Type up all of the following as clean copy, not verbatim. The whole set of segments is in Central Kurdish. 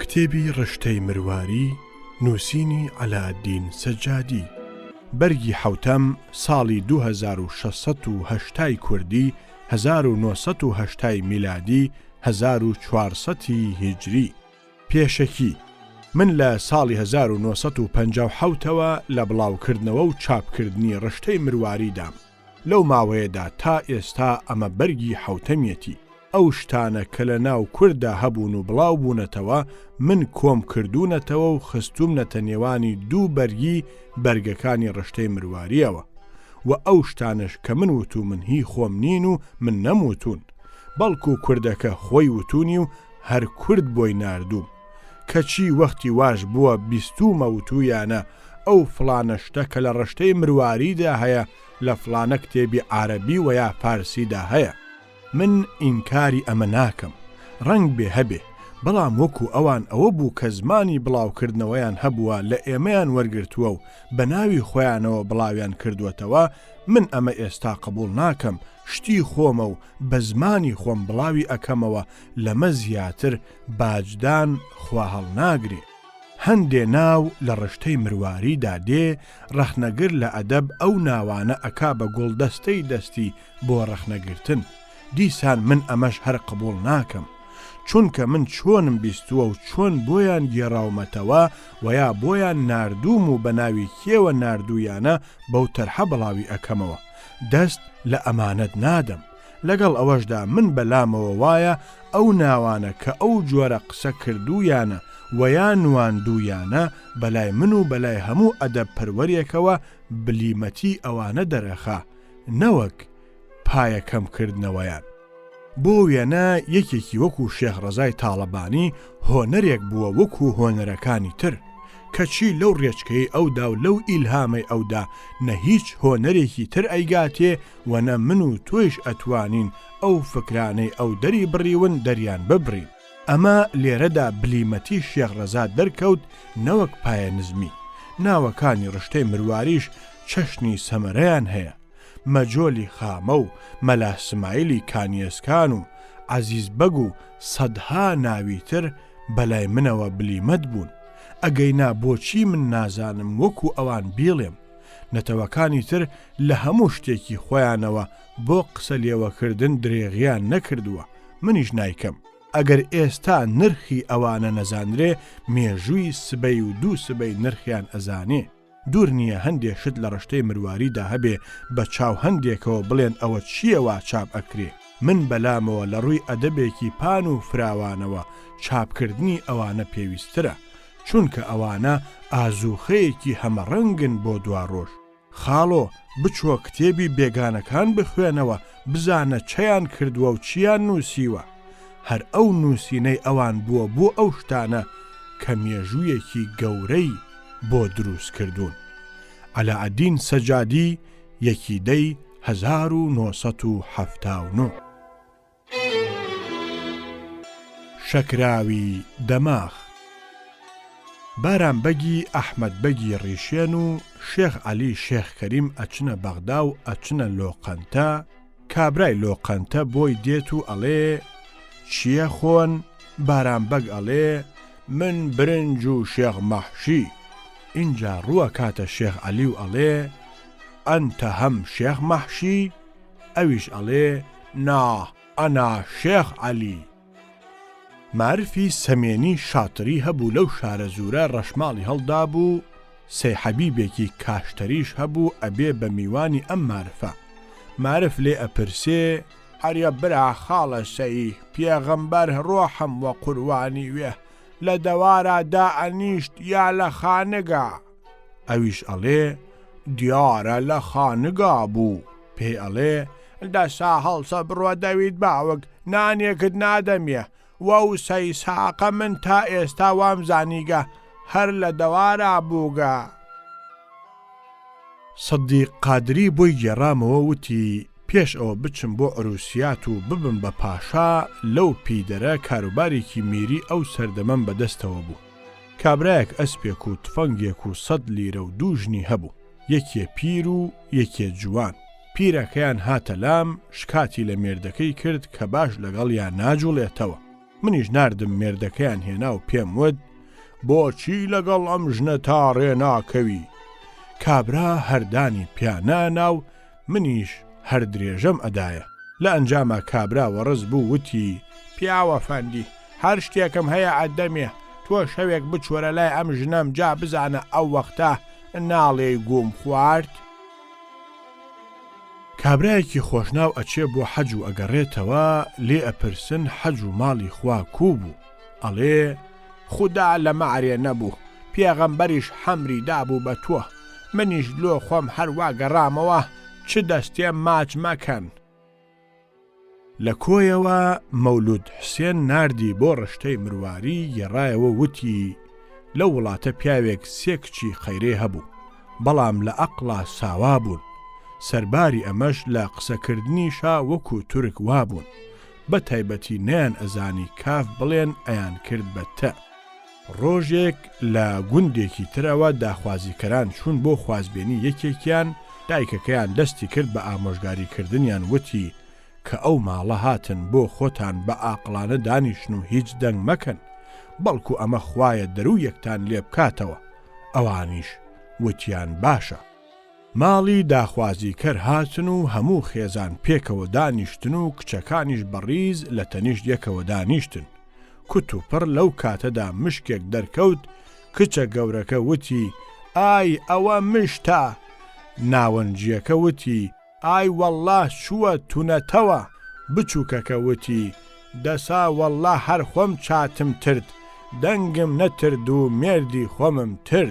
کتێبی ڕشتەی مرواری نووسینی عەلاءالدین سەجادی بەرگی حەوتەم ساڵی 2680 کوردی 1980 میلادی 1400 هیجری. پێشەکی من لە ساڵی 1950ەوە لە بڵاوکردنەوە و چاپکردنی ڕشتەی مرواریدام. لەو ماوەیەدا تا ئێستا ئەمە بەرگی حەوتەمیەتی. ئەو شتانە کە لە ناو کووردا هەبوون و بڵاو بوونەتەوە من کۆم کردوونەتەوە و خستومنەتە نێوانی دوو بەرگی بەرگەکانی ڕشتەی مرواریەوە و ئەو شتانش کە من وتو من هی خۆم نین و من نەموتون، بەڵکو کوردەکە خۆی وتونی و هەر کورد بۆی ناردوم کەچی وەختی واش بووە بیستومە وتویانە ئەو فڵانە شتە کە لە ڕشتەی مرواریدا هەیە لە فڵانە کتێبی عەرەبی و یا فارسیدا هەیە. من ئینکاری ئەمە ناکەم، ڕەنگ بێ هەبێ، بەڵام وەکو ئەوان ئەوە بوو کە زمانی بڵاوکردنەوەیان هەبووە لە ئێمەیان وەرگرتووە و بە ناوی خۆیانەوە بڵاویان کردووەتەوە، من ئەمە ئێستا قبول ناکەم، شتی خۆمە و بە زمانی خۆم بڵاوی ئەکەمەوە، لەمە زیاتر باجدان خوا هەڵناگرێ. هەندێ ناو لە ڕشتەی مرواریدا دێ ڕەخنەگر لە ئەدەب ئەو ناوانە ئەکا بە گوڵدەستەی دەستی بۆ ڕەخنەگرتن. دیسان من ئەمەش هەر قبول ناکەم، چونکە من چۆنم بیستووە و چۆن بۆیان گێڕاومەتەوە و یا بۆیان ناردووم و بە ناوی کێوە ناردوویانە بەو تەرحە بڵاوی ئەکەمەوە. دەست لە ئەمانەت نادەم. لەگەڵ ئەوەشدا من بەلامەوە وایە ئەو ناوانە کە ئەو جۆرە قسە کردویانە و یا نواندویانە بەلای من و بەلای هەموو ئەدەب پەروەریەکەوە بلیمەتی ئەوانە دەرەخا، نەوەک پایەکەمکردنەوەیان. بۆ وێنە یەکێکی وەکو شێخ ڕەزای تاڵەبانی هۆنەرێک بووە وەکو هۆنەرەکانی تر، کەچی لەو ڕێچکەی ئەودا و لەو ئیلهامەی ئەودا نە هیچ هۆنەرێکی تر ئەیگاتێ و نە من و تۆیش ئەتوانین ئەو فکرانەی ئەو دەری بڕیون دەریان ببڕین. ئەمە لێرەدا بلیمەتی شێخ ڕەزا دەرکەوت، نەوەک پایە نزمی. ناوەکانی ڕشتەی مرواریش چەشنی سەمەرەیان هەیە. مەجۆلی خامە و مەلا سمایلی کانیەسکان و عەزیز بەگ و سەدها ناوی تر بەلای منەوە بلیمەت بوون. ئەگەینا بۆچی من نازانم وەکو ئەوان بیڵێم. نەتەوەکانی تر لە هەموو شتێکی خۆیانەوە بۆ قسە لێوەکردن درێغیان نەکردووە، منیش نایکەم. ئەگەر ئێستا نرخی ئەوانە نەزانرێ، مێژووی سبەی و دوو سبەی نرخیان ئەزانێ. دوور نییە هەندێک شت لە ڕشتەی مرواریدا هەبێ بە چاو هەندێکەوە بڵێن ئەوە چییەوە چاپ ئەکرێ. من بەلامەوە لە ڕووی ئەدەبێکی پان و فراوانەوە چاپکردنی ئەوانە پێویسترە، چونکە ئەوانە ئازوخەیەکی هەمەڕەنگن بۆ دواڕۆژ. خاڵۆ بچۆ کتێبی بێگانەکان بخوێنەوە، بزانە چیان کردووە و چیان نووسیوە. هەر ئەو نووسینەی ئەوان بووە بۆ ئەو شتانە کە مێژوویەکی گەورەی بۆ دروست کردوون. عەلاءالدین سەجادی 1979. شەکراوی دەماغ. باران بەگی ئەحمەد بەگی ڕیشێن و شێخ عەلی شێخ کەریم ئەچنە بەغدا و ئەچنە لۆقەنتە. کابرای لۆقەنتە بۆی دێت و ئەڵێ چییە خۆن؟ باران بەگ ئەڵێ من برنج و شێخ مەحشی. اینجا ڕووە کاتە شێخ عەلی و ئەڵێ ئەنتە هەم شێخ مەحشی؟ ئەویش ئەڵێ نا ئەنا شێخ عەلی. معرفی سەمێنی شاتری هەبوو لەو شارە زورە ڕەشماڵی هەڵدا بوو، سەی حەبیبێکی کاشتەریش هەبوو ئەبێ بە میوانی ئەم معرفە. معرف لێ ئەپرسێ ئەریە برا خاڵە سەی پێغەمبەر ڕۆحم وە قوربانی وێ لە دەوارە دائەنیشت یا لە خانگا؟ ئەویش ئەڵێ دیارە لە خانگا بوو. پێی ئەڵێ دەسا هەڵسە بڕوە دەوید باوک نانێکت نادەمێ وەو سەی ساقە من تا ئێستا وامزانیگە هەر لە دەوارە بووگە. سەدیق قادری بۆی گێڕامەوە وتی پێش ئەوە بچم بۆ عروسیات و ببم بە پاشا، لەو پیدەرە کاروبارێکی میری ئەو سەردەمەم بەدەستەوە بوو. کابرایەک ئەسپێک و تفەنگێک و 100 لیرە و دوژنی هەبوو، یەکێ پیر و یەکێ جوان. پیرەکەیان هاتە لام، شکاتی لە مێردەکەی کرد کە باش لەگەڵیان ناجوڵێتەوە. منیش نردم مێردەکەیان هێنا و پێم وت بۆچی لەگەڵ ئەم ژنە تا ڕێ ناکەوی. کابرا هەردانی پیانانا و منیش هەر درێژەم ئەدایە. لە ئەنجامە کابرا وەڕز بوو وتی پیاوە فەندی هەر شتێکم هەیە ئەدەمێ تۆ شەوێک بچوەرە لای ئەم ژنەم جا بزانە ئەو وەختە ناڵێ گوم خوارد. کابرایەکی خۆشناو ئەچێ بۆ حەج و ئەگەڕێتەوە لێ ئەپرسن حەج و ماڵی خوا کوو بوو. ئەڵێ خودا لە مەعرێ نەبوو پێغەمبەریش حەمری دابوو بە تۆ منیش لۆ خۆم هەروە گەڕامەوە چ دەستێ ماچ مەکەن. لە کۆیەوە مەولود حسێن ناردی بۆ ڕشتەی مرواری گێڕایەوە وتی لە وڵاتە پیاوێک سێ کچی خەیرێ هەبوو بەڵام لە ئەقڵا ساوا بوون. سەرباری ئەمەش لە قسەکردنیشا وەکو تورک وابوون بە تایبەتی نیان ئەزانی کاف بڵێن ئەیان کرد بە تە. ڕۆژێک لە گوندێکی ترەوە داخوازیکەران چوون بۆ خوازبێنی یەکێکیان دایکەکەیان دەستی کرد بە ئامۆژگاریکردنیان وتی کە ئەو ماڵە هاتن بۆ خۆتان بە ئاقلانە دانیشن و هیچ دەنگ مەکەن بەڵکو ئەمە خوایە دەرویەکتان لێ بکاتەوە. ئەوانیش وتیان باشە. ماڵی داخوازی کەر هاتن و هەموو خێزان پێکەوە دانیشتن و کچەکانیش بەڕیز لە تەنیشت یەکەوە دانیشتن. کوت و پڕ لەو کاتەدا مشکێک دەرکەوت کچە گەورەکە وتی ئای ئەوە مشتە. ناوەنجیەکە وتی ئای وەڵڵا چووە تونەتەوە. بچووکەکە وتی دەسا وەڵڵا هەر خۆم چاتم ترد دەنگم نەترد و مێردی خۆمم ترد.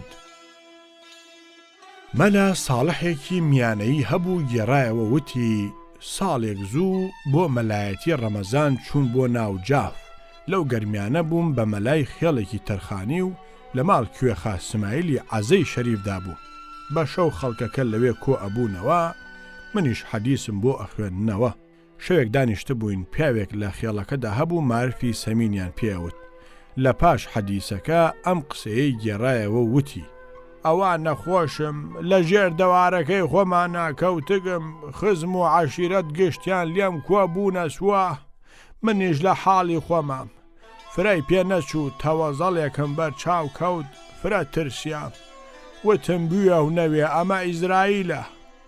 مەلا ساڵحێکی میانەیی هەبوو گێڕایەوە وتی ساڵێک زوو بۆ مەلایەتی ڕەمەزان چوون بۆ ناو جاف. لەو گەرمیانە بووم بە مەلای خێڵێکی تەرخانی و لە ماڵ کوێخا سمایلی عەزەی شەریفدا بوو. بە شەو خەڵکەکە لەوێ کۆ ئەبوونەوە منیش حەدیسم بۆ ئەخوێننەوە. شەوێک دانیشتە بووین پیاوێک لە خێڵەکەدا هەبوو معرفی سەمینیان پێوت. لە پاش حەدیسەکە ئەم قسەیەی گێڕایەوە وتی ئەوە نەخۆشم لە ژێر دەوارەکەی خۆمانە کەوتگم خزم و عەشیرەت گشتیان لێم کۆ بوونە سووە منیش لە حاڵی خۆمام فرەی پێ نەچوو تەوەزەڵێکم بەر چاو کەوت فرە ترسیام وتم بووە و نەوێ ئەمە ئیزرائیلە.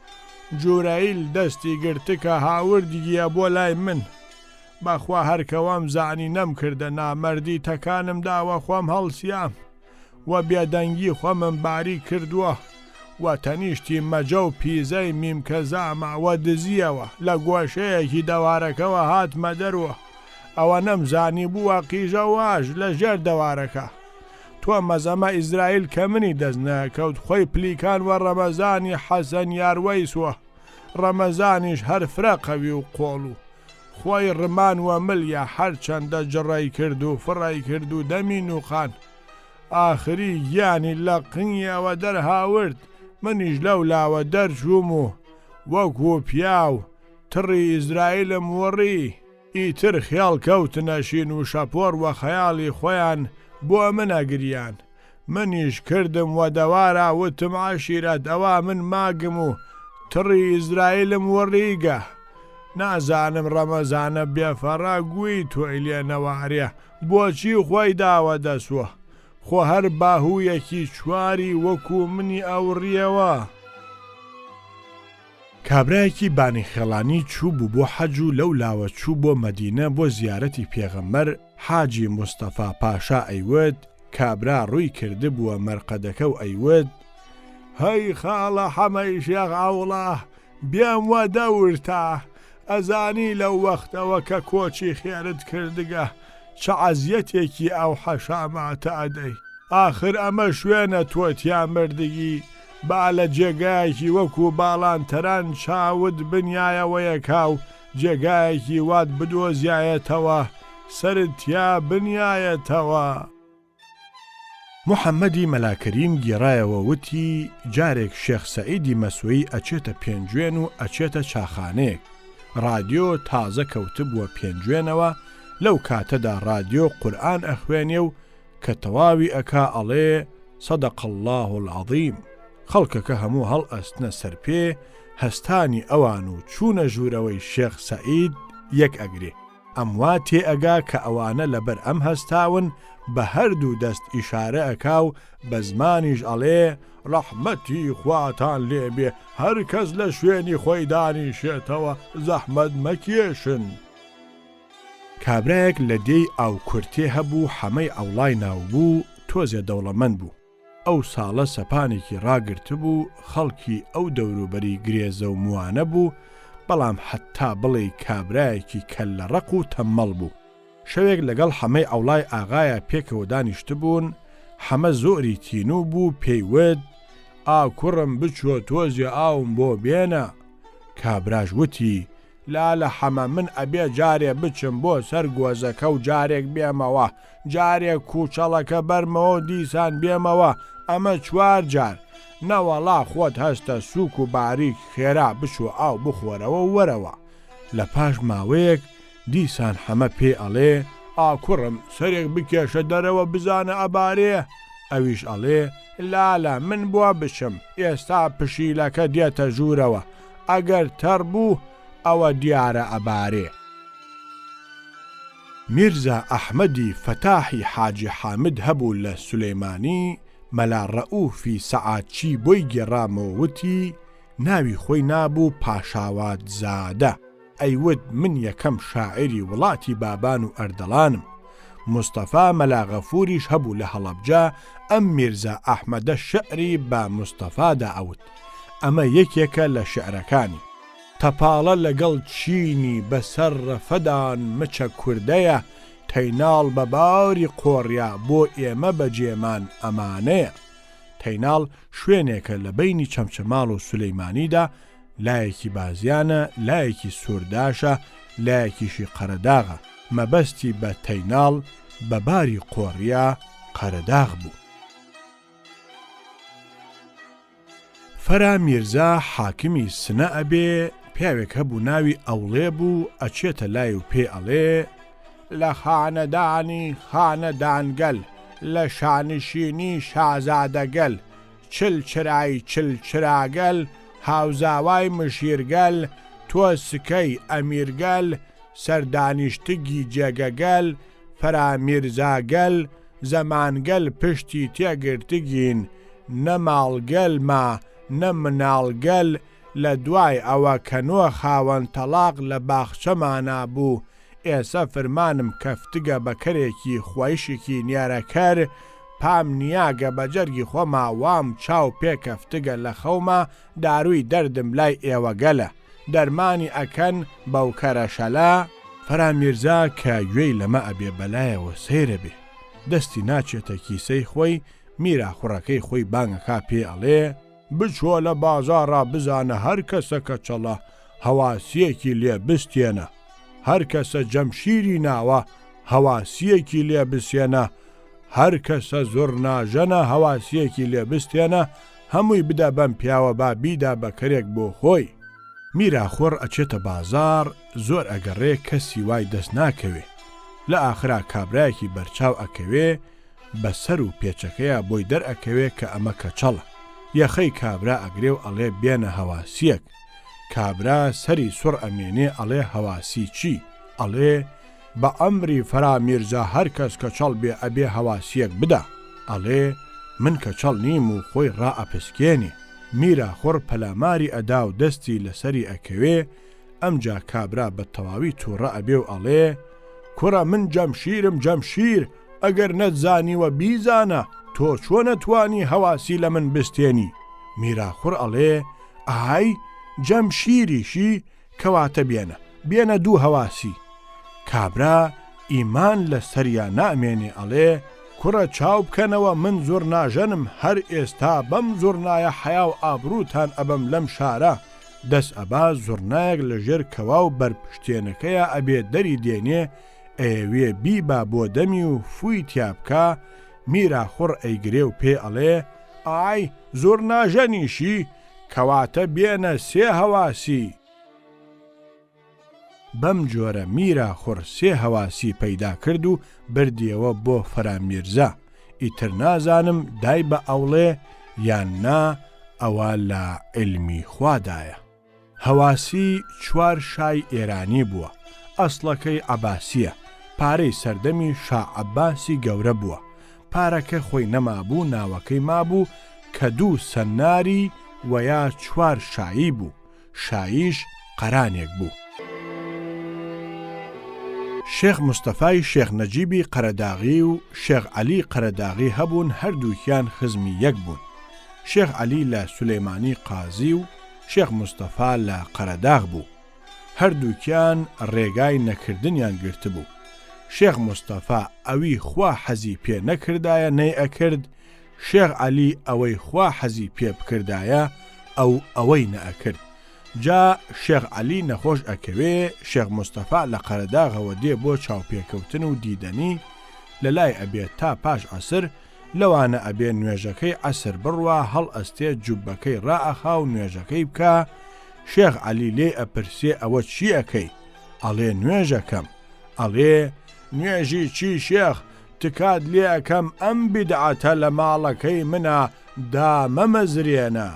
جوورەیل دەستی گرتکە هاوردیگیە بۆ لای من بەخوا هەرکەوەم زانی نەمکردە نامەردی تەکانم داوە خۆم هەڵسیام و بێدەنگی خۆمم باری کردووە و تەنیشتی مەجە و پیزەی میمکە زاماوە دزیەوە لە گۆشەیەکی دەوارەکەەوە هاتمە دەروە ئەوە نەمزانی بووە قیژە واژ لە ژێر دەوارەکە تۆ مەزەمە ئیزرائیل کە منی دەستنەکەوت خۆی پلیکان وە ڕەمەزانی حەسەن یاروەیسوە ڕەمەزانیش هەر فرەقەوی و قۆڵ و خۆی ڕمان وە ملیە هەرچەندە جڕای کرد و فڕای کرد و دەمی نوخان ئاخری گیانی لە قنیەوە دەرهاورد منیش لەو لاوە دەرچووم و وەکو پیاو تڕی ئیزرائیلم وەڕی ئیتر خیاڵ کەوتنەشین و شەپۆر وە خەیاڵی خۆیان بۆ منەگریان منیش کردم وە دەوارە وتم عەشیرەت ئەوە من ماگم و تڕی ئیزرائیلم وەڕیگە نازانم ڕەمەزانە بێفەڕە گووی تۆی لێ نەوارێ بۆچی خۆی داوە دەسوە خۆ هەر باهوویەکی چواری وەکو منی ئەوڕیەوە. کابرایەکی بانی خێڵانی چوو بوو بۆ حەج و لەو لاوە چوو بۆ مەدینە بۆ زیارەتی پێغەمبەر حاجی مستەفا پاشا ئەیوت کابرا ڕووی کرده بووە مەرقەدەکە و ئەیوت هەی خاڵە حەمەی شێخ ئەوڵا بێم وە دەورتە ئەزانی لەو وەختەوە کە کۆچی خێرت کردگە چە عەزیەتێکی ئەو حەشاماتە ئەدەی ئاخر ئەمە شوێنە تۆتیا مردگی با لە جێگایەکی وەکو باڵانتەران چاوت بنیایەوە یەکاو جێگایەکی وات بدۆزیایەتەوە سەرتیا بنیایەتەوە. محەممەدی مەلاکەریم گێڕایەوە وتی جارێک شێخ سەعیدی مەسووی ئەچێتە پێنجوێن و ئەچێتە چاخانەیەک رادیۆ تازە کەوتە بووە پێنجوێنەوە لەو کاتەدا رادیۆ قورئان ئەخوێنێ و کە تەواوی ئەکا ئەڵێ سەدەق الله العەظیم خەڵکەکە هەموو هەڵ ئەستنە سەر پێ هەستانی ئەوان و چوونە ژوورەوەی شێخ سەعید یەک ئەگرێ ئەموا تێئەگا کە ئەوانە لەبەر ئەم هەستاون بە هەردوو دەست ئیشارە ئەکا و بە زمانیش ئەڵێ ڕەحمەتی خواتان لێبێ هەر کەس لە شوێنی خۆی دانیشێتەوە زەحمەت مەکێشن. کابرایەک لە دێی ئاو کورتێ هەبوو حەمەی ئەوڵای ناوبوو تۆزێ دەوڵەمەند بوو. ئەو ساڵە سەپانێکی ڕاگرت بوو خەڵکی ئەو دەوروبەری گرێزە و موانە بوو بەڵام حەتا بڵێ کابرایەکی کەل لە ڕق و تەممەڵ بوو. شەوێک لەگەڵ حەمەی ئەوڵای ئاغایە پێکەوە دانیشت بوون حەمە زۆری تینوو بوو پێیوت ئا کوڕم بچۆ تۆزیە ئاوم بۆ بێنە. کابراژ وتی لا لە حەمە من ئەبێ جارێ بچم بۆ سەر گۆزەکە و جارێک بێمەوە جارێک کوچەڵەکە بەرمەوە دیسان بێمەوە ئەمە 4 جار نەوەڵا خۆت هەستە سووک و باریک خێرا بچوە ئاو بخۆرەوە وەرەوە. لە پاش ماوەیەک دیسان حەمە پێ ئەڵێ ئا کوڕم سەرێک بکێشە دەرەوە بزانە ئەبارێ. ئەویش ئەڵێ لالا من بووە بچم ئێستا پشیلەکە دێتە ژوورەوە ئەگەر تەڕ بوو ئەوە دیارە ئەبارێ. میرزا ئەحمەدی فەتاحی حاجی حامد هەبوو لە سولەیمانی مەلا ڕەئوفی سەعاتچی بۆی گێڕامەوە وتی ناوی خۆی نابوو پاشاوات زادە ئەیوت من یەکەم شاعری وڵاتی بابان و ئەردەڵانم. مستەفا مەلا غەفوریش هەبوو لە هەڵەبجا ئەم میرزا ئەحمەدە شعری بە مستەفادا ئەوت. ئەمە یەکێکە لە شعرەکانی. تەپاڵە لەگەڵ چینی بەسەر ڕەفەدان مچە کوردەیە تەیناڵ بە باوری قۆڕیا بۆ ئێمە بەجێمان ئەمانەیە. تەیناڵ شوێنێکە لە بەینی چەمچەماڵ و سولەیمانیدا لایەکی بازیانە لایەکی سوورداشە لایەکیشی قەرەداغە. مەبەستی بە تەیناڵ بە باری قۆڕیا قەرەداغ بوو. فەرا میرزا حاکمی سنە ئەبێ پیاوێک هەبوو ناوی ئەوڵێ بوو ئەچێتە لای و پێ ئەڵێ لە خانەدانی خانەدانگەل لە شانشینی شازادەگەل چل چرای چل چراگەل هاوزاوای مشیرگەل تۆ سکەی ئەمیرگەل سەردانیشتگی جێگەگەل فەرا میرزاگەل زەمانگەل پشتی تێگرتگین نەماڵگەل ما نە مناڵگەل لە دوای ئەوە کەنۆ خاوەن تەلاق لە باخچەمانە بوو ئێسە فرمانم کەفتگە بە کەرێکی خۆیشێکی نیارەکەر پام نیاگە بە جەرگی خۆما وام چاو پێکەفتگە لە خەومە داروی دەردم لای ئێوەگەلە دەرمانی ئەکەن بەو کەرەشەلا. فەرا میرزا کە گوێی لەمە ئەبێ بەلایەوە سەیرە بێ دەستی ناچێتە کیسەی خۆی میرا خوڕەکەی خۆی بانگەکا پێ ئەڵێ بچۆ لە بازاڕا بزانە هەر کەسە کە چەڵە هەواسیەکی لێ بستێنە هەر کەسە جەمشیری ناوە هەواسیەکی لێ بسێنە هەر کەسە زۆر ناژەنە هەواسیەکی لێ بستێنە هەمووی بدە بەم پیاوە با بیدا بە کەرێک بۆ خۆی. میراخۆڕ ئەچێتە بازار زۆر ئەگەڕێ کەسی وای دەست ناکەوێ لە ئاخرا کابرایەکی بەرچاو ئەکەوێ بەسەر و پێچەکەیە بۆی دەرئەکەوێ کە ئەمە کەچەڵە یەخەی کابرا ئەگرێ و ئەڵێ بێنە هەواسیەک. کابرا سەری سوڕ ئەمێنێ ئەڵێ هەواسی چی؟ ئەڵێ بە ئەمری فەرا میرزا هەر کەس کەچەڵ بێ ئەبێ هەواسیەک بدە. ئەڵێ من کەچەڵ نیم و خۆی ڕائەپسکێنێ. میراخۆڕ پەلاماری ئەدا و دەستی لەسەری ئەکەوێ ئەمجا کابرا بە تەواوی تووڕە ئەبێ و ئەڵێ کوڕە من جەمشیرم جەمشیر ئەگەر نەتزانیوە بیزانە تۆ چۆن نەتوانی هەواسی لە من بستێنی؟ میراخۆڕ ئەڵێ ئای جەمشیریشی کەواتە بێنە دوو هەواسی. کابرا ئیمان لە سەریا نامێنێ ئەڵێ کوڕە چاو بکەنەوە من زۆر ناژەنم هەر ئێستا بەم زۆرنایە حیا و ئابرووتان ئەبەم لەم شارە. دەست ئەبا زۆرنایەک لە ژێر کەوا و بەرپشتێنەکەیە ئەبێ دەری دێنێ ئەوێ بیبا بۆ دەمی و فووی تیابکە. میراخۆڕ ئەیگرێ و پێ ئەڵێ ئای زۆر ناژەنیشی کەواتە بێنە 3 هەواسی. بەم جۆرە میراخۆڕ 3 هەواسی پەیدا کرد و بردیەوە بۆ فەرا میرزا. ئیتر نازانم دای بە ئەوڵێ یان نا ئەوە لە علمی خوادایە. هەواسی 4 شای ئێرانی بووە ئەسڵەکەی عەباسیە، پارەی سەردەمی شا عەباسی گەورە بووە. پارەکە خۆی نەمابوو، ناوەکەی مابوو کە 2 سەناری و یا 4 شایی بوو، شاییش قەرانێک بوو. شێخ مستەفای شێخ نەجیبی قەرەداغی و شێخ عەلی قەرەداغی هەبوون، هەردووکیان خزمی یەک بوون. شێخ عەلی لە سولەیمانی قازی و شێخ مستەفا لە قەرەداغ بوو. هەردووکیان ڕێگای نەکردنیان گرت بوو. شێخ مستەفا ئەوی خوا حەزی پێ نەکردایە نەی ئەکرد، شێخ عەلی ئەوەی خوا حەزی پێ بکردایە ئەوەی نەئەکرد. جا شێخ عەلی نەخۆش ئەکەوێ، شێخ مستەفا لە قەرەداغەوە دێ بۆ چاوپێکەوتن و دیدەنی، لە لای ئەبێت تا پاش عەسر، لەوانە ئەبێ نوێژەکەی عەسر بڕوا هەڵ ئەستێ جوبەکەی ڕائەخا و نوێژەکەی بکە. شێخ عەلی لێ ئەپرسێ ئەوە چی ئەەکەی؟ ئەڵێ نوێژەکەم. ئەڵێ نوێژی چی شێخ؟ تکات لێ ئەەکەم ئەم بیدعەتە لە ماڵەکەی منە، دامەمەزرێنە.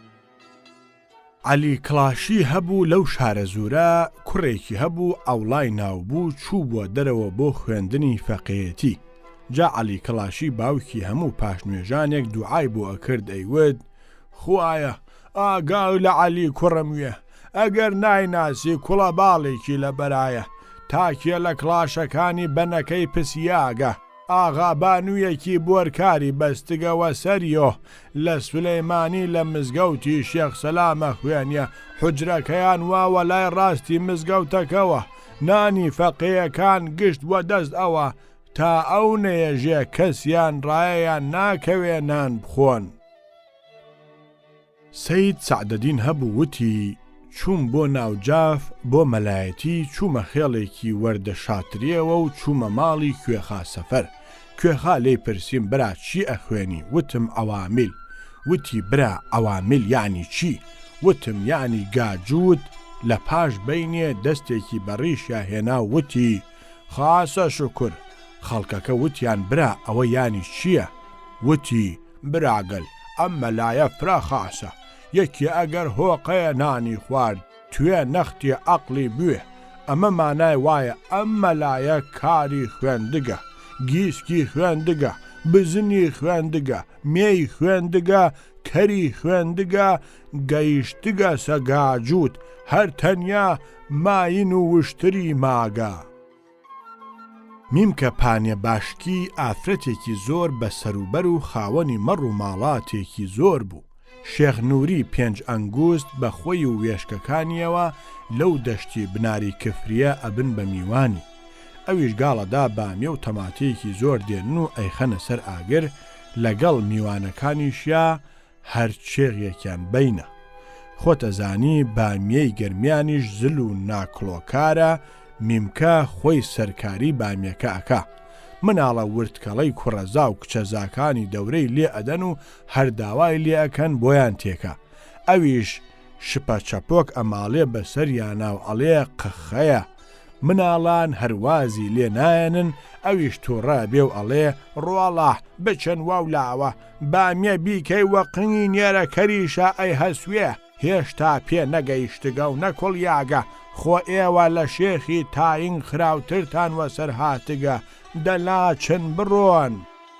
عەلی کڵاشی هەبوو لەو شارە زورە، کوڕێکی هەبوو ئەوڵای ناوبوو، چوو بۆ دەرەوە بۆ خوێندنی فەقێتی. جا عەلی کڵاشی باوکی هەموو پاشنوێژانێک دوعای بۆ ئەکرد، ئەیوت خوایە ئاگاو لە عەلی کوڕم وێ، ئەگەر نایناسی کوڵە باڵێکی لە بەرایە، تاکیە لە کڵاشەکانی بەنەکەی پسیاگە، ئاغا بانوویەکی بۆرکاری بەستگەوە سەریۆ لە سولەیمانی لە مزگەوتی شێخ سەلامە خوێنیە، حوجرەکەیان واوە لای ڕاستی مزگەوتەکەوە، نانی فەقێیەکان گشت وە دەست ئەوە، تا ئەو نەیەژێ کەسیان ڕایەیان ناکەوێ نان بخۆن. سەید سەعدەدین هەبوو، وتی چووم بۆ ناوجاف بۆ مەلایەتی، چوومە خێڵێکی وەردە شاتریەوە و چوومە ماڵی کوێخا سەفەر. کوێخا لێی پرسیم برا چی ئەخوێنی؟ وتم ئەوامیل. وتی برا ئەوامیل یعنی چی؟ وتم یعنی گاجووت. لە پاش بینێ دەستێکی بەڕیشیا هێنا، وتی خاسە شکر. خەڵکەکە وتیان برا ئەوە یانی چییە؟ وتی براگەل ئەم مەلایە فرا خاسە، یەکی ئەگەر هۆقەیە نانی خوارد توێ نەختی عەقلی بوێ، ئەمە مانای وایە ئەم مەلایە کاری خوێندگە، گیسکی خوێندگە، بزنی خوێندگە، مێی خوێندگە، کەری خوێندگە، گەیشتگە سەگاجووت، هەر تەنیا ماین و وشتری ماگە. میمکە پانێ باشکی ئافرەتێکی زۆر بە سەروبەر و خاوەنی مەڕ و ماڵاتێکی زۆر بوو. شێخ نووری 5 ئەنگوست بە خۆی و وێشکەکانیەوە لەو دەشتی بناری کفریە ئەبن بە میوانی. ئەویش گاڵەدا بامیە و تەماتەیەکی زۆر دێنن و ئەیخەنە سەر ئاگر، لەگەڵ میوانەکانیشیا هەر چێغێکیان بینە. خۆتەزانی بامیەی گەرمیانیش زل و ناکڵۆکارە، میمکە خۆی سەرکاری بامیەکە ئەکا. مناڵە ورتکەڵەی کوڕەزا و کچەزاکانی دەورەی لێ ئەدەن و هەر داوای لێ ئەکەن بۆیان تێکە. ئەویش شپە چەپۆک ئەماڵێ بەسەریانە و ئەڵێ قەخەیە. مناڵان هەروازی لێ نایەنن، ئەویش تووڕە بێ و ئەڵێ ڕواڵە بچن واولاوە، بامیە بیکەی وە قنگی نێرەکەریشە ئەی هەسوێ، هێشتا پێ نەگەیشتگە و نەکۆڵ یاگە، خۆ ئێوە لە شێخی تاین خراوترتان وەسەر هاتگە، دەلاچن بڕۆن.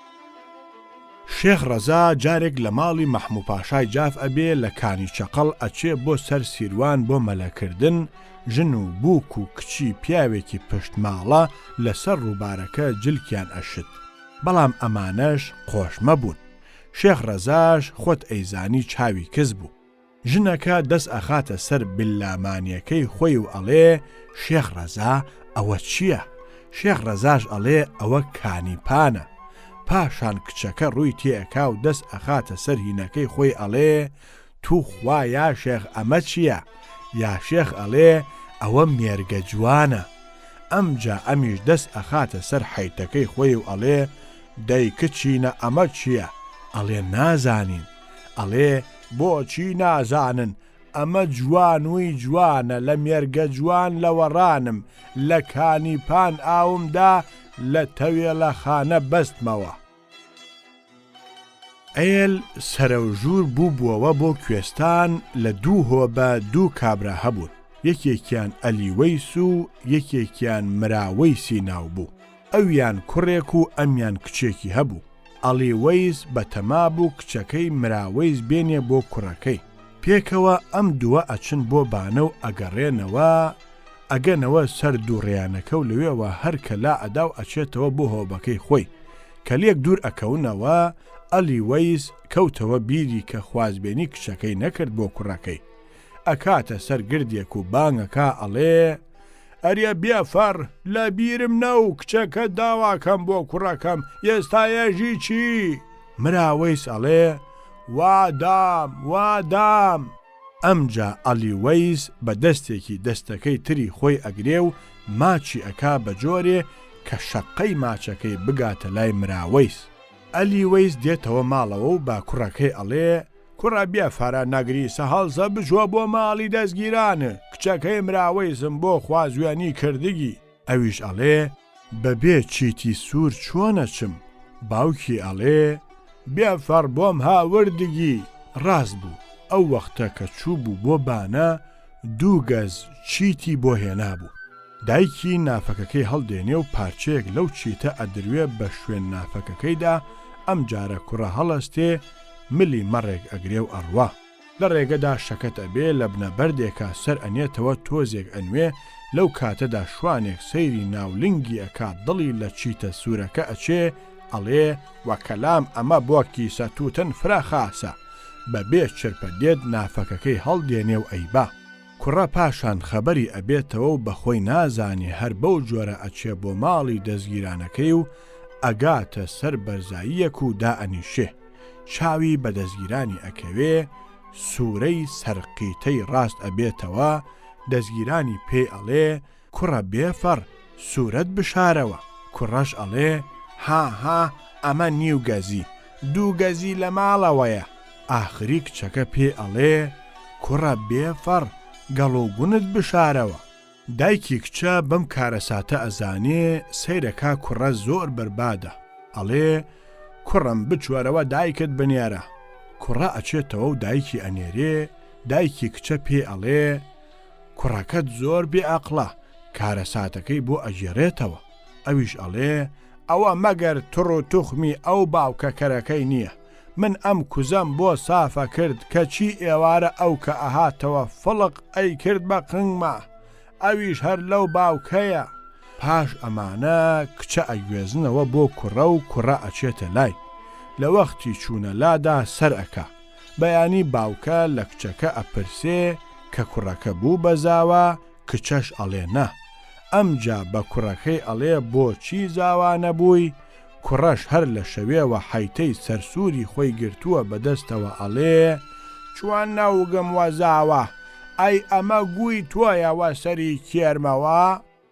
شێخ ڕەزا جارێک لە ماڵی مەحموو پاشای جاف ئەبێ لە کانی چەقەڵ ئەچێ بۆ سەر سیروان بۆ مەلەکردن، ژن و بووک و کچی پیاوێکی پشتماڵە لەسەر ڕووبارەکە جلکیان ئەشت، بەڵام ئەمانەش خۆشمە بوون. شێخ ڕەزاش خۆت ئەیزانی چاوی کەس بوو. ژنەکە دەست ئەخاتە سەر بلامانیەکەی خۆی و ئەڵێ شێخ ڕەزا ئەوە چییە؟ شێخ ڕەزاش ئەڵێ ئەوە کانیپانە. پاشان کچەکە ڕووی تێئەکا و دەست ئەخاتە سەر هینەکەی خۆی ئەڵێ تو خوا یا شێخ ئەمە چییە؟ یا شێخ ئەڵێ ئەوە مێرگە جوانە. ئەمجا ئەمیش دەست ئەخاتە سەر حەیتەکەی خۆی و ئەڵێ دەی کچینە ئەمە چییە؟ ئەڵێ نازانین. ئەڵێ بۆچی نازانن؟ ئەمە جوانووی جوانە، لە مێرگە جوان لەوەڕانم، لە کانیپان ئاومدا، لە تەوێڵە خانە بەستمەوە. ئێل سەرەوژوور بوو بووەوە بۆ کوێستان، لە 2 هۆبە 2 کابرا هەبوون. یەکێکیان ئەلیوەیس و یەکێکیان مراوەیسی ناو بوو. ئەویان کوڕێک و ئەمیان کچێکی هەبوو. ئەلیوەیس بەتەما بوو کچەکەی مراوەیس بێنێ بۆ کوڕەکەی. پێکەوە ئەم دووە ئەچن بۆ بانە و ئەگەنەوە سەر دووڕێیانەکە و لەوێەوە هەرکە لا ئەدا و ئەچێتەوە بۆ هۆبەکەی خۆی. کە لێک دوور ئەکەونەوە ئەلیوەیس کەوتەوە بیری کە خوازبێنی کچەکەی نەکرد بۆ کوڕەکەی. ئەکاتە سەر گردێک و بانگەکە ئەڵێ ئەریە بێفەڕ لە بیرم نە و کچەکە داواکەم بۆ کوڕەکەم ئێستایەژی چی؟ مراوەیس ئەڵێ وادام. ئەمجا ئەلیوەیس بە دەستێکی دەستەکەی تری خۆی ئەگرێ و ماچی ئەکا بە جۆرێ کە شەقەی ماچەکەی بگاتە لای مراوەیس. ئەلیوەیس دێتەوە ماڵەوە و با کوڕەکەی ئەڵێ کوڕە بێفەرە نەگریسە هەڵسە بژوە بۆ ماڵی دەستگیرانە کچەکەی مراوەیسم بۆ خوازوێنی کردگی. ئەویش ئەڵێ بەبێ چیتی سوور چۆنەچم؟ باوکی ئەڵێ بێفەڕ بۆم هاوردگی. ڕاست بوو. ئەو وەختە کە چوو بوو بۆ بانە 2 گەز چیتی بۆ هێنا بوو. دایکی نافەکەکەی هەڵدێنێ و پارچەیەک لەو چیتە ئەدروێ بە شوێن نافەکەکەیدا. ئەم جارە کوڕە هەڵەستێ ملی مەڕێک ئەگرێ و ئەڕوا. لە ڕێگەدا شەکەت ئەبێ لە بنەبەردێکا سەر ئەنێتەوە تۆزێک ئەنوێ. لەو کاتەدا شوانێک سەیری ناولنگی ئەکات دڵی لە چیتە سوورەکە ئەچێ ئەڵێ وەکەلام ئەمە بۆ کیسە تووتن فراخاسە. بەبێ چرپە دێت نافەکەکەی هەڵدێنێ و ئەیبا. کوڕە پاشان خەبەری ئەبێتەوە و بەخۆی نازانێ هەر بەو جۆرە ئەچێ بۆ ماڵی دەستگیرانەکەی و ئەگاتە سەر بەرزاییەک و دائەنیشێ. چاوی بە دەستگیرانی ئەکەوێ سوورەی سەرقیتەی ڕاست ئەبێتەوە. دەستگیرانی پێ ئەڵێ کوڕە بێفەڕ سوورەت بشارەوە. کوڕەش ئەڵێ ها ئەمە 9 گەزی 2 گەزی لە ماڵەوەیە. ئاخری کچەکە پێ ئەڵێ کوڕە بێفەڕ گەڵۆگونت بشارەوە. دایکی کچە بەم کارەساتە ئەزانێ سەیرەکە کوڕە زۆر بەربادە. ئەڵێ کوڕم بچوەرەوە دایکت بنێرە. کوڕە ئەچێتەوە و دایکی ئەنێرێ. دایکی کچە پێ ئەڵێ کوڕەکەت زۆر بێعەقڵە کارەساتەکەی بۆ ئەژێڕێتەوە. ئەویش ئەڵێ ئەوە مەگەر توڕ و توخمی ئەو باوکە کەرەکەی نییە. من ئەم کوزەم بۆ سافە کرد کە چی ئێوارە ئەو کە ئەهاتەوە فڵق ئەی کرد بە قنگما. ئەویش هەر لەو باوکەیە. پاش ئەمانە کچە ئەگوێزنەوە بۆ کوڕە و کوڕە ئەچێتە لای. لە وەختی چوونە لادا سەر ئەکا. بەیانی باوکە لە کچەکە ئەپرسێ کە کوڕەکە بوو بەزاوە. کچەش ئەڵێ نە. ئەمجا بە کوڕەکەی ئەڵێ بۆچی زاوا نەبووی؟ کوڕەش هەر لە شەوێوە حەیتەی سەرسووری خۆی گرتووە بەدەستەوە ئەڵێ چوان نەوگم وەزاوە ئەی ئەمە گووی تۆیەوە سەری کێرمەوە.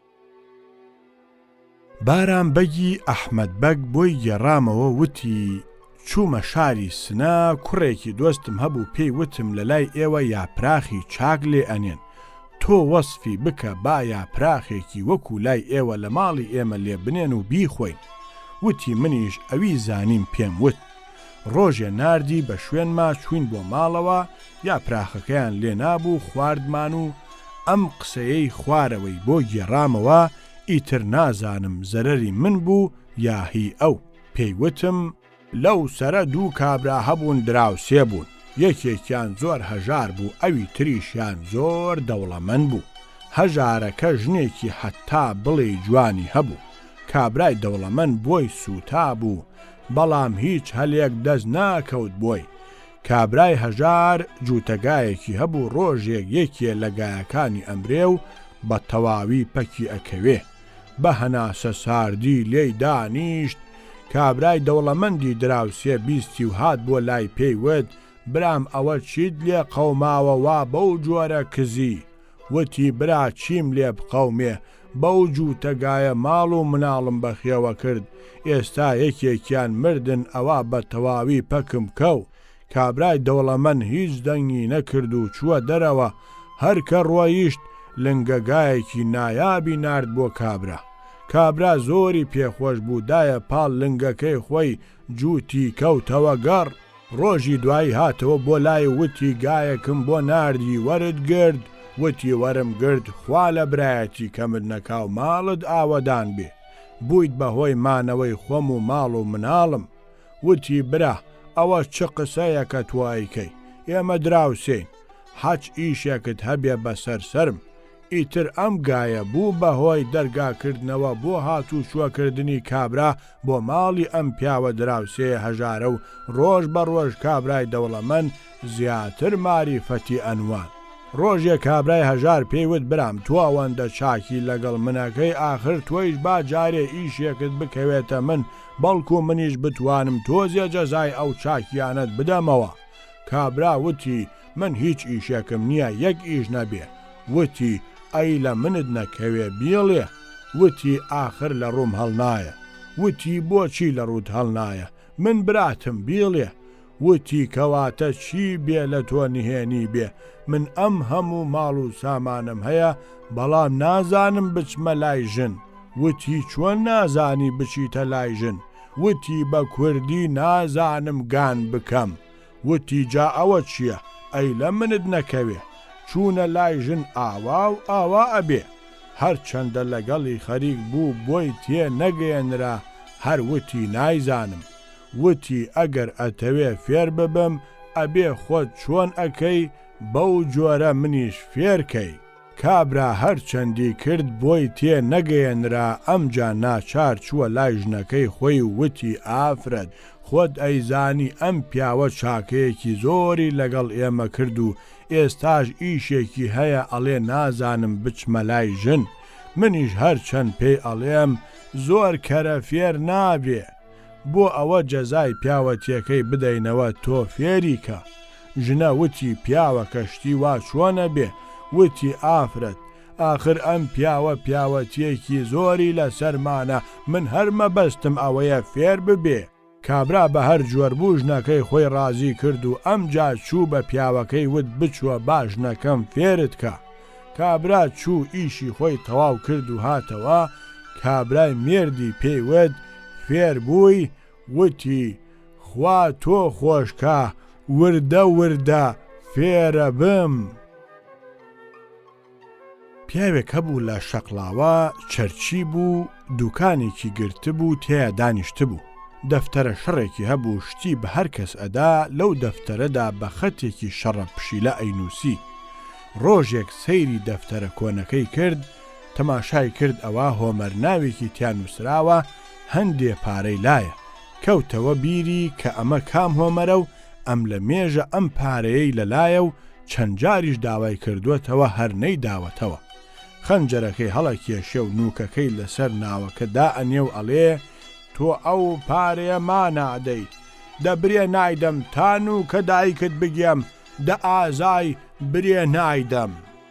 باران بەگی ئەحمەد بەگ بۆی گێڕامەوە وتی چوومە شاری سنە کوڕێکی دۆستم هەبوو پێی وتم لە لای ئێوە یاپراخی چاک لێ ئەنێن تۆ وەسفی بکە با یاپراخێکی وەکو لای ئێوە لە ماڵی ئێمە لێ بنێن و بیخۆین. وتی منیش ئەوی زانیم پێم وت. ڕۆژێ ناردی بە شوێنما چوین بۆ ماڵەوە یاپراخەکەیان لێ نابوو خواردمان و ئەم قسەیەی خوارەوەی بۆ گێڕامەوە ئیتر نازانم زەرەری من بوو یاهی ئەو. پێیوتم لەو سرە 2 کابرا هەبوون دراوسێ بوون. یەکێکیان زۆر هەژار بوو ئەوی تریشیان زۆر دەوڵەمەند بوو. هەژارەکە ژنێکی حەتا بڵێ جوانی هەبوو. کابرای دەوڵەمەند بۆی سوتا بوو بەڵام هیچ هەلێک دەست ناکەوت بۆی. کابرای هەژار جووتەگایەکی هەبوو ڕۆژێک یەکێ لە گایەکانی ئەمرێ و بە تەواوی پەکی ئەکەوێ. بە هەناسە ساردی لێی دانیشت. کابرای دەوڵەمەندی دراوسێ بیستی و هات بۆ لای پێیوت برام ئەوە چیت لێ قەوماوە وا بەو جۆرە کزی. وتی برا چیم لێ بقەومێ بەو جووتەگایە ماڵ و مناڵم بەخێوە کرد. ئێستا یەکێکیان مردن ئەوە بە تەواوی پەکم کەو. کابرای دەوڵەمەند هیچ دەنگی نەکرد و چووە دەرەوە. هەرکە ڕۆیشت لنگەگایەکی نایابی نارد بۆ کابرا. کابرا زۆری پێخۆش بوو دایە پاڵ لنگەکەی خۆی جووتی کەوتەوە گەڕ. ڕۆژی دوایی هاتەوە بۆ لای وتی گایەکم بۆ ناردی وەرت گرد وتی وەرم گرت خوا لە برایەتی کە من نەکاو ماڵت ئاوەدان بێ بوویت بەهۆی مانەوەی خۆم و ماڵ و مناڵم وتی برا ئەوە چ قسەیە کە توایکەی ئێمە دراوسین حەج ئیشێکت هەبێ بەسەر سرم ئیتر ئەم گایە بوو بەهۆی دەرگاکردنەوە بۆ هاتوو چووەکردنی کابرا بۆ ماڵی ئەم پیاوە دراوسێ هەژارە و ڕۆژ بە ڕۆژ کابرای دەوڵەمەند زیاتر معریفەتی ئەنوان ڕۆژێک کابرای هەژار پێیوت برام تو ئەوەندە چاکی لەگەڵ منەکەی ئاخر تۆیش با جارێ ئیشێکت بکەوێتە من بەڵکو منیش بتوانم تۆزیە جەزای ئەو چاکیانت بدەمەوە کابرا وتی من هیچ ئیشێکم نییە یەک ئیش نەبێ وتی ئەی لە منت نەکەوێ بیڵێ وتی ئاخر لە ڕووم هەڵنایە وتی بۆچی لە ڕوود هەڵنایە من براتم بیڵێ وتی کەواتە چی بێ لە تۆ نهێنی بێ من ئەم هەموو ماڵ و سامانم هەیە بەڵام نازانم بچمە لای ژن وتی چۆن نازانی بچیتە لای ژن وتی بە کوردی نازانم گان بکەم وتی جا ئەوە چییە ئەی لە منت نەکەوێ چوونە لای ژن ئاوا و ئاوا ئەبێ هەر چەندە لەگەڵی خەریک بوو بۆی تێ نەگەێنرا هەر وتی نایزانم وتی ئەگەر ئەتەوێ فێر ببم ئەبێ خۆت چۆن ئەکەی بەو جۆرە منیش فێرکەی کابرا هەر چەندی کرد بۆی تێ نەگەێنرا ئەمجا ناچار چووە لای ژنەکەی خۆی وتی ئافرەت خۆت ئەیزانی ئەم پیاوە چاکەیەکی زۆری لەگەڵ ئێمە کرد و ئێستاش ئیشێکی هەیە ئەڵێ نازانم بچمە لای ژن منیش هەر چەند پێی ئەڵێم زۆر کەرە فێر نابێ بۆ ئەوە جەزای پیاوەتیەکەی بدەینەوە تۆ فێریکە ژنە وتی پیاوە کەشتی وا چۆنە بێ وتی ئافرەت ئاخر ئەم پیاوە پیاوەتیەکی زۆری لە سەرمانە من هەرمە بەستم ئەوەیە فێر ببێ کابرا بە هەر جۆر بوو ژنەکەی خۆی ڕازی کرد و ئەمجا چوو بە پیاوەکەی وت بچووە باژنەکەم فێرت کە کابرا چوو ئیشی خۆی تەواو کرد و هاتەوە کابرای مێردی پێیوت فێر بووی وتی خوا تۆ خۆشکە وردە وردە فێرە بم پیاوێک هەبوو لە شەقڵاوە چەرچی بوو دوکانێکی گرتبوو تێیە دانیشت بوو دەفتەرە شەڕێکی هەبوو شتی بە هەر کەس ئەدا لەو دەفتەرەدا بە خەتێکی شەڕە پشیلە ئەینووسی ڕۆژێک سەیری دەفتەرە کۆنەکەی کرد تەماشای کرد ئەوە هۆمەر ناوێکی تیان نووسراوە هەندێ پارەی لایە کەوتەوە بیری کە ئەمە کام هۆمەرە و ئەم لە مێژە ئەم پارەیەی لەلایە و چەند جاریش داوای کردوێتەوە هەر نەیداوەتەوە خەنجەرەکەی هەڵەکێشێ و نوکەکەی لەسەر ناوەکە دائەنێ و ئەڵێ تۆ ئەو پارەیە مانادەی دەبرێ نایدەم تان و کە دایکت بگێم دە ئازای برێ نایدەم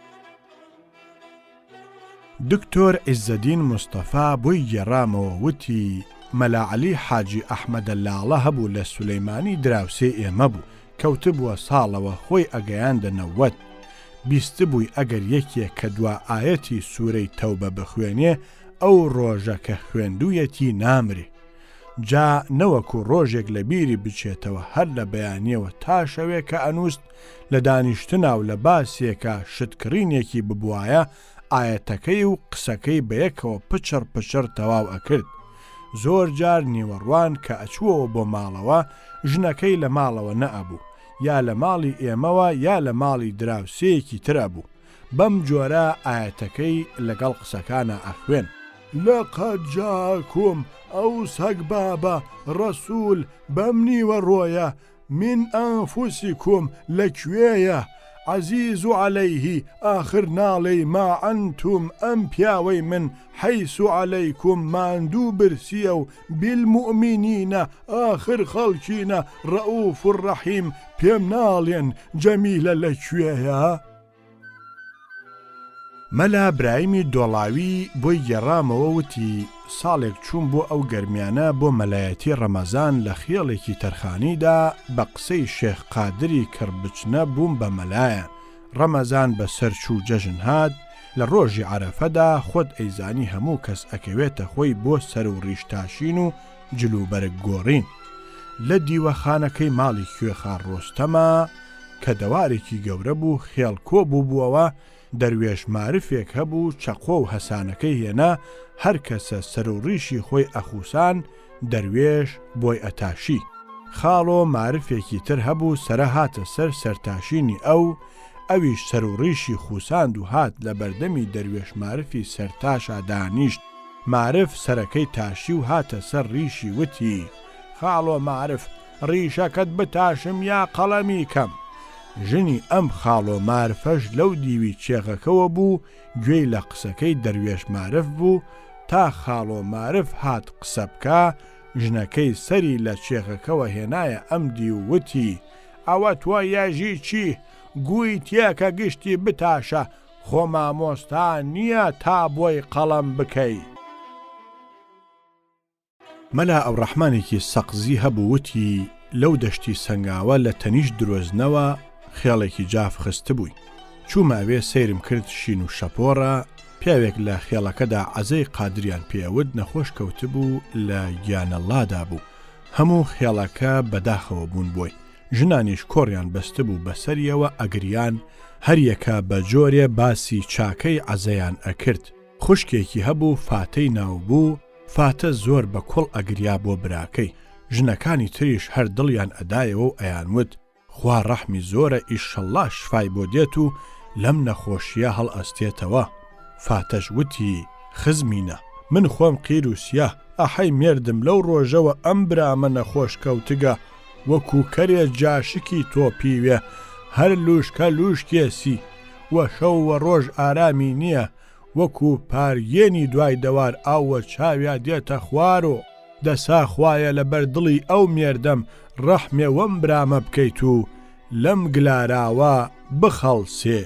دکتۆر عیزەدین مستەفا بۆی گێڕامەوە وتی مەلا عەلی حاجی ئەحمەدە لاڵە هەبوو لە سولەیمانی دراوسێ ئێمە بوو کەوتبووە ساڵەوە خۆی ئەگەیاندە 90 بیستبووی ئەگەر یەکێک کە دوا ئایەتی سوورەی تەوبە بخوێنێ ئەو ڕۆژە کە خوێندوویەتی نامرێ جا نەوەکو ڕۆژێک لە بیری بچێتەوە هەر لە بەیانیەوە تا شەوێک کە ئەنووست لە دانیشتنا و لە باسێکە شتکڕینێکی ببوایە ئایەتەکەی و قسەکەی بەیەکەوە پچڕ پچڕ تەواو ئەکرد زۆر جار نیوەڕوان کە ئەچووەوە بۆ ماڵەوە ژنەکەی لە ماڵەوە نەئەبوو یا لە ماڵی ئێمەوە یا لە ماڵی دراوسەیەکی ترە بوو بەم جۆرە ئایەتەکەی لەگەڵ قسەکانە ئەخوێن لەقەد جاکم ئەو سەگ بابە ڕەسوول بەم نیوەڕۆیە من ئەنفوسیکم لەکوێیە عزیز عليه آخر ناڵی ما ئەنتوم ئەم پیاوەی من حەیس عەلەیکم ماندوو برسیە و بالمؤمنینە آخر خەڵکینە ڕەئوف ڕەحیم پێم ناڵێن جەمیلە لەکوێیە مەلا برایمی دۆڵاوی بۆی گێڕامەوە وتی ساڵێک چوون بۆ ئەو گەرمیانە بۆ مەلایەتی ڕەمەزان لە خێڵێکی تەرخانیدا بە قسەی شێخ قادری کڕبچنە بووم بە مەلایە ڕەمەزان بە سەرچوو جەژن هات لە ڕۆژی عەرەفەدا خۆت ئەیزانی هەموو کەس ئەکەوێتە خۆی بۆ سەر و ڕیشتاشین و جلوبەرگ گۆڕین لە دیوەخانەکەی ماڵی کوێخان ڕۆستەمە کە دەوارێکی گەورە بوو خێڵ کۆ بووبووەوە دەروێش معرفێک هەبوو چەقۆ و هەسانەکەی هێنا هەر کەسە سەر و ڕیشی خۆی ئەخوسان دەروێش بۆی ئەتاشی. خاڵۆ معرفێکی تر هەبوو سەرە هاتە سەر سەرتاشینی ئەویش سەر و ڕیشی خوساند و هات لە بەردەمی دەروێش معرفی سەرتاشا دانیشت. معرف سەرەکەی تاشی و هاتە سەر ڕیشی وتی: خاڵۆ معرف، ڕیشەکەت بتاشم یا قەڵەمی کەم؟ ژنی ئەم خاڵۆ معرفەش لەو دیوی چێغەکەوە بوو، گوێی لە قسەکەی دەروێش معرف بوو. تا خاڵۆ معرف هات قسە بکە، ژنەکەی سەری لە چێغەکەوە هێنایە ئەم دی و وتی: ئەوە تۆ یاژی چی؟ گووی تێکە گشتی بتاشە، خۆ مامۆستا نییە تا بۆی قەڵەم بکەی. مەلا ئەوڕەحمانێکی سەقزی هەبوو، وتی: لەو دەشتی سنگاوە لە تەنیش درۆزنەوە خێڵێکی جاف خست بووی. چووماوێ سەیرم کرد شین و شەپۆڕە، پیاوێک لە خێڵەکەدا عەزەی قادریان پێوت نەخۆش کەوتبوو لە گیانەڵادا بوو. هەموو خێڵەکە بەداخەوە بوون بۆی. ژنانیش کۆڕیان بەستە بوو بەسەریەوە ئەگریان، هەریەکە بە جۆرێ باسی چاکەی عەزەیان ئەکرد. خوشکێکی هەبوو فاتەی ناو بوو، فاتە زۆر بە کوڵ ئەگریا بۆ براکەی. ژنەکانی تریش هەر دڵیان ئەدایەوە و ئەیانوت: خوا ڕەحمی زۆرە، ئیشەڵڵا شفای بۆ دێت و لەم نەخۆشیە هەڵ ئەستێتەوە. فاتەش وتی: خزمینە، من خۆم قیر و سیاه، ئەحەی مێردم لەو ڕۆژەوە ئەم برامە نەخۆش کەوتگە، وەکو کەرێ جاشکی تۆپیوێ، هەر لوشکە لوشکێسی، وە شەو وە ڕۆژ ئارامی نییە، وەکو پارگێنی دوای دەوار ئاوە چاویا دێتە خوارۆ. دەسا خوایە لەبەر دڵی ئەو مێردەم ڕەحمێ وەم برامە بکەیت و لەم گلاراوە بخەڵسێ.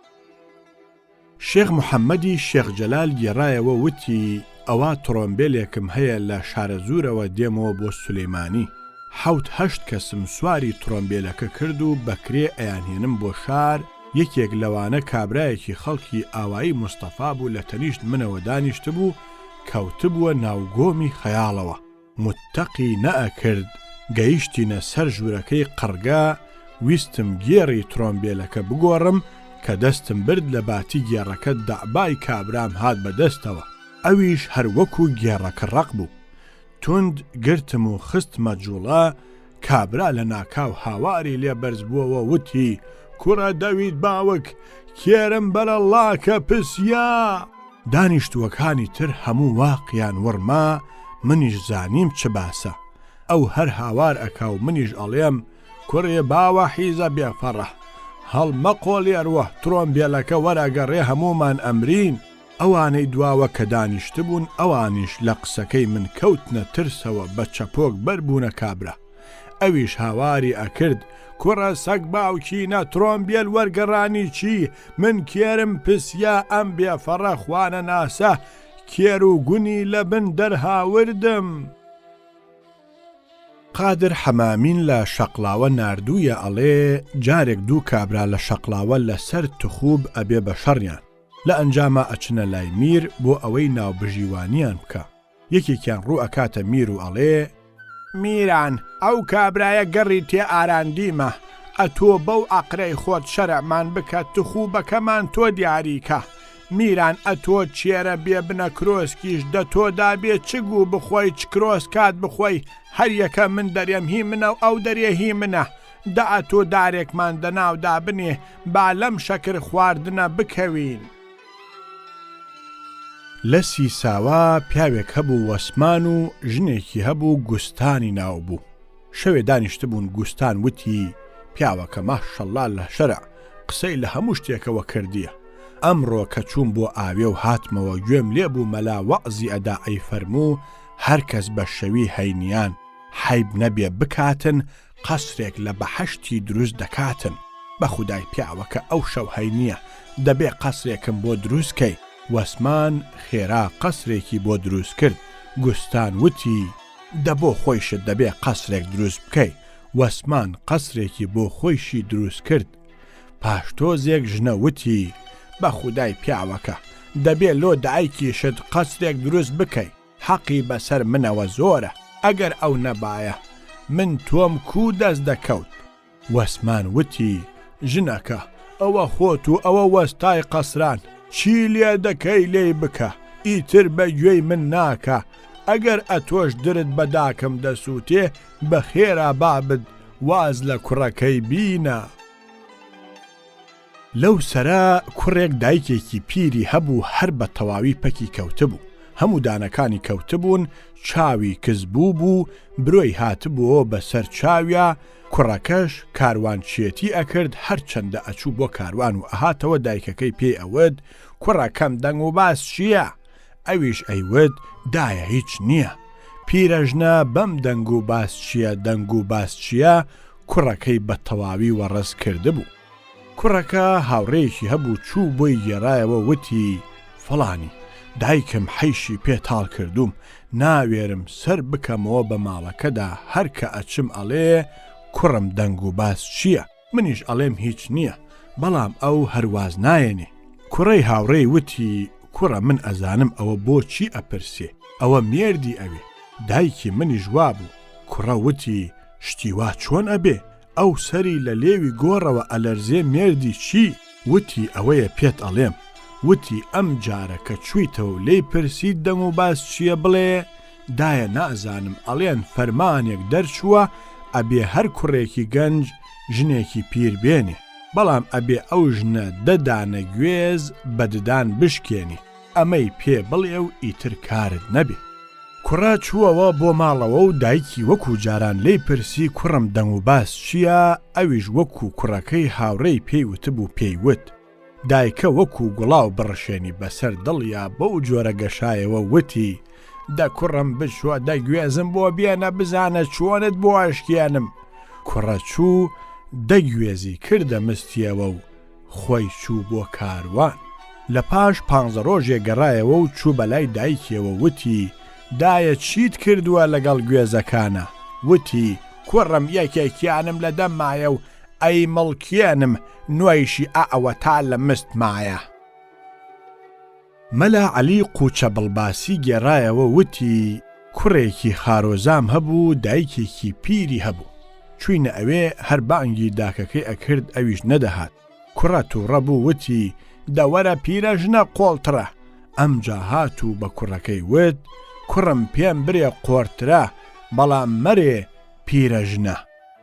شێخ محەممەدی شێخ جەلال گێڕایەوە، وتی: ئەوە تڕۆمبێلێکم هەیە لە شارەزورەوە دێمەوە بۆ سولەیمانی. 7-8 کەسم سواری تڕۆمبێلەکە کرد و بەکرێ ئەیانهێنم بۆ شار. یەکێک لەوانە کابرایەکی خەڵکی ئاوایی مستەفا بوو، لە تەنیشت منەوە دانیشت بوو، کەوتبووە ناوگۆمی خەیاڵەوە. متتەقی نەئەکرد، گەیشتینە سەر ژوورەکەی قڕگا. ویستم گێڕی تڕۆمبێلەکە بگۆڕم کە دەستم برد لە باتی گێڕەکە دەعبای کابرام هات بەدەستەوە. ئەویش هەروەکو گێڕەکە ڕق بوو. توند گرتم و خستمە جوڵە. کابرا لە ناکاو هاواری لێ بەرز بووەوە، وتی: کوڕە دەوید باوک، کێرم بەرەڵڵاکە پسیا. دانیشتووەکانی تر هەموو واقیان وڕما، منیش زانیم چ باسە. ئەو هەر هاوار ئەکا و منیش ئەڵێم: کوڕێ باوە حیزە بێفەڕە، هەڵمە قۆڵێروە، تڕۆمبێلەکە وەرەگەڕێ هەمومان ئەمرین. ئەوانەی دواوە کە دانیشتبوون، ئەوانیش لە قسەکەی من کەوتنە ترسەوە، بە چەپۆک بەربوونە کابرا. ئەویش هاواری ئەکرد: کوڕە سەگ باوکینە، تڕۆمبێل وەرگەڕانی چی؟ من کێرم پسیا، ئەم بێفەڕە خوانە ناسە، کێر و گونی لە بن دەرهاوردم. قادر حەمامین لە شەقلاوە ناردوویە، ئەڵێ جارێک دوو کابرا لە شەقلاوە لەسەر تخوب ئەبێ بە شەڕیان. لە ئەنجامە ئەچنە لای میر بۆ ئەوەی ناوبژیوانیان بکە. یەکێکیان ڕوو ئەکاتە میر و ئەڵێ: میران، ئەو کابرایە گەڕی تێ ئاراندیمە، ئەتۆ بەو ئەقرەی خۆت شەرعمان بکە، تخوبەکەمان تۆ دیاریکە. میران، ئەتۆ چێرە بێ بنە کرۆسکیش دەتۆدا بێ چگو بخۆی، چ کرۆس کات بخۆی، هەر یەکە من دەرێم هی منە و ئەو دەرێ هی منە. دا ئەتۆ دارێکمان دەناودا بنێ، با لەم شەکر خواردنە بکەوین. لە سیساوە پیاوێک هەبوو وەسمان و ژنێکی هەبوو گوستانی ناو بوو. شەوێ دانیشتبوون گوستان، وتی: پیاوەکە ماشەڵڵا لە شەرع قسەی لە هەموو شتێکەوە کردیە. ئەمڕۆ کە چوون بۆ ئاوێ و هاتمەوە، گوێم لێ بوو مەلا وەعزی ئەدا، ئەی فەرموو هەر کەس بە شەوی هەینیان حیب نەبێ بکاتن، قەسرێک لە بەحەشتی دروست دەکاتن. بە خودای پیاوەکە ئەو شەو هەینیە، دەبێ قەسرێکم بۆ دروستکەی. وەسمان خێرا قەسرێکی بۆ دروست کرد. گوستان وتی: دەبۆ خۆیشت دەبێ قەسرێک دروست بکەی. وەسمان قەسرێکی بۆ خۆیشی دروست کرد. پاشتۆزێک ژنە وتی: بە خودای پیاوەکە دەبێ لۆ دایکیشت قەسرێک دروست بکەی، حەقی بەسەر منەوە زۆرە، ئەگەر ئەو نەبایە من تۆم کوو دەست دەکەوت. وەسمان وتی: ژنەکە ئەوە خۆت و ئەوە وەستای قەسران چی لێ دەکەی لێی بکە ئیتر بە گوێی من ناکە ئەگەر ئەتۆش درت بەداکەم دەسووتێ بە خێرا بابد واز لە کوڕەکەی بینە. لەو سەرا کوڕێک دایکێکی پیری هەبوو هەر بە تەواوی پەکی کەوتبوو هەموو دانەکانی کەوتبوون چاوی کزبوو بوو برۆی هاتبووە بەسەر چاویە کوڕەکەش کاروانچێتی ئەکرد هەرچەندە ئەچوو بۆ کاروان و ئەهاتەوە دایکەکەی پێی ئەوەد کوڕەکەم دەنگ و باس چییە؟ ئەویش ئەیوت دایە هیچ نییە. پیرەژنە بەم دەنگ و باس چییە دەنگ و باس چییە کوڕەکەی بە تەواوی وەڕەس کردبوو. کوڕەکە هاوڕێیەکی هەبوو چوو بۆی گێڕایەوە وتی فڵانی دایکم حیشی پێتاڵ کردوم ناوێرم سەر بکەمەوە بە ماڵەکەدا هەر کە ئەچم ئەڵێ کوڕم دەنگ و باس چییە؟ منیش ئەڵێم هیچ نییە بەڵام ئەو هەرواز نایەنێ. کوڕەی هاوڕێی وتی کوڕە من ئەزانم ئەوە بۆچی ئەپرسێ ئەوە مێردی ئەوێ دایکی منیش وا بوو. کوڕە وتی شتیوا چۆن ئەبێ ئەو سەری لە لێوی گۆڕەوە ئەلەرزێ مێردی چی؟ وتی ئەوەیە پێت ئەڵێم. وتی ئەم جارە کە چوویتەوە لێی پرسید دەنگ و باس چییە بڵێ دایە نازانم ئەڵێن فەرمانێک دەرچووە ئەبێ هەر کوڕێکی گەنج ژنێکی پیر بێنێ بەڵام ئەبێ ئەو ژنە دەدانە گوێز بەددان بشکێنی ئەمەی پێ بڵێ و ئیتر کارت نەبێ. کوڕا چووەوە بۆ ماڵەوە و دایکی وەکو جاران لێی پرسی کوڕم دەنگ و باس چییە؟ ئەویش وەکو کوڕەکەی هاوڕێی پێیوتبوو پێیوت. دایکە وەکو گوڵاو بڕشێنی بەسەر دڵیا بەو جۆرە گەشایەوە وتی دە کوڕم بچوە دەگوێزم بۆ بێنە بزانە چۆنت بۆ ئاشکێنم. کوڕە چوو دەگوێزی کردە مستیەوە و خۆی چوو بۆ کاروان. لە پاش 15 ڕۆژێ گەڕایەوە و چوو بەلای دایکیەوە وتی دایە چیت کردووە لەگەڵ گوێزەکانە؟ وتی کوڕم یەکێکیانم لە دەممایە و ئەی مڵکێنم نوێیشی ئەوە تا لە مست مایە. مەلا عەلی قوچە بڵباسی گێڕایەوە وتی کوڕێکی خارۆزام هەبوو دایکێکی پیری هەبوو چوینە ئەوێ هەر بانگی داکەکەی ئەکرد ئەویش نەدەهات. کوڕە تووڕە بوو وتی دەوەرە پیرەژنە قۆڵترە. ئەمجا هات و بە کوڕەکەی وت کوڕم پێم برێ قۆرترە بەڵام مەرێ پیرەژنە.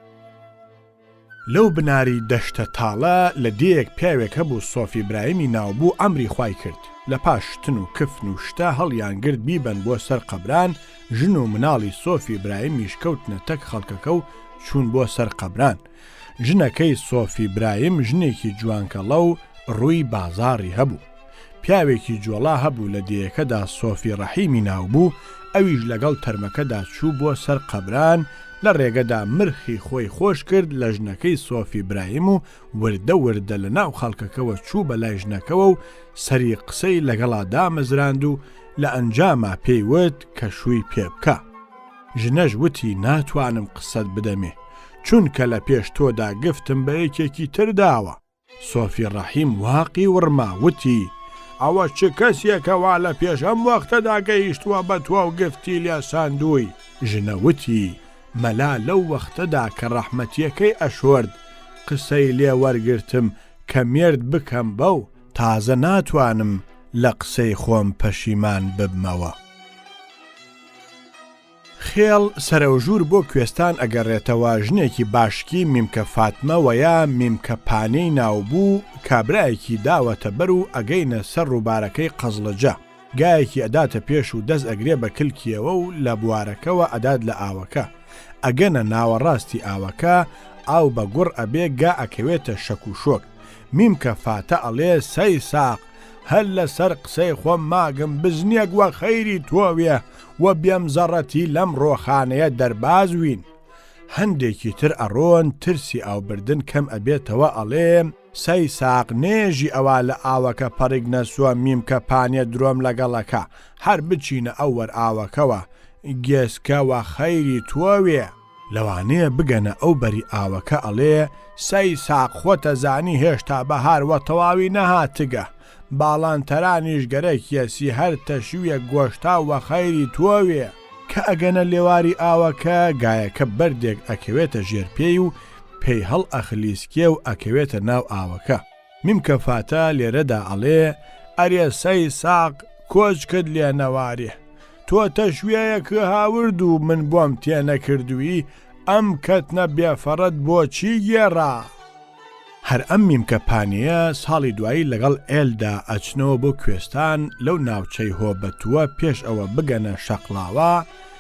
لەو بناری دەشتە تاڵە لە دێیەک پیاوێک هەبوو سۆفی برایمی ناوبوو ئەمری خوای کرد لە پاش شتن و کفن و شتا هەڵیان گرت بیبەن بۆ سەر قەبران ژن و مناڵی سۆفی برایمیش کەوتنە تەک خەڵکەکە و چوون بۆ سەر قەبران. ژنەکەی سۆفی برایم ژنێکی جوانکەڵە و ڕووی بازاڕی هەبوو. پیاوێکی جۆڵا هەبوو لە دێیەکەدا سۆفی ڕەحیمی ناوبوو ئەویش لەگەڵ تەرمەکەدا چوو بۆ سەر قەبران لە ڕێگەدا مرخی خۆی خۆش کرد لە ژنەکەی سۆفی برایم و وردە وردە لە ناو خەڵکەکەوە چوو بەلای ژنەکەوە و سەری قسەی لەگەڵا دامەزراند و لە ئەنجاما پێیوت کە شووی پێ بکە. ژنەش وتی ناتوانم قسەت بدەمێ چونکە لە پێش تۆدا گفتم بە یەکێکی تر داوە. سۆفی ڕەحیم واقی ورما وتی ئەوە چ کەسێکەوە لە پێش ئەم وەختەدا گەیشتووە بە تۆ و گفتی لێ ساندووی. ژنەوتی مەلا لەو وەختەدا کە ڕەحمەتیەکەی ئەشۆرد قسەی لێ وەرگرتم کە مێرد بکەم بەو تازە ناتوانم لە قسەی خۆم پەشیمان ببمەوە. خێڵ سەرەوژوور بۆ کوێستان ئەگەڕێتەوە ژنێکی باشکی میمکە فاتمە وەیا میمکە پانەی ناوبوو کابرایەکی داوەتە بەر و ئەگەینە سەر ڕووبارەکەی قەزڵجە گایەکی ئەداتە پێش و دەست ئەگرێ بە کلکیەوە و لە بوارەکەوە ئەدات لە ئاوەکە ئەگەنە ناوەڕاستی ئاوەکە ئاو بە گوڕ ئەبێ گا ئەکەوێتە شەک و شۆک. میمکە فاتە ئەڵێ سەی ساق هەر لەسەر قسەی خۆم ماگم بزنێک وە خەیری تۆوێ وە بێم زەڕەتی لەم ڕۆخانەیە دەربازوین. هەندێکی تر ئەڕۆن ترسی ئاوبردن کەم ئەبێتەوە ئەڵێم سەی ساق نێژی ئەوە لە ئاوەکە پەڕێک نەسووە میمکە پانێ درۆم لەگەڵەکە هەر بچینە ئەو وەر ئاوەکەوە گێسکەوە خەیری تۆوێ. لەوانەیە بگەنە ئەو بەری ئاوەکە ئەڵێ سەی ساق خۆتە زانی هێشتا بەهار وە تەواوی نەهاتگە باڵانتەرانیش گەرەکیەسی هەر تەشویە گۆشتا وە خەیری تۆوێ. کە ئەگەنە لێواری ئاوەکە گایەکە بەردێک ئەکەوێتە ژێرپێی و پێی هەڵ ئەخلیسکێ و ئەکەوێتە ناو ئاوەکە. میمکە فاتە لێرەدا ئەڵێ ئەرێ سەی ساق کۆچ کرد لێ نەواری تۆ تەشویەیەکە هاورد و من بۆم تێ نەکردووی ئەم کەتنە بێفەڕەت بۆچی گێڕا هەر ئەم میمکە پانیە ساڵی دوایی لەگەڵ ئێلدا ئەچنەوە بۆ کوێستان لەو ناوچەی هۆبەتووە پێش ئەوە بگەنە شەقڵاوە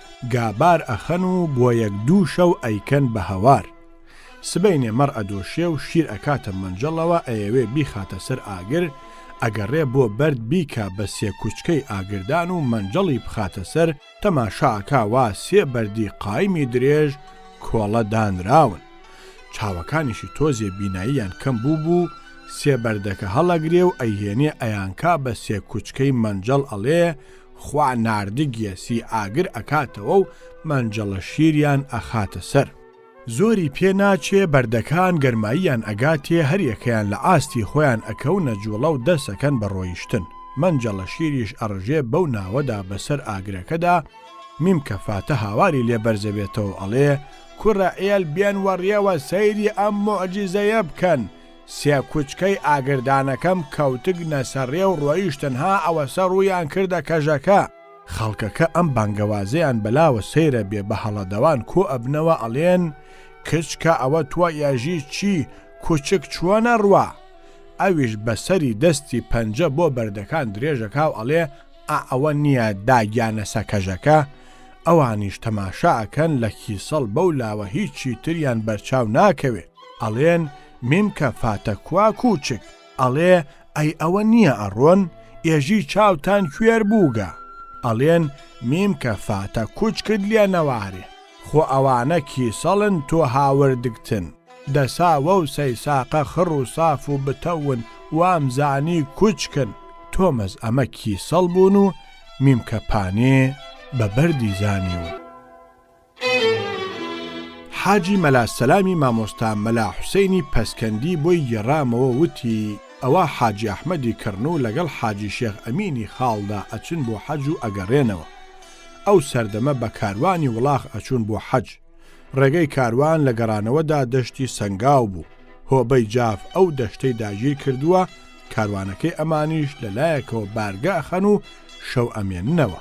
گابار ئەخەن و بۆ یەک دوو شەو ئەیکەن بە هەوار سبەینێ مەڕ ئەدۆشێ و شیر ئەکاتە منجەڵەوە ئەیەوێ بیخاتە سەر ئاگر ئەگەڕێ بۆ بەرد بیکە بە سێ کوچکەی ئاگردان و منجەڵی بخاتە سەر تەماشاکا وا سێ بەردی قایمی درێژ کۆڵە دانراون چاوەکانیشی تۆزێ بیناییان کەم بوو سێ بەردەکە هەڵەگرێ و ئەیهێنێ ئەیانکا بە سێ کوچکەی منجەڵ ئەڵێ خوا ناردگیەسی ئاگر ئەکاتەوە و منجەڵە شیریان ئەخاتە سەر زۆری پێ ناچێ بەردەکان گەرماییان ئەگاتێ هەریەکەیان لە ئاستی خۆیان ئەکەونە جوڵە و دەسەکەن بە ڕۆیشتن منجەڵە شیریش ئەڕژێ بەو ناوەدا بەسەر ئاگرەکەدا میمکە فاتە هاواری لێ بەرزەبێتەوە ئەڵێ کوڕە ئێل بێن وەڕیەوە سەیری ئەم مۆعجیزەیە بکەن سێ کوچکەی ئاگردانەکەم کەوتگ نەسەڕێ و ڕۆیشتنها ئەوە سەر ڕوویان کردە کەژەکە خەڵکەکە ئەم بانگەوازەیان بەلاوە سەیرە بێ بە هەڵەدەوان کۆ ئەبنەوە ئەڵێن کچکە ئەوە توە یاژی چی کوچک چووەنە ڕوا ئەویش بەسەری دەستی پەنجە بۆ بەردەکان درێژەکە و ئەڵێ ئەوە نییە داگیانە سەکەژەکە ئەوانیش تەماشاکەن لە کیسەڵ بەو لاوە هیچی تریان بەرچاو ناکەوێ ئەڵێن میمکە فاتە کوا کوچک ئەڵێ ئەی ئەوە نییە ئەڕۆن ئێژی چاوتان کوێر بووگە ئەڵێن میمکە فاتە کوچ کرد لێ نەوارێ خۆ ئەوانە کیسەڵن تۆ هاوردگتن دەساوە و سەیساقە خڕ و ساف و بتەون وامزانی کوچکن تۆمەز ئەمە کیسەڵ بوون و میمکە پانێ بە بەردی زانیون حاجی مەلاسەلامی مامۆستا مەلا حوسێنی پەسکەندی بۆی گێڕامەوە وتی ئەوە حاجی ئەحمەدی کڕن و لەگەڵ حاجی شێخ ئەمینی خاڵدا ئەچن بۆ حەج و ئەگەڕێنەوە ئەو سەردەمە بە کاروانی وڵاغ ئەچوون بۆ حەج ڕێگەی کاروان لە گەڕانەوەدا دەشتی سەنگاو بوو هۆبەی جاف ئەو دەشتەی داگیر کردووە کاروانەکەی ئەمانیش لەلایەکەوە بارگە ئەخەن و شەو ئەمێننەوە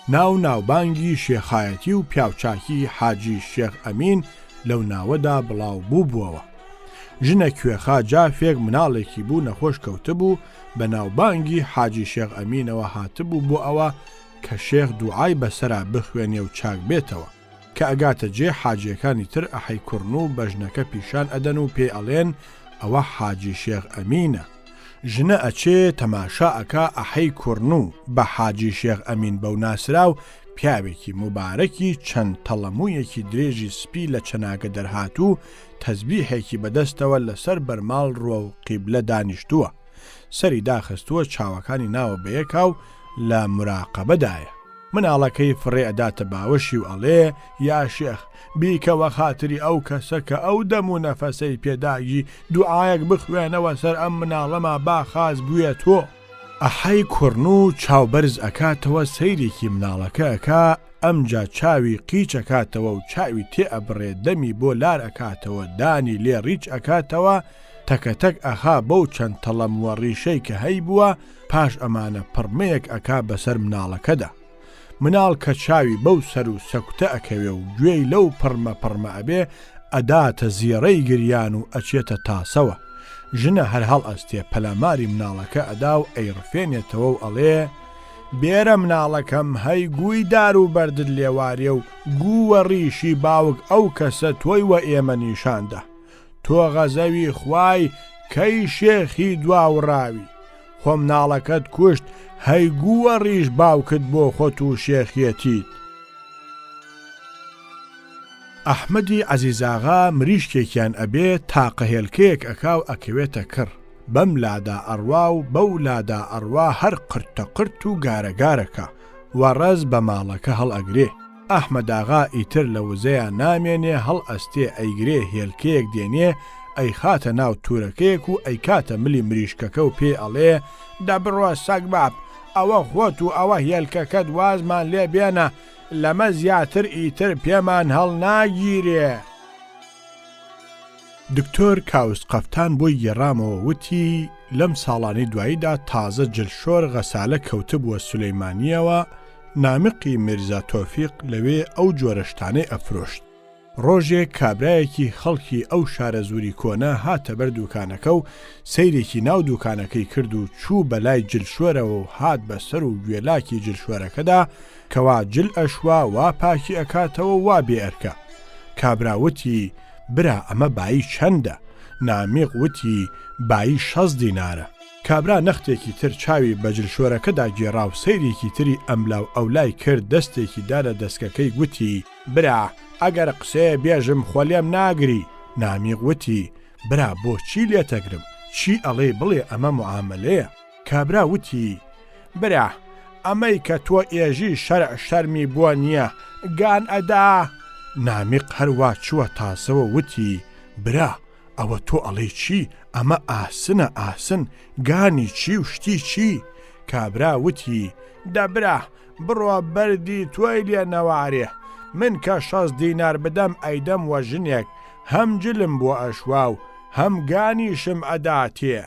ناوبانگی شێخایەتی و پیاوچاکی حاجی شێخ ئەمین لەو ناوەدا بڵاو بووبووەوە ژنە کوێخا جافێک مناڵێکی بوو نەخۆش کەوتە بوو بە ناوبانگی حاجی شێخ ئەمینەوە هاتبوو بۆ ئەوە کە شێخ دوعای بەسەرا بخوێنێ و چاک بێتەوە کە ئەگاتە جێ حاجیەکانی تر ئەحەی کوڕن و بەژنەکە پیشان ئەدەن و پێ ئەڵێن ئەوە حاجی شێخ ئەمینە ژنە ئەچێ تەماشا ئەکا ئەحەی کوڕن و بە حاجی شێخ ئەمین بەو ناسرا و پیاوێکی مبارەکی چەند تەڵەموویەکی درێژی سپی لە چەناگە دەرهات و تەزبیحێکی بەدەستەوە لەسەر بەرماڵ ڕوە و قیبلە دانیشتووە سەری داخستووە چاوەکانی ناوە بەیەکا و لە مراقەبەدایە مناڵەکەی فڕێ ئەداتە باوەشی و ئەڵێ یا شێخ بیکەوە خاتری ئەو کەسە کە ئەو دەم و نەفەسەی پێداگی دوعایەک بخوێنەوە سەر ئەم مناڵەما باخاز بووە تۆ ئەحەی کوڕن و چاوبەرز ئەکاتەوە سەیرێکی مناڵەکە ئەکا ئەمجا چاوی قیچ ئەکاتەوە و چاوی تێ ئەبڕێ دەمی بۆ لار ئەکاتەوە دانی لێ ڕیچ ئەکاتەوە تەکەتەک ئەخا بەو چەند تەڵەموە ڕیشەی کە هەی بووە پاش ئەمانە پڕمەیەک ئەکا بەسەر مناڵەکەدا مناڵ کە چاوی بەو سەر و سەکوتە ئەکەوێ و گوێی لەو پڕمە ئەبێ ئەداتە زیێڕەی گریان و ئەچێتە تاسەوە ژنە هەر هەڵ ئەستێ پەلاماری مناڵەکە ئەدا و ئەیڕفێنێتەوە و ئەڵێ بێرە مناڵەکەم هەی گووی دار و بەردت لێوارێ و گووە ڕیشی باوک ئەو کەسە تۆی وە ئێمە نیشاندا تۆ غەزەوی خوای کەی شێخی دواوڕاوی خۆ مناڵەکەت کوشت هەی گووە ڕیش باوکت بۆ خۆت و شێخیەتیت ئەحمەدی عەزیزاغا مریشکێکیان ئەبێ تاقە هێلکەیەک ئەکاو ئەکەوێتە کڕ بەم لادا ئەڕوا و بەو لادا ئەڕوا هەر قرتە قرت و گارەگارەکە وەڕەز بە ماڵەکە هەڵ ئەگرێ ئەحمەداغا ئیتر لە وزەیە نامێنێ هەڵ ئەستێ ئەیگرێ هێلکەیەک دێنێ ئەی خاتە ناو تورەکەیەک و ئەی کاتە ملی مریشکەکە و پێ ئەڵێ دەبڕوە سەگ باب ئەوە خۆت و ئەوە هێلکەکەت وازمان لێ بێنە لەمە زیاتر ئیتر پێمان هەڵ ناگیرێ دکتۆر کاوس قەفتان بۆی گێڕامەوە وتی لەم ساڵانی دواییدا تازە جلشۆر غەسالە کەوتبووە سولەیمانیەوە نامقی میرزا تۆفیق لەوێ ئەو جۆرەشتانەی ئەفرۆشت. ڕۆژێک کابرایەکی خەڵکی ئەو شارە زووری کۆنا هاتە بەر دوکانەکە و سەیرێکی ناو دوکانەکەی کرد و چوو بەلای جلشۆرەوە و هات بەسەر و گوێلاکی جلشۆرەکەدا کەوا جل ئەشوا وا پاکی ئەکاتەوە وا بێ ئەرکە. کابراوتی برا ئەمە بایی چەندە؟ نامیق وتی بایی 6 دینارە. کابرا نەختێکی تر چاوی بە جلشۆرەکەدا گێڕا و سەیرێکی تری ئەملاو ئەولای کرد دەستێکی دا لە دەستکەکەی گوتی برا ئەگەر قسەیە بێژم خۆلێم ناگری. نامیق وتی برا بۆچی لێتەگرم؟ چی ئەڵێ بڵێ ئەمە معاملەیە؟ کابرا وتی برا ئەمەی کە تۆ ئێژی شەرع شەرمی بووە نییە گان ئەدا. نامیق هەروە چووە تاسەوە وتی برا ئەوە تۆ ئەڵێ چی؟ ئەمە ئاسنە ئاسن گانی چی و شتی چی؟ کابرا وتی دەبرا بڕۆ بەردی تۆی لێ نەوارێ من کە 6 دینار بدەم ئەیدەم وە ژنێک هەم جلم بۆ ئەشوا و هەم گانیشم ئەداتێ.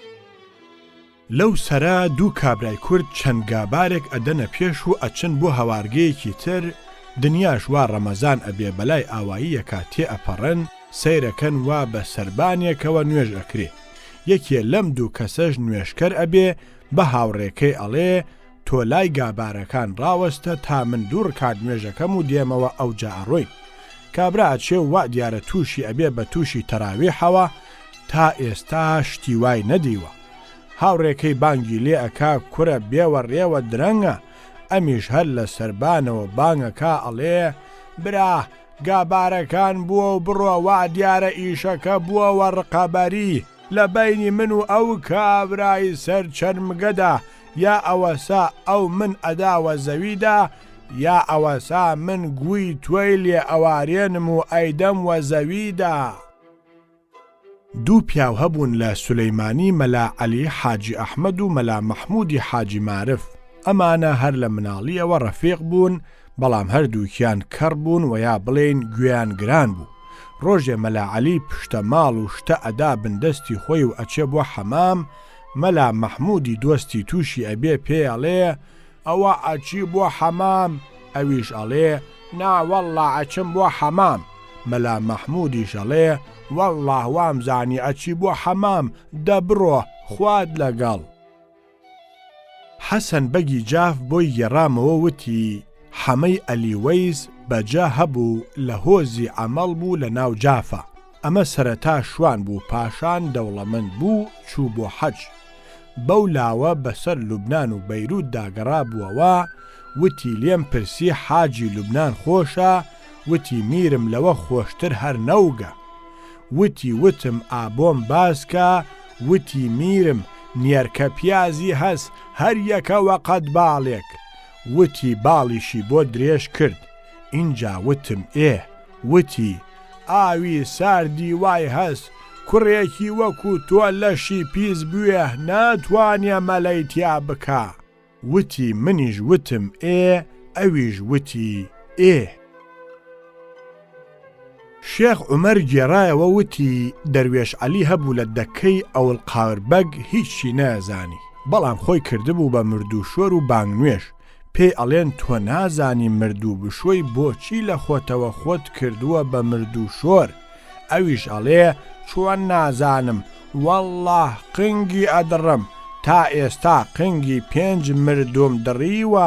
لەو سەرا دوو کابرای کورد چەند گابارێک ئەدەنە پێش و ئەچن بۆ هەوارگەیەکی تر دنیاش وا ڕەمەزان ئەبێ بەلای ئاواییەکە تێ ئەپەڕن سەیرەکەن وا بە سەربانێکەوە نوێژ ئەکرێ. یەکێ لەم دوو کەسەش نوێشکەر ئەبێ بە هاوڕێکەی ئەڵێ تۆ لای گابارەکان ڕاوەستە تا من دوو ڕکات نوێژەکەم و دێمەوە ئەو جاڕۆی. کابرا ئەچێ وا دیارە تووشی ئەبێ بە تووشی تەراویحەوە تا ئێستا شتی وای نەدیوە. هاوڕێکەی بانگی لێ ئەکا کورە بێوە ڕێوە درەنگە. ئەمیش هەر لە سەربانەوە بانگەکە ئەڵێ برا گابارەکان بووە و بڕۆ وا دیارە ئیشەکە بووەوە ڕقەبەری لە بەینی من و ئەو کابرای سەر چەرمگەدا یا ئەوەسا ئەو من ئەداوە زەویدا یا ئەوەسا من گووی توی لێ ئەوارێنم و ئەیدەم وە زەویدا. دوو پیاو هەبوون لە سولەیمانی مەلا عەلی حاجی ئەحمەد و مەلا مەحموودی حاجی مارف. ئەمانە هەر لە مناڵیەوە ڕەفیق بوون بەڵام هەردووکیان کەڕ بوون و یا بڵێن گوێیان گران بوو. ڕۆژێ مەلا عەلی پشتە ماڵ و شتە ئەدا بندەستی خۆی و ئەچێ بۆ حەمام. مەلا مەحموودی دۆستی تووشی ئەبێ پێڵێ ئەوە ئەچی بۆ حەمام. ئەویش ئەڵێ ناوەڵڵا ئەچم بۆ حەمام. مەلا مەحموودیش ئەڵێ وەڵڵا وامزانی ئەچی بۆ حەمام دەبڕۆ خواد لەگەڵ. حەسەن بەگی جاف بۆی گێڕامەوە وتی حەمەی ئەلیوەیز بەجا هەبوو لە هۆزی عەمەڵ بوو لە ناو جافە. ئەمە سەرەتا شوان بوو پاشان دەوڵەمەند بوو چوو بۆ حەج. بەو لاوە بەسەر لوبنان و بەیروت داگەڕا بووەوە وتی لێم پرسی حاجی لوبنان خۆشە؟ وتی میرم لەوە خۆشتر هەر نەوگە. وتی وتم ئابۆم باسکە؟ وتی میرم نیەرکە پیازی هەست هەر یەکەوە قەت باڵێک. وتی باڵیشی بۆ درێژ کرد. اینجا وتم ئێ. وتی ئاوی ساردی وای هەست کوڕێکی وەکو تۆ لەشی پیس بوێ ناتوانێ مەلەی تیا بکە. وتی منیش وتم ئێ. ئەویش وتی ئێ. شێخ عومەر گێڕایەوە وتی دەروێش عەلی هەبوو لە دەکەی ئەوڵ قاوربەگ هیچی نەزانی بەڵام خۆی کردبوو بە مردوو شۆر و بانگنوێش. پێی ئەڵێن تۆ نازانی مردوو بشۆی بۆچی لە خۆتەوە خۆت کردووە بە مردوو شۆر؟ ئەویش ئەڵێ چۆن نازانم وەڵڵا قنگی ئەدڕم تا ئێستا قنگی 5 مردوم دڕیوە.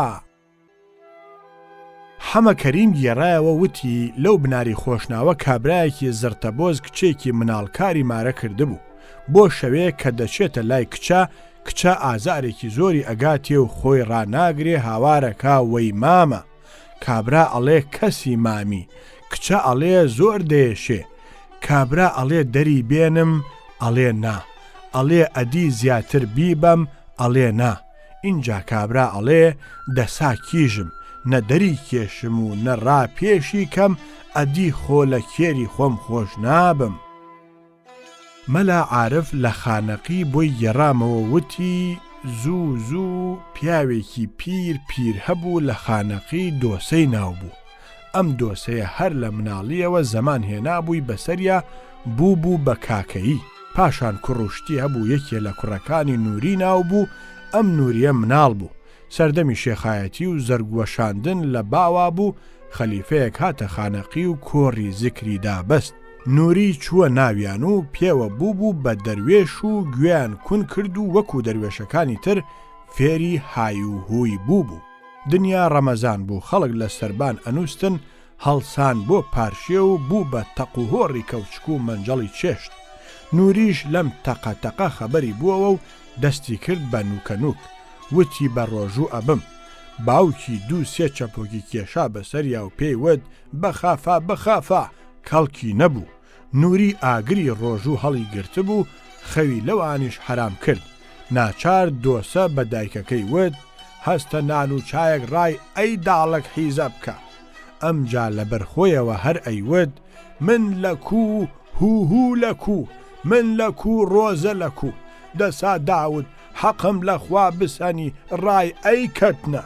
حەمە کەریم گێڕایەوە وتی لەو بناری خۆشناوە کابرایەکی زرتەبۆز کچێکی مناڵکاری مارە کردبوو. بۆ شەوەیە کە دەچێتە لای کچە ئازارێکی زۆری ئەگاتێ و خۆی ڕناگرێ هاوارەکە وەی مامە. کابرا ئەڵێ کەسی مامی. کچە ئەڵێ زۆر دێشێ. کابرا ئەڵێ دەری بێنم؟ ئەڵێ نا. ئەڵێ ئەدی زیاتر بیبەم؟ ئەڵێ نا. اینجا کابرا ئەڵێ دەسا کیژم نە دەری کێشم و نە ڕاپێشی کەم ئەدی خۆ لە کێری خۆم خۆش نابم. مەلا عارف لە خانەقی بۆی گێڕامەوە وتی زوو پیاوێکی پیر هەبوو لە خانەقی دۆسەی ناو بوو. ئەم دۆسەیە هەر لە مناڵیەوە زەمان هێنابووی بەسەریە بوو بە کاکەیی. پاشان کوڕوشتی هەبوو یەکێ لە کوڕەکانی نووری ناو بوو، ئەم نووریە مناڵ بوو. سەردەمی شێخایەتی و زەرگوەشاندن لە باوا بوو. خەلیفەیەک هاتە خانەقی و کۆڕی زیکری دابەست. نووری چووە ناویان و پێوە بوو بە دەروێش و گوێیان کون کرد و وەکو دەروێشەکانی تر فێری های و هوی بوو. دنیا ڕەمەزان بوو، خەڵک لە سەربان ئەنووستن، هەڵسان بۆ پارشێ و بوو بە تەق و هۆڕی کەوچک و مەنجەڵی چێشت. نووریش لەم تەقەتەقە خەبەری بووەوە و دەستی کرد بە نوکەنوک، وتی بە ڕۆژوو ئەبم. باوکی دوو سێ چەپۆکی کێشا بەسەریا و پێی وت بەخافا بەخافا، کەڵکی نەبوو. نووری ئاگری ڕۆژوو هەڵی گرت بوو، خەوی لەوانیش حرام کرد. ناچار دۆسە بە دایکەکەی وت هەستە نان و چایەک ڕای ئەی داڵک حیزە بکە. ئەمجا لە بەرخۆیەوە هەر ئەیوت من لە کوو هوو لە کوو، من لە کوو ڕۆزە لە کوو، دەسا داود حەقم لەخوا بسەنی ڕای ئەی کەتنە.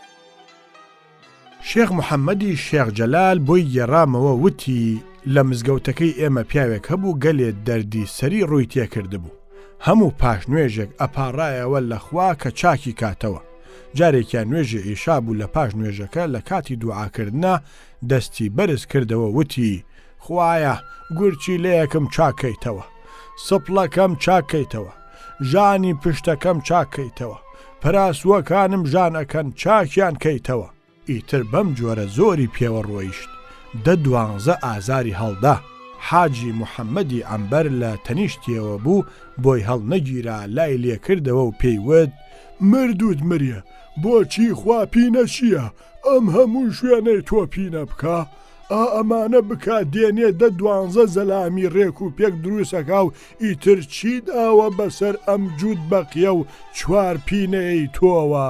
شێخ محەممەدی شێخ جەلال بۆی گێڕامەوە وتی لە مزگەوتەکەی ئێمە پیاوێک هەبوو گەلێت دەردی سەری ڕووی تێکرد بوو. هەموو پاشنوێژێک ئەپاڕایەوە لەخوا کە چاکی کاتەوە. جارێکیان نوێژی ئیشا بوو لە پاش نوێژەکە لە کاتی دوعاکردنا دەستی بەرز کردەوە وتی خوایە گورچی لەیەکم چاکەیتەوە، سپڵەکەم چاکەیتەوە، ژانی پشتەکەم چاکەیتەوە، پەراسووەکانم ژانەکەن چاکیان کەیتەوە. ئیتر بەم جۆرە زۆری پێوە ڕۆیشت. 12 ئازاری هەڵدا. حاجی محەممەدی ئەمبەر لە تەنیشتیەوە بوو، بۆی هەڵ نەگیرا لای لێکردەوە و پێیوت مردوت مریە، بۆچی خواپینە چییە؟ ئەم هەموو شوێنەی تۆ پینە بکە؟ ئەمانە بکە دێنێ 12 زەلامی ڕێک و پێک دروستەکە و ئیتر چیت ئاوە بەسەر ئەم جوود بەقیە و 4 پینەی تۆوە.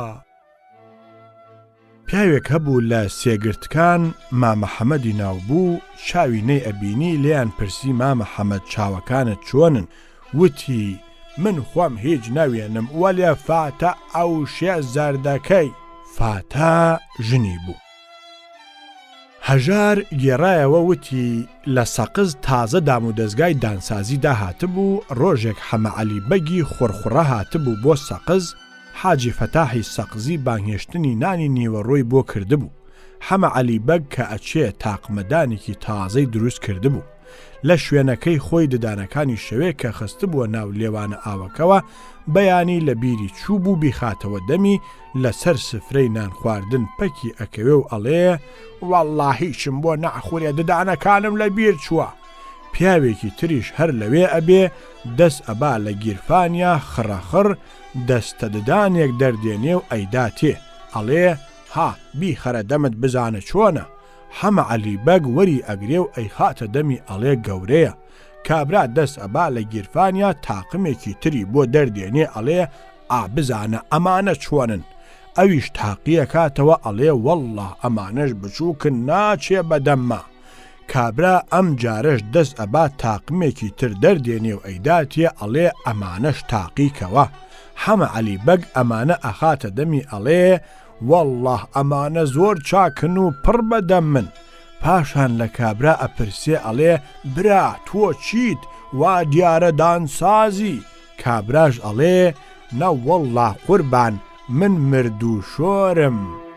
پیاوێک هەبوو لە سێگرتکان مامەحەمەدی ناو بوو، چاوی نەی ئەبینی لێیان پرسی مامەحەمەد چاوەکانت چۆنن؟ وتی من خۆم هیچ ناوێنم وەلێ فاتە ئەو شێ زەردەکەی. فاتە ژنی بوو. هەژار گێڕایەوە وتی لە سەقز تازە دام و دەستگای دانسازی داهاتبوو. ڕۆژێک حەمەعەلی بەگی خۆرخوڕە هاتبوو بۆ سەقز. حاجی فەتاحی سەقزی بانگهێشتنی نانی نیوەڕۆی بۆ کردبوو. حەمەعەلی بەگ کە ئەچێ تاقمەدانێکی تازەی دروست کردبوو. لە شوێنەکەی خۆی ددانەکانی شەوێ کە خستبووە ناو لێوانە ئاوەکەوە بەیانی لە بیری چوو بوو بیخاتەوە دەمی لەسەر سفرەی نان خواردن پەکی ئەکەوێ و ئەڵێ وەڵڵاهی چم بۆ نەخورێ ددانەکانم لە بیر چووە. پیاوێکی تریش هەر لەوێ ئەبێ دەست ئەبا لە گیرفانیا خڕەخڕ دەستە ددانێک دەردێنێ و ئەیداتێ ئەڵێ ها بیخەرە دەمت بزانە چۆنە. حەمەعەلی بەگ وەری ئەگرێ و ئەیخاتە دەمی ئەڵێ گەورەیە. کابرا دەست ئەبا لە گیرفانیا تاقمێکی تری بۆ دەردێنێ ئەڵێ بزانە ئەمانە چۆنن. ئەویش تاقیە کاتەوە ئەڵێ وەڵڵا ئەمانەش بچووکن ناچێ بەدەممە. کابرا ئەم جارەش دەست ئەبا تاقمێکی تر دەردێنێ و ئەیداتێ ئەڵێ ئەمانەش تاقیکەوە. حەمەعەلی بەگ ئەمانە ئەخاتە دەمی ئەڵێ وەڵڵا ئەمانە زۆر چاکن و پڕ بەدەم من. پاشان لە کابرا ئەپرسێ ئەڵێ برا تۆ چیت وا دیارە دانسازی؟ کابراش ئەڵێ نە وەڵڵا قوربان من مردوو شۆرم.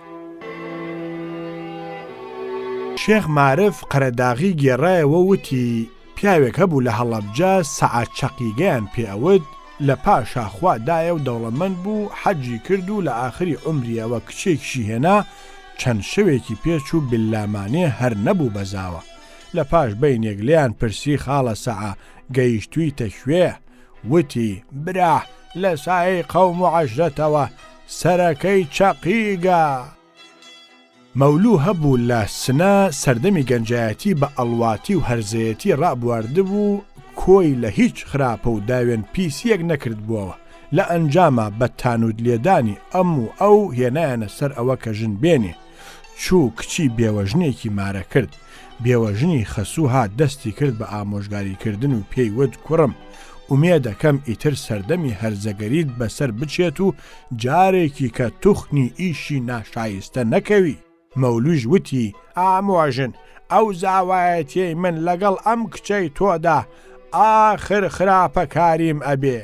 شێخ معرف قەرەداغی گێڕایەوە وتی پیاوێک هەبوو لە هەڵەبجە سەعات چەقیگەیان پێئەوت لە پاشا خوا دایە و دەوڵەمەند بوو حەجی کرد و لە ئاخری عمریەوە کچێکشی هێنا چەند شەوێکی پێچ و بلامانێ هەر نەبوو بەزاوە. لە پاش بەینێک لیان پرسی خاڵە سەعە گەیشتوویتە کوێ؟ وتی برا لە سایەی قەوم و عەشرەتەوە سەرەکەی چەقیگە. مەولوو هەبوو لە سنە سەردەمی گەنجایەتی بە ئەڵواتی و هەرزەیەتی ڕابواردبوو، کۆی لە هیچ خراپە و داوێن پیسیەک نەکرد بووەوە. لە ئەنجامە بە تانود لێدانی ئەم و ئەو هێنایەنە سەر ئەوە کە ژن بێنێ. چوو کچی بێوەژنێکی مارە کرد. بێوەژنی خەسوو هات دەستی کرد بە ئامۆژگاریکردن و پێی وت کوڕم ئومێ دەکەم ئیتر سەردەمی هەرزەگەریت بەسەر بچێت و جارێکی کە توخنی ئیشی ناشایستە نەکەوی. مەولوش وتی ئامۆژن ئەو زاوایەتی من لەگەڵ ئەم کچەی تۆدا ئاخر خراپەکاریم ئەبێ.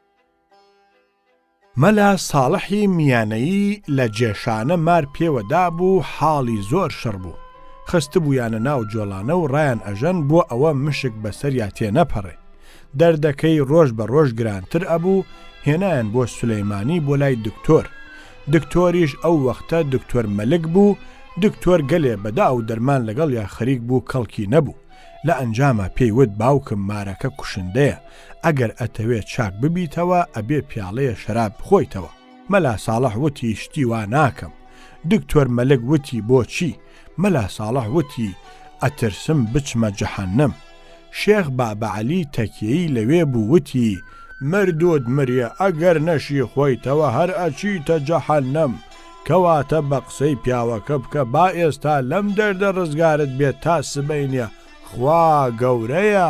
مەلا ساڵحی میانەیی لە جێشانە مار پێوەدا بوو، حاڵی زۆر شڕ بوو. خست بوویانە ناو جۆڵانە و ڕایان ئەژەن بۆ ئەوە مشک بەسەریا تێنەپەڕێ. دەردەکەی ڕۆژ بە ڕۆژ گرانتر ئەبوو، هێنایان بۆ سولەیمانی بۆ لای دکتۆر. دکتۆریش ئەو وەختە دکتۆر مەلک بوو. دکتۆر گەلێ بەدا و دەرمان لەگەڵ یا خەریک بوو، کەڵکی نەبوو. لە ئەنجامە پێیوت باوکم مارەکە کوشندەیە، ئەگەر ئەتەوێت چاک ببیتەوە ئەبێ پیاڵەیە شەراب بخۆیتەوە. مەلا ساڵح وتی شتی وا ناکەم. دکتۆر مەلک وتی بۆچی؟ مەلا ساڵح وتی ئەترسم بچمە جەحەنەم. شێخ بابەعەلی تەکیەی لەوێ بوو، وتی مردود مریە، ئەگەر نەشی خۆیتەوە هەر ئەچیتە جەحەنەم. کەواتە بە قسەی پیاوەکە بکە با ئێستا لەم دەردە ڕزگارت بێت تا سبەینە، خوا گەورەیە.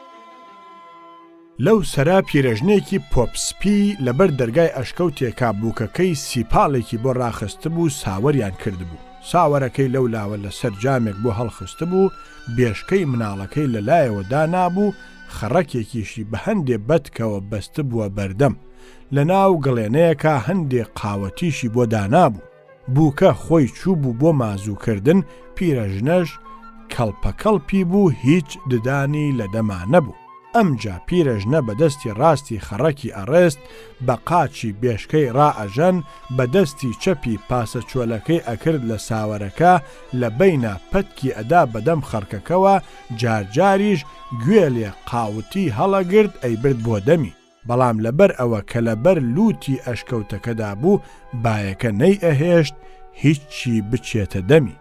لەو سەرا پیرەژنێکی پۆپسپی لەبەر دەرگای ئەشکەوتێکا بووکەکەی سیپاڵێکی بۆ ڕاخست بوو، ساوەریان کرد بوو. ساوەرەکەی لەو لاوە لەسەر جامێک بۆ هەڵخست بوو، بێشکەی مناڵەکەی لەلایەوە دانابوو، خەڕەکێکیشی بە هەندێ بەتکەوە بەست بووە بەردەم. لە ناو گڵێنەیەکە هەندێک قاوەتیشی بۆ دانابوو. بووکە خۆی چوو بوو بۆ مازووکردن، پیرەژنەش کەڵپەکەڵپی بوو، هیچ ددانی لە دەما نەبوو. ئەمجا پیرەژنە بەدەستی ڕاستی خەڕەکی ئەڕێست، بە قاچی بێشکەی ڕائەژەن، بەدەستی چەپی پاسە چۆلەکەی ئەکرد لە ساوەرەکە، لە بەینە پەتکی ئەدا بەدەم خەرکەکەوە، جارجاریش گوێ لێ قاوتی هەڵەگرت ئەیبرد بۆ دەمی. بەڵام لەبەر ئەوە کە لەبەر لوتی ئەشکەوتەکەدا بوو، بایەکە نەی ئەهێشت هیچی بچێتە دەمی.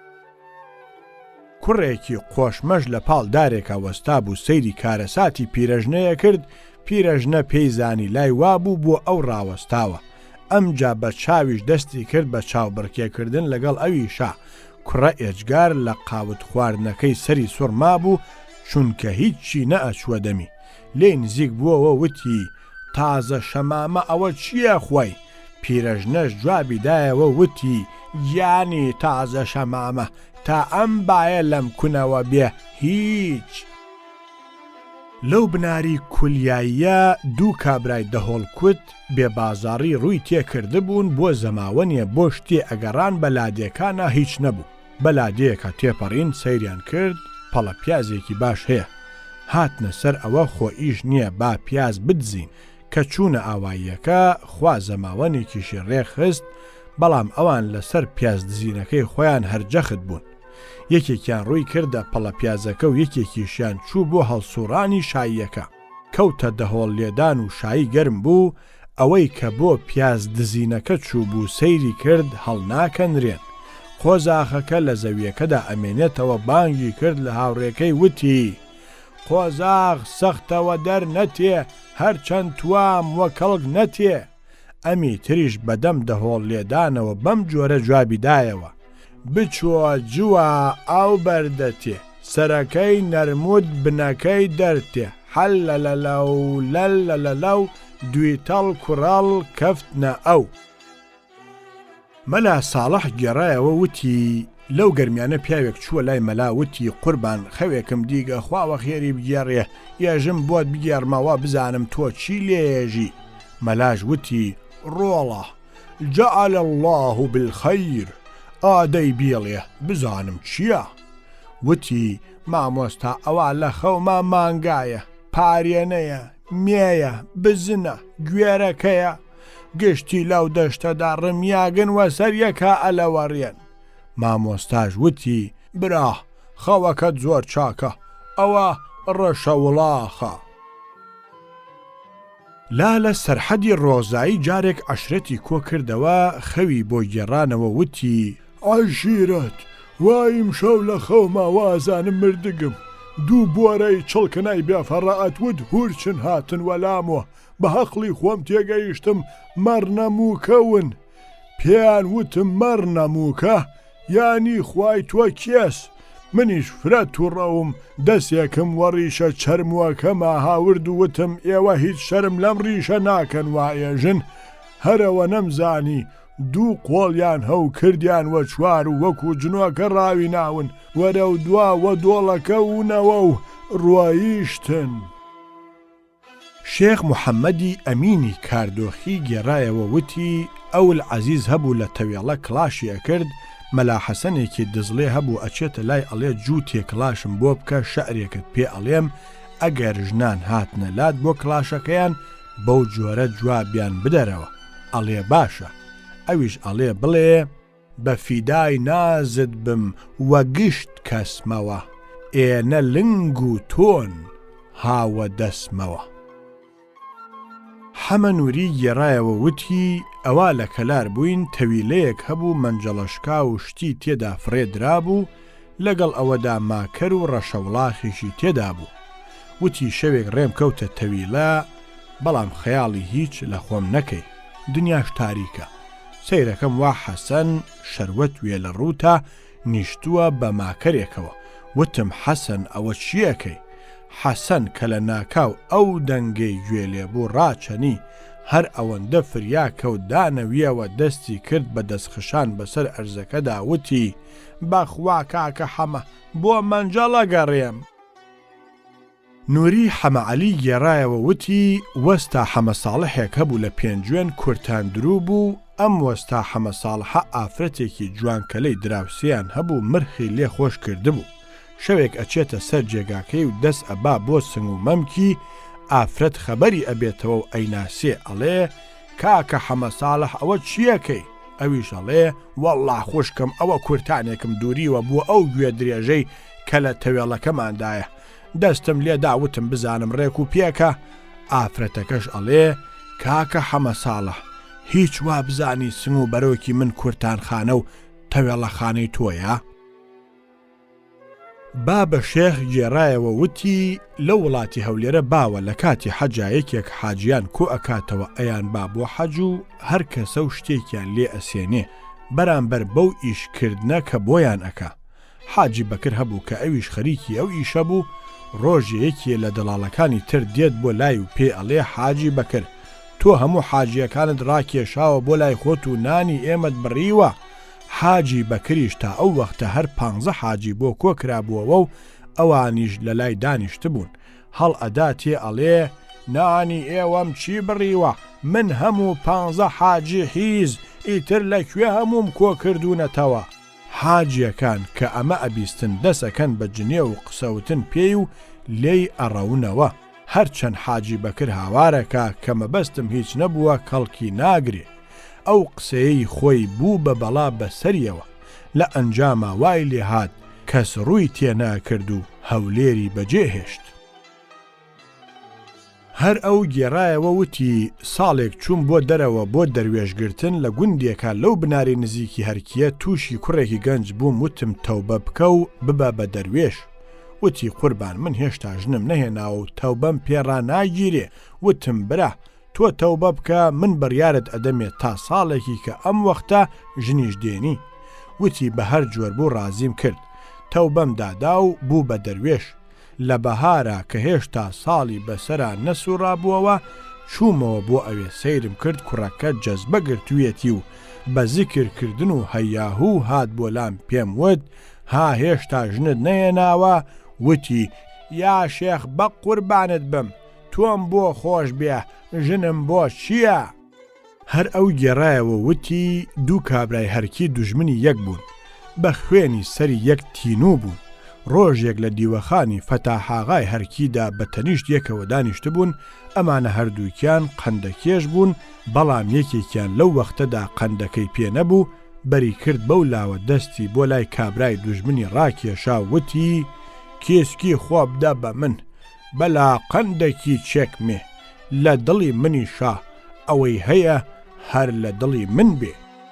کوڕێکی خۆشمەش لە پاڵ دارێکە وەستا بوو، سەیری کارەساتی پیرەژنەیە کرد. پیرەژنە پێیزانی لای وابوو بۆ ئەو ڕاوەستاوە. ئەمجا بە چاویش دەستی کرد بە چاوبڕکێکردن لەگەڵ ئەویشا. کوڕە ئێجگار لە قاوت خواردنەکەی سەری سوڕما بوو، چونکە هیچی نەئەچووە دەمی. لێ نزیک بووەوە، وتی تازە شەمامە ئەوە چییە خۆی؟ پیرەژنەش جوابی دایەوە، وتی یانی تازە شەمامە، تا ئەم باە لەم کونەوە بێ هیچ. لەو بناری کولیاییە دوو کابرای دەهۆڵکوت بێبازاڕی ڕووی تێکرده بوون، بۆ زەماوەنیە بۆ شتێ ئەگەڕان بە لادێکانە هیچ نەبوو. بە لادەیەکە تێپەڕین سەیریان کرد، پەڵە پیازێکی باش هەیە. هاتنە سەر ئەوە خۆئیش نییە با پیاز بدزین، کە چوونە ئاواییەکە خوا زەماوەنێکیشی ڕێخست، بەڵام ئەوان لەسەر پیاز دزینەکەی خۆیان هەرجەخت بوون. یەکێکیان ڕووی کردە پەڵە پیازەکە و یەکێکیشیان چوو بۆ هەڵسوڕانی شاییەکە. کەوتە دەهۆڵ لێدان و شایی گەرم بوو. ئەوەی کە بۆ پیاز دزینەکە چوو بوو سەیری کرد، هەڵناکەنرێن. قۆزاخەکە لە زەویەکەدا ئەمێنێتەوە، بانگی کرد لە هاوڕێکەی، وتی قۆزاغ سەختەوە دەر نەتێ، هەرچەند توام وە کەڵک نەتێ. ئەمی تریش بەدەم دەهۆڵ لێدانەوە بەم جۆرە جوابی دایەوە، بچووە جووە ئاو بەردەتێ، سەرەکەی نەرمود بنەکەی دەرتێ، حەل لە لەو لەل لە لەو، دوی تەڵ کوڕەڵ کەفتنە ئەو. مەلا ساڵح گێڕایەوە، وتی لەو گەرمیانە پیاوێک چووە لای مەلا، وتی قوربان خەوێکم دیگە، خواوە خێری بگێڕێ، یاژم بۆت بگێڕمەوە بزانم تۆ چی لێژی. مەلاش وتی ڕۆڵە، جەعەل الله بالخەیر، ئادەی بیڵێ بزانم چییە. وتی مامۆستا ئەوە لە خەوما مانگایە، پارێنەیە، مێیە، بزنە، گوێرەکەیە، گشتی لەو دەشتەدا ڕمیاگن وە سەریەکە ئەلەوەڕێن. مامۆستاش وتی برا خەوەکەت زۆر چاکە، ئەوە ڕەشە وڵاخە. لا لە سەرحەدی ڕۆزایی جارێک عەشرەتی کۆ کردەوە، خەوی بۆ گێڕانەوە، وتی عەشیرەت، وایم شەو لە خەوما وازانم مردگم، دوو بۆرەی چڵکنای بێفەڕەعەتود هورچن هاتن وەلامەوە، بە هەقلی خۆم تێگەیشتم مەڕنەمووکەون. پێیان وتم مەڕنەمووکە یانی خوای تۆ کێس؟ منیش فرە تووڕەوم، دەستێکم وە ڕیشە چەرمووەکەما هاورد و وتم ئێوە هیچ شەرم لەم ڕیشە ناکەن وایەژن، هەرەوە نەمزانی دوو قۆڵیان هەو کردیان وە چوار و وەکو جنۆکە ڕاوی ناون وەرە و دوا وە دۆڵەکە وونەوە و ڕواییشتن. شێخ محەممەدی ئەمینی کاردۆخی گێڕایەوە وتی ئەول عەزیز هەبوو لە تەوێڵە کلاشی ئەکرد، مەلا حەسەنێکی دزڵێ هەبوو ئەچێتە لای ئەڵێ جووتێ کلاشم بۆ بکە شەعرێکت پێ ئەڵێم ئەگەر ژنان هاتنە لات بۆ کلاشەکەیان بەو جۆرە جوابیان بدەرەوە. ئەڵێ باشە، ئەویش ئەڵێ بڵێ بە فیدای نازت بم وە گشت کەسمەوە، ئێنە لنگ و تۆن هاوە دەسمەوە. حەمەنووری گێڕایەوە وتی ئەوا لە کەلار بووین تەویلەیەک هەبوو منجەڵەشکا و شتی تێدا فرێدرا بوو، لەگەڵ ئەوەدا ماکەر و ڕەشەوڵاخیشی تێدا بوو. وتی شەوێک ڕێم کەوتە تەویلە، بەڵام خەیاڵی هیچ لە خۆم نەکەی، دنیاش تاریکە. سەیرەکەم وا حەسەن شەروەت وێ لە ڕووتە نیشتووە بە ماکەرێکەوە. وتم حەسەن ئەوە چیەکەی؟ حەسەن کە لە ناکاو ئەو دەنگەی گوێ لێبوو ڕاچەنی، هەر ئەوەندە فریا کەوت دانەویەوە دەستی کرد بە دەستخشان بەسەر ئەرزەکەدا وتی بەخوا کاکە حەمە بۆ مەنجەڵە گەڕێم. نووری حەمەعەلی گێڕایەوە وتی وەستا حەمە ساڵحێک هەبوو لە پێنجوێن کورتان درو بوو، ئەم وەستا حەمە ساڵحە ئافرەتێکی جوانکەلەی دراوسیان هەبوو مرخی لێ خۆش کردبوو. شەوێک ئەچێتە سەر جێگاکەی و دەست ئەبا بۆ سنگ و مەمکی، ئافرەت خەبەری ئەبێتەوە و ئەیناسێ ئەڵێ کاکە حەمە ساڵح ئەوە چیەکەی؟ ئەویش ئەڵێ وەڵڵا خوشکم ئەوە کورتانێکم دووریوە بووە ئەو گوێ درێژەی کە لە تەوێڵەکەماندایە، دەستم لێ داوتم بزانم ڕێک و پێکە. ئافرەتەکەش ئەڵێ کاکە حەمە ساڵح هیچ وا بزانی سنگ و بەرۆکی من کورتانخانە و تەوێڵەخانەی تۆیە؟ با بە شێخ گێڕایەوە وتی لە وڵاتی هەولێرە باوە لە کاتی حەجایەکێک حاجیان کۆ ئەکاتەوە ئەیان با بۆ حەج و هەر کەسە و شتێکیان لێ ئەسێنێ بەرامبەر بەو ئیشکردنە کە بۆیان ئەکا. حاجی بەکر هەبوو کە ئەویش خەریکی ئەو ئیشە بوو. ڕۆژەیەکی لە دەڵاڵەکانی تر دێت بۆ لای و پێ ئەڵێ حاجی بەکر تۆ هەموو حاجیەکانت ڕاکێشاوە بۆ لای خۆت و نانی ئێمەت بڕیوە. حاجی بەکریش تا ئەو وەختە هەر 15 حاجی بۆ کۆکرابووەوە و ئەوانیش لە لای دانیشت بوون. هەڵ ئەدا تێ ئەڵێ نانی ئێوەم چی بڕیوە؟ من هەموو 15 حاجی حیز ئیتر لەکوێ هەموم کۆ کردوونەتەوە. حاجیەکان کە ئەمە ئەبیستن دەسەکەن بە جنێ و قسەوتن پێی و لێی ئەڕەونەوە. هەرچەند حاجی بەکر هاوارەکە کە مەبەستم هیچ نەبووە کەڵکی ناگرێ. ئەو قسەیەی خۆی بوو بە بەڵا بەسەریەوە. لە ئەنجامە وای لێ هات کەس ڕووی تێناکرد و هەولێری بەجێهێشت. هەر ئەو گێڕایەوە وتی ساڵێک چوون بۆ دەرەوە بۆ دەروێشگرتن لە گوندێکە لەو بناری نزیکی هەرکیە تووشی کوڕێکی گەنج بووم وتم تەوبە بکە و ببە بە دەروێش. وتی قوربان من هێشتا ژنم نەهێناوە و تەوبەم پێڕا ناگیرێ. وتم برا تۆ تەوبە بکە من بڕیارت ئەدەمێت تا ساڵێکی کە ئەم وەختە ژنیش دێنی. وتی بە هەر جۆر بوو ڕازیم کرد. تەوبەم دادا و بوو بە دەروێش. لە بەهارە کە هێشتا ساڵی بەسەرا نەسوڕابووەوە چوومەوە بۆ ئەوێ سەیرم کرد کوڕەکە جەزبە گرتوویەتی و بە زیکردکردن و هەیاهوو هات بۆ لام پێم وت ها هێشتا ژنت نەهێناوە؟ وتی یا شێخ بە قوربانت بم تۆم بۆ خۆش بێ ژنم بۆ چییە؟ هەر ئەو گێڕایەوە وتی دوو کابرای هەرکی دوژمنی یەک بوون، بە خوێنی سەری یەک تینوو بوون. ڕۆژێک لە دیوەخانی فەتاحاغای هەرکیدا بە تەنیشت یەکەوە دانیشت بوون. ئەمانە هەردووکیان قەندەکێش بوون، بەڵام یەکێکیان لەو وەختەدا قەندەکەی پێ نەبوو. بەری کرد بەو لاوە دەستی بۆ لای کابرای دوژمنی ڕاکێشا وتی کێسکی خۆ بدە بە من بەلا قەندێکی چێکمێ لە دڵی منی شا ئەوەی هەیە هەر لە دڵی من بێ.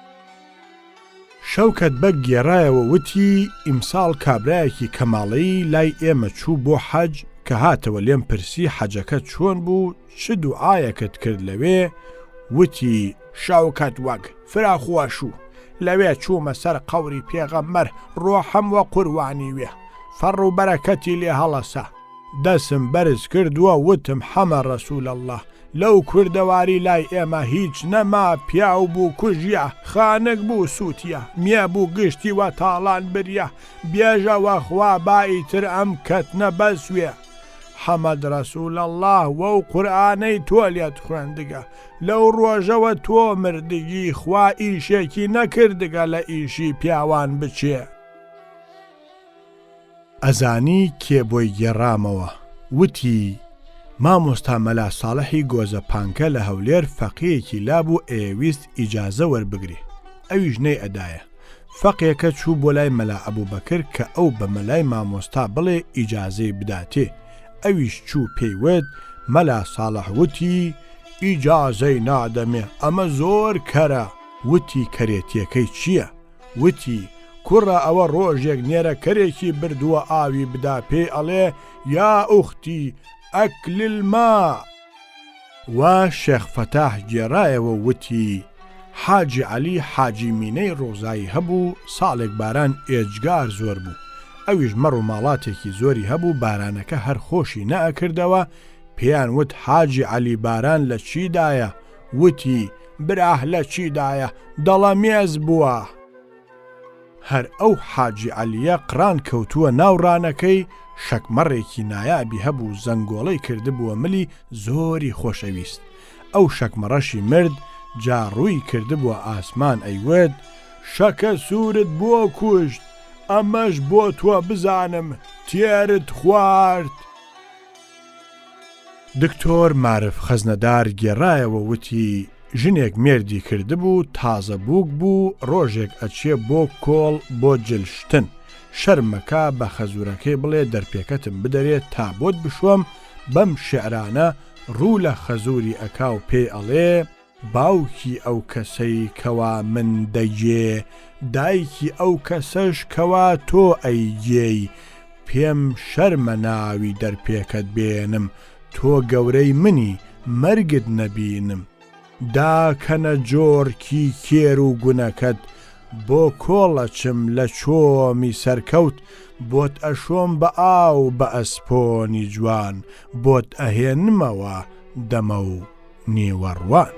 شەوکەت بە گێڕایەوە وتی ئیمساڵ کابرایەکی کەماڵەیی لای ئێمە چوو بۆ حەج کە هاتەوە لێم پرسی حەجەکەت چۆن بوو چ دوعایەکت کرد لەوێ؟ وتی شەوکەت وەک فراخواشوو لەوێ چوومە سەر قەوری پێغەمبەر ڕۆحەم وە قوربانی وێ فەڕ و بەرەکەتی لێ هەڵەسە. دەسم بەرز کردووە وتم حەمە ڕەسوول ئەڵڵاه لەو کوردەواری لای ئێمە هیچ نەما پیاو بوو کوژیە خانک بوو سووتیە میە بوو گشتی وە تاڵان بریە بێژەوە خوا بایتر ئەم کەتنە بەسوێ حەمەد ڕەسوول الله وەو قورئانەی تۆ لێت خوێندگە لەو ڕۆژەوە تۆ مردگی خوا ئیشێکی نەکردگە لە ئیشی پیاوان بچێ ئەزانی کێ بۆی گێڕامەوە وتی مامۆستا مەلا ساڵحی گۆزە پانکە لە هەولێر فەقیەکی لابوو ئێویست ئیجازە وەربگری ئەویش نەی ئەدایە فەقێکە چوو بۆ لای مەلا ئەبوبەکر کە ئەو بە مەلای مامۆستا بڵێ ئیجازەی بداتێ ئەویش چوو پێیوت مەلا ساڵح وتی ئیجازەی نادەمێ ئەمە زۆر کەرە وتی کەرێتیەکەی چییە وتی کوڕە ئەوە ڕۆژێک نێرە کەرێکی بردووە ئاوی بدا پێی ئەڵێ یا ئوختی ئەکل الماء وا شێخ فەتاح گێڕایەوە وتی حاجی عەلی حاجی مینەی ڕۆزایی هەبوو ساڵێک باران ئێجگار زۆر بوو ئەویش مەڕ و ماڵاتێکی زۆری هەبوو بارانەکە هەر خۆشی نەئەکردەوە پێیان وت حاجی عەلی باران لە چیدایە وتی براه لە چیدایە دەڵە مێز بووە هەر ئەو حاجی عەلیە قڕان کەوتووە ناوڕانەکەی شەکمەڕێکی نایابی هەبوو زەنگۆڵەی کردبووە ملی زۆری خۆشەویست ئەو شەکمەڕەشی مرد جا ڕووی کردبووە ئاسمان ئەیوێت شەکە سوورت بۆ کوشت ئەمەش بۆ تۆ بزانم تێرت خوارد دکتۆر معرف خەزنەدار گێڕایەوە وتی ژنێک مێردی کردبوو تازە بووک بوو ڕۆژێک ئەچێ بۆ کۆڵ بۆ جلشتن شەرمەکە بە خەزوورەکەی بڵێ دەرپێکەتم بدەرێت تا بۆت بشۆم بەم شێعرانە ڕوو لە خەزووری ئەکا و پێی ئەڵێ باوکی ئەو کەسەی کەوا من دەیێ دایکی ئەو کەسەش کەوا تۆ ئەیگێی پێم شەرمە ناوی دەرپێکت بێنم تۆ گەورەی منی مەرگت نەبینم داکەنە جۆرکی کێر و گونەکەت بۆ کۆڵەچم لە چۆمی سەرکەوت بۆت ئەشۆم بە ئاو بە ئەسپۆنی جوان بۆت ئەهێنمەوە دەمە و نیوەڕوان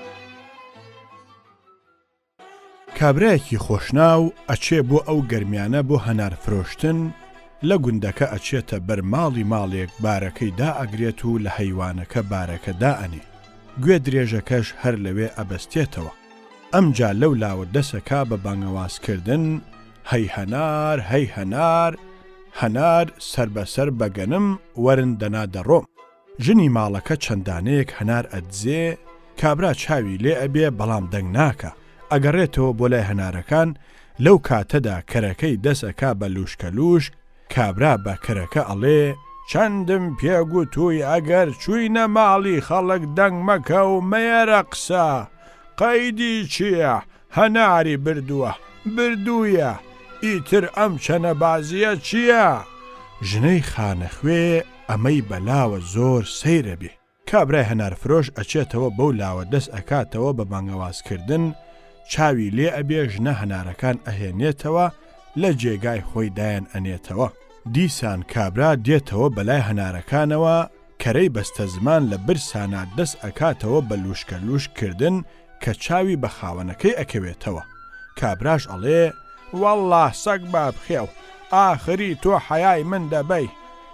کابرایەکی خۆشناو ئەچێ بۆ ئەو گەرمیانە بۆ هەنار فرۆشتن لە گوندەکە ئەچێتە بەر ماڵی ماڵێک بارەکەی دائەگرێت و لە هەیوانەکە بارەکە دائەنێ گوێ درێژەکەش هەر لەوێ ئەبەستێتەوە ئەمجا لەو لاوە دەسەکا بە بانگەوازکردن هەی هەنار هەی هەنار هەنار سەربەسەر بەگەنم وەرن دەنا دەڕۆم ژنی ماڵەکە چەندانەیەک هەنار ئەدزێ کابرا چاوی لێ ئەبێ بەڵام دەنگ ناکە ئەگەڕێتەوە بۆ لای هەنارەکان لەو کاتەدا کەرەکەی دەسەکا بە لوشکە لوشک کابرا بە کەرەکە ئەڵێ چەندم پێگوتووی ئەگەر چووینە ماڵی خەڵک دەنگ مەکە و مێرە قسە قەیدی چییە هەناری بردوویە ئیتر ئەم چەنەبازیە چییە ژنەی خانەخوێ ئەمەی بەلاوە زۆر سەیرە بێ کابرای هەنارفرۆش ئەچێتەوە بەو لاوە دەست ئەکاتەوە بە بانگەوازکردن چاوی لێ ئەبێ ژنە هەنارەکان ئەهێنێتەوە لە جێگای خۆی دایان ئەنێتەوە دیسان کابرا دێتەوە بەلای هەنارەکانەوە کەرەی بەستە زمان لە برسانە دەست ئەکاتەوە بە لوشکە لوشکردن کە چاوی بە خاوەنەکەی ئەکەوێتەوە کابراش ئەڵێ وەڵڵا سەگ با بخێو ئاخری تۆ حەیای من دەبەی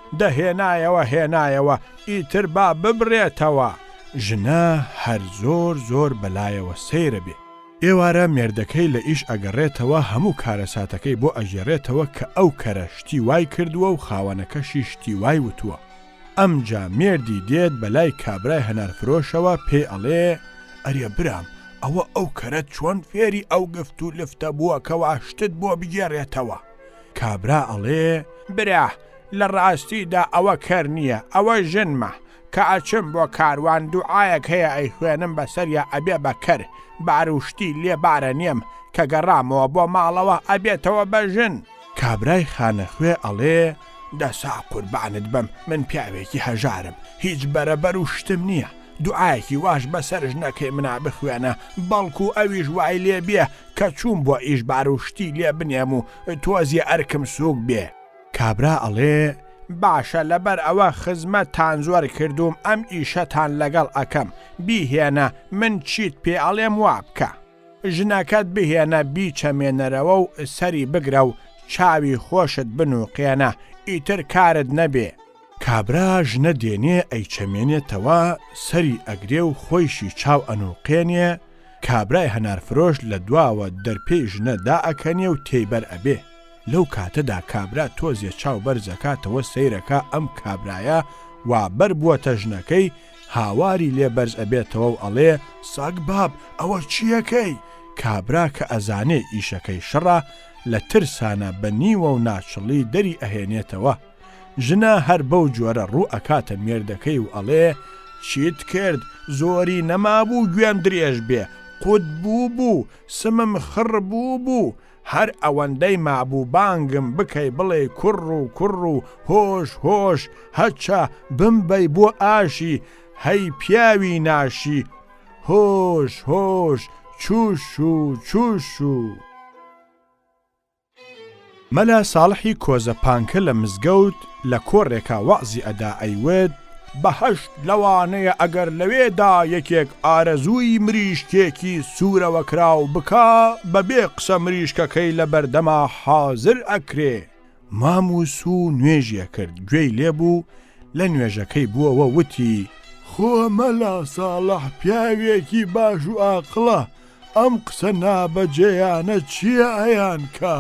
هێنایەوە ئیتر با ببڕێتەوە ژنە هەر زۆر بەلایەوە سەیرە بێ ئێوارە مێردەکەی لە ئیش ئەگەڕێتەوە هەموو کارەساتەکەی بۆ ئەژێڕێتەوە کە ئەو کەرە شتی وای کردووە و خاوەنەکەشی شتی وای وتووە ئەمجا مێردی دێت بەلای کابرای هەنارفرۆشەوە پێ ئەڵێ ئەرێ برام ئەوە ئەو کەرەت چۆن فێری ئەو گفت و لفتە بووە کەوا شتت بۆ بگێڕێتەوە کابرا ئەڵێ برا لە ڕاستیدا ئەوە کەر نییە ئەوە ژنمە کە ئەچم بۆ کاروان دوعایەک هەیە ئەی خوێنم بەسەریا ئەبێ بەکەر باروشتی لێ بارە نێم کە گەڕامەوە بۆ ماڵەوە ئەبێتەوە بە ژن کابرای خانەخوێ ئەڵێ دەسا قوربانت بم من پیاوێکی هەژارم هیچ بەرەبەر و شتم نییە دوعایەکی واش بەسەر ژنەکەی منا بخوێنە بەڵکو ئەویش وای لێ بێ کە چوون بۆ ئیش باروشتی لێ بنێم و تۆزی ئەرکم سووک بێ کابرا ئەڵێ باشە لەبەر ئەوە خزمەتتان زۆر کردوم ئەم ئیشەتان لەگەڵ ئەەکەم بیهێنە من چیت پێ ئەڵێم وا بکە ژنەکەت بهێنە بیچەمێنەرەوە و سەری بگرە و چاوی خۆشت بنووقێنە ئیتر کارت نەبێ کابرا ژنە دێنێ ئەیچەمێنێتەوە سەری ئەگرێ و خۆیشی چاو ئەنووقێنێ کابرای هەنارفرۆش لە دواوە دەرپێی ژنە دائەکەنێ و تێیبەر ئەبێ لەو کاتەدا کابرا تۆزێ چاو بەرزەکاتەوە سەیرەکە ئەم کابرایە وابەر بووەتە ژنەکەی هاواری لێ بەرز ئەبێتەوە و ئەڵێ ساگ باب ئەوە چیەکەی کابرا کە ئەزانێ ئیشەکەی شڕە لە ترسانە بە نیوە و ناچڵی دەری ئەهێنێتەوە ژنە هەر بەو جۆرە ڕوو ئەکاتە مێردەکەی و ئەڵێ چیت کرد زۆری نەمابوو گوێم درێژ بێ قوت بوو سمم خڕ بوو هەر ئەوەندەی مابوو بانگم بکەی بڵێ کوڕ و هۆش هەچە بمبەی بۆ ئاشی هەی پیاوی ناشی هۆش چوش مەلا ساڵحی کۆزەپانکە لە مزگەوت لە کۆڕێکا وەعزی ئەدا ئەیوێت بەهەشت لەوانەیە ئەگەر لەوێدا یەکێک ئارەزووی مریشکێکی سوورەوە کراو بکا بەبێ قسە مریشکەکەی لە بەردەما حازر ئەکرێ ماموس و نوێژیە کرد گوێی لێبوو لە نوێژەکەی بووەوە وتی خۆ مەلا ساڵح پیاوێکی باش و ئاقڵە ئەم قسە نابەجێیانە چییە ئەیان کە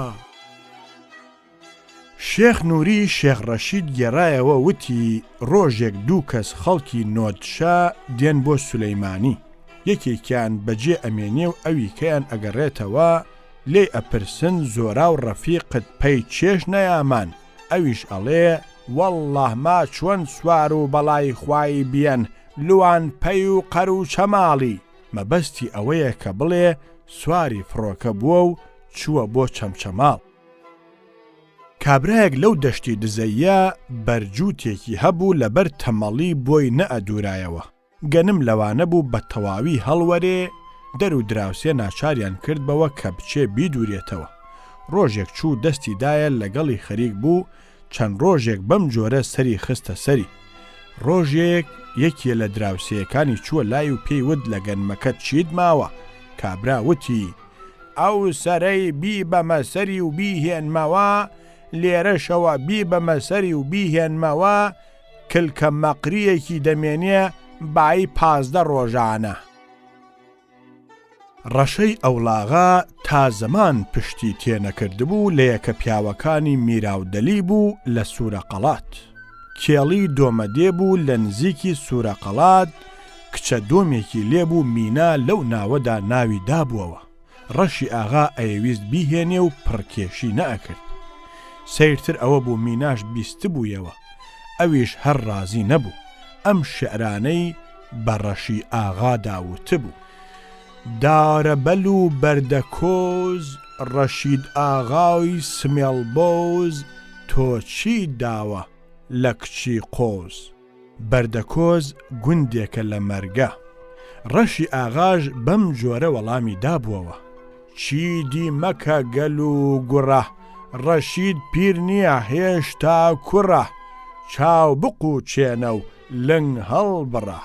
شێخ نووری شێخ ڕەشید گێڕایەوە وتی ڕۆژێک دوو کەس خەڵکی نۆدشا دێن بۆ سولەیمانی یەکێکیان بەجێ ئەمێنێ و ئەویکەیان ئەگەڕێتەوە لێ ئەپرسن زۆرا و ڕەفیقت پەی چێش نەیامان ئەویش ئەڵێ وەڵڵاه ما چۆن سوار و بەڵای خوای بیەن لوان پەی و قەر و چەماڵی مەبەستی ئەوەیە کە بڵێ سواری فڕۆکە بووە و چووە بۆ چەمچەماڵ کابرایەک لەو دەشتی دزەیە بەرجووتێکی هەبوو لەبەر تەمەڵی بۆی نەئەدورایەوە گەنم لەوانە بوو بە تەواوی هەڵوەرێ دەر و دراوسێ ناچاریان کرد بەوە کە بچێ بیدورێتەوە ڕۆژێک چوو دەستی دایە لەگەڵی خەریک بوو چەند ڕۆژێک بەم جۆرە سەری خستە سەری ڕۆژێک یەکێ لە دراوسەکانی چووە لای و پێی ود لە گەنمەکەت چیت ماوە کابرا وتی ئەو سەرەی بی بەمە سەری و بیهێنمەوە لێرەشەوە بی بەمە سەری و بیهێنمەوە کلکە مەقریەکی دەمێنێ بای 15 ڕۆژانە ڕەشەی ئەولاغا تا زەمان پشتی تێنەکردبوو لە یەکە پیاوەکانی میراودەلی بوو لە سوورەقەڵات کێڵی دۆمەدێ بوو لە نزیکی سوورەقەڵات کچە دۆمێکی لێبوو مینا لەو ناوەدا ناوی دابووەوە ڕەشی ئاغا ئەیویست بیهێنێ و پڕکێشی نەئەکرد سیرتر ئەوە بوو میناش بیست بوویەوە ئەویش هەر ڕازی نەبوو ئەم شعرانەی بە ڕەشی ئاغا داوت بوو دارە بەل و بەردەکۆز ڕەشید ئاغای سمێڵبۆز تۆ چی داوە لە کچی قۆز بەردەکۆز گوندێکە لە مەرگە ڕەشی ئاغاژ بەم جۆرە وەڵامی دابووەوە چیدی مەکە گەل و گوڕە ڕەشید پیر نییە هێشتا کوڕە چاو بقوچێنە و لنگ هەڵبڕە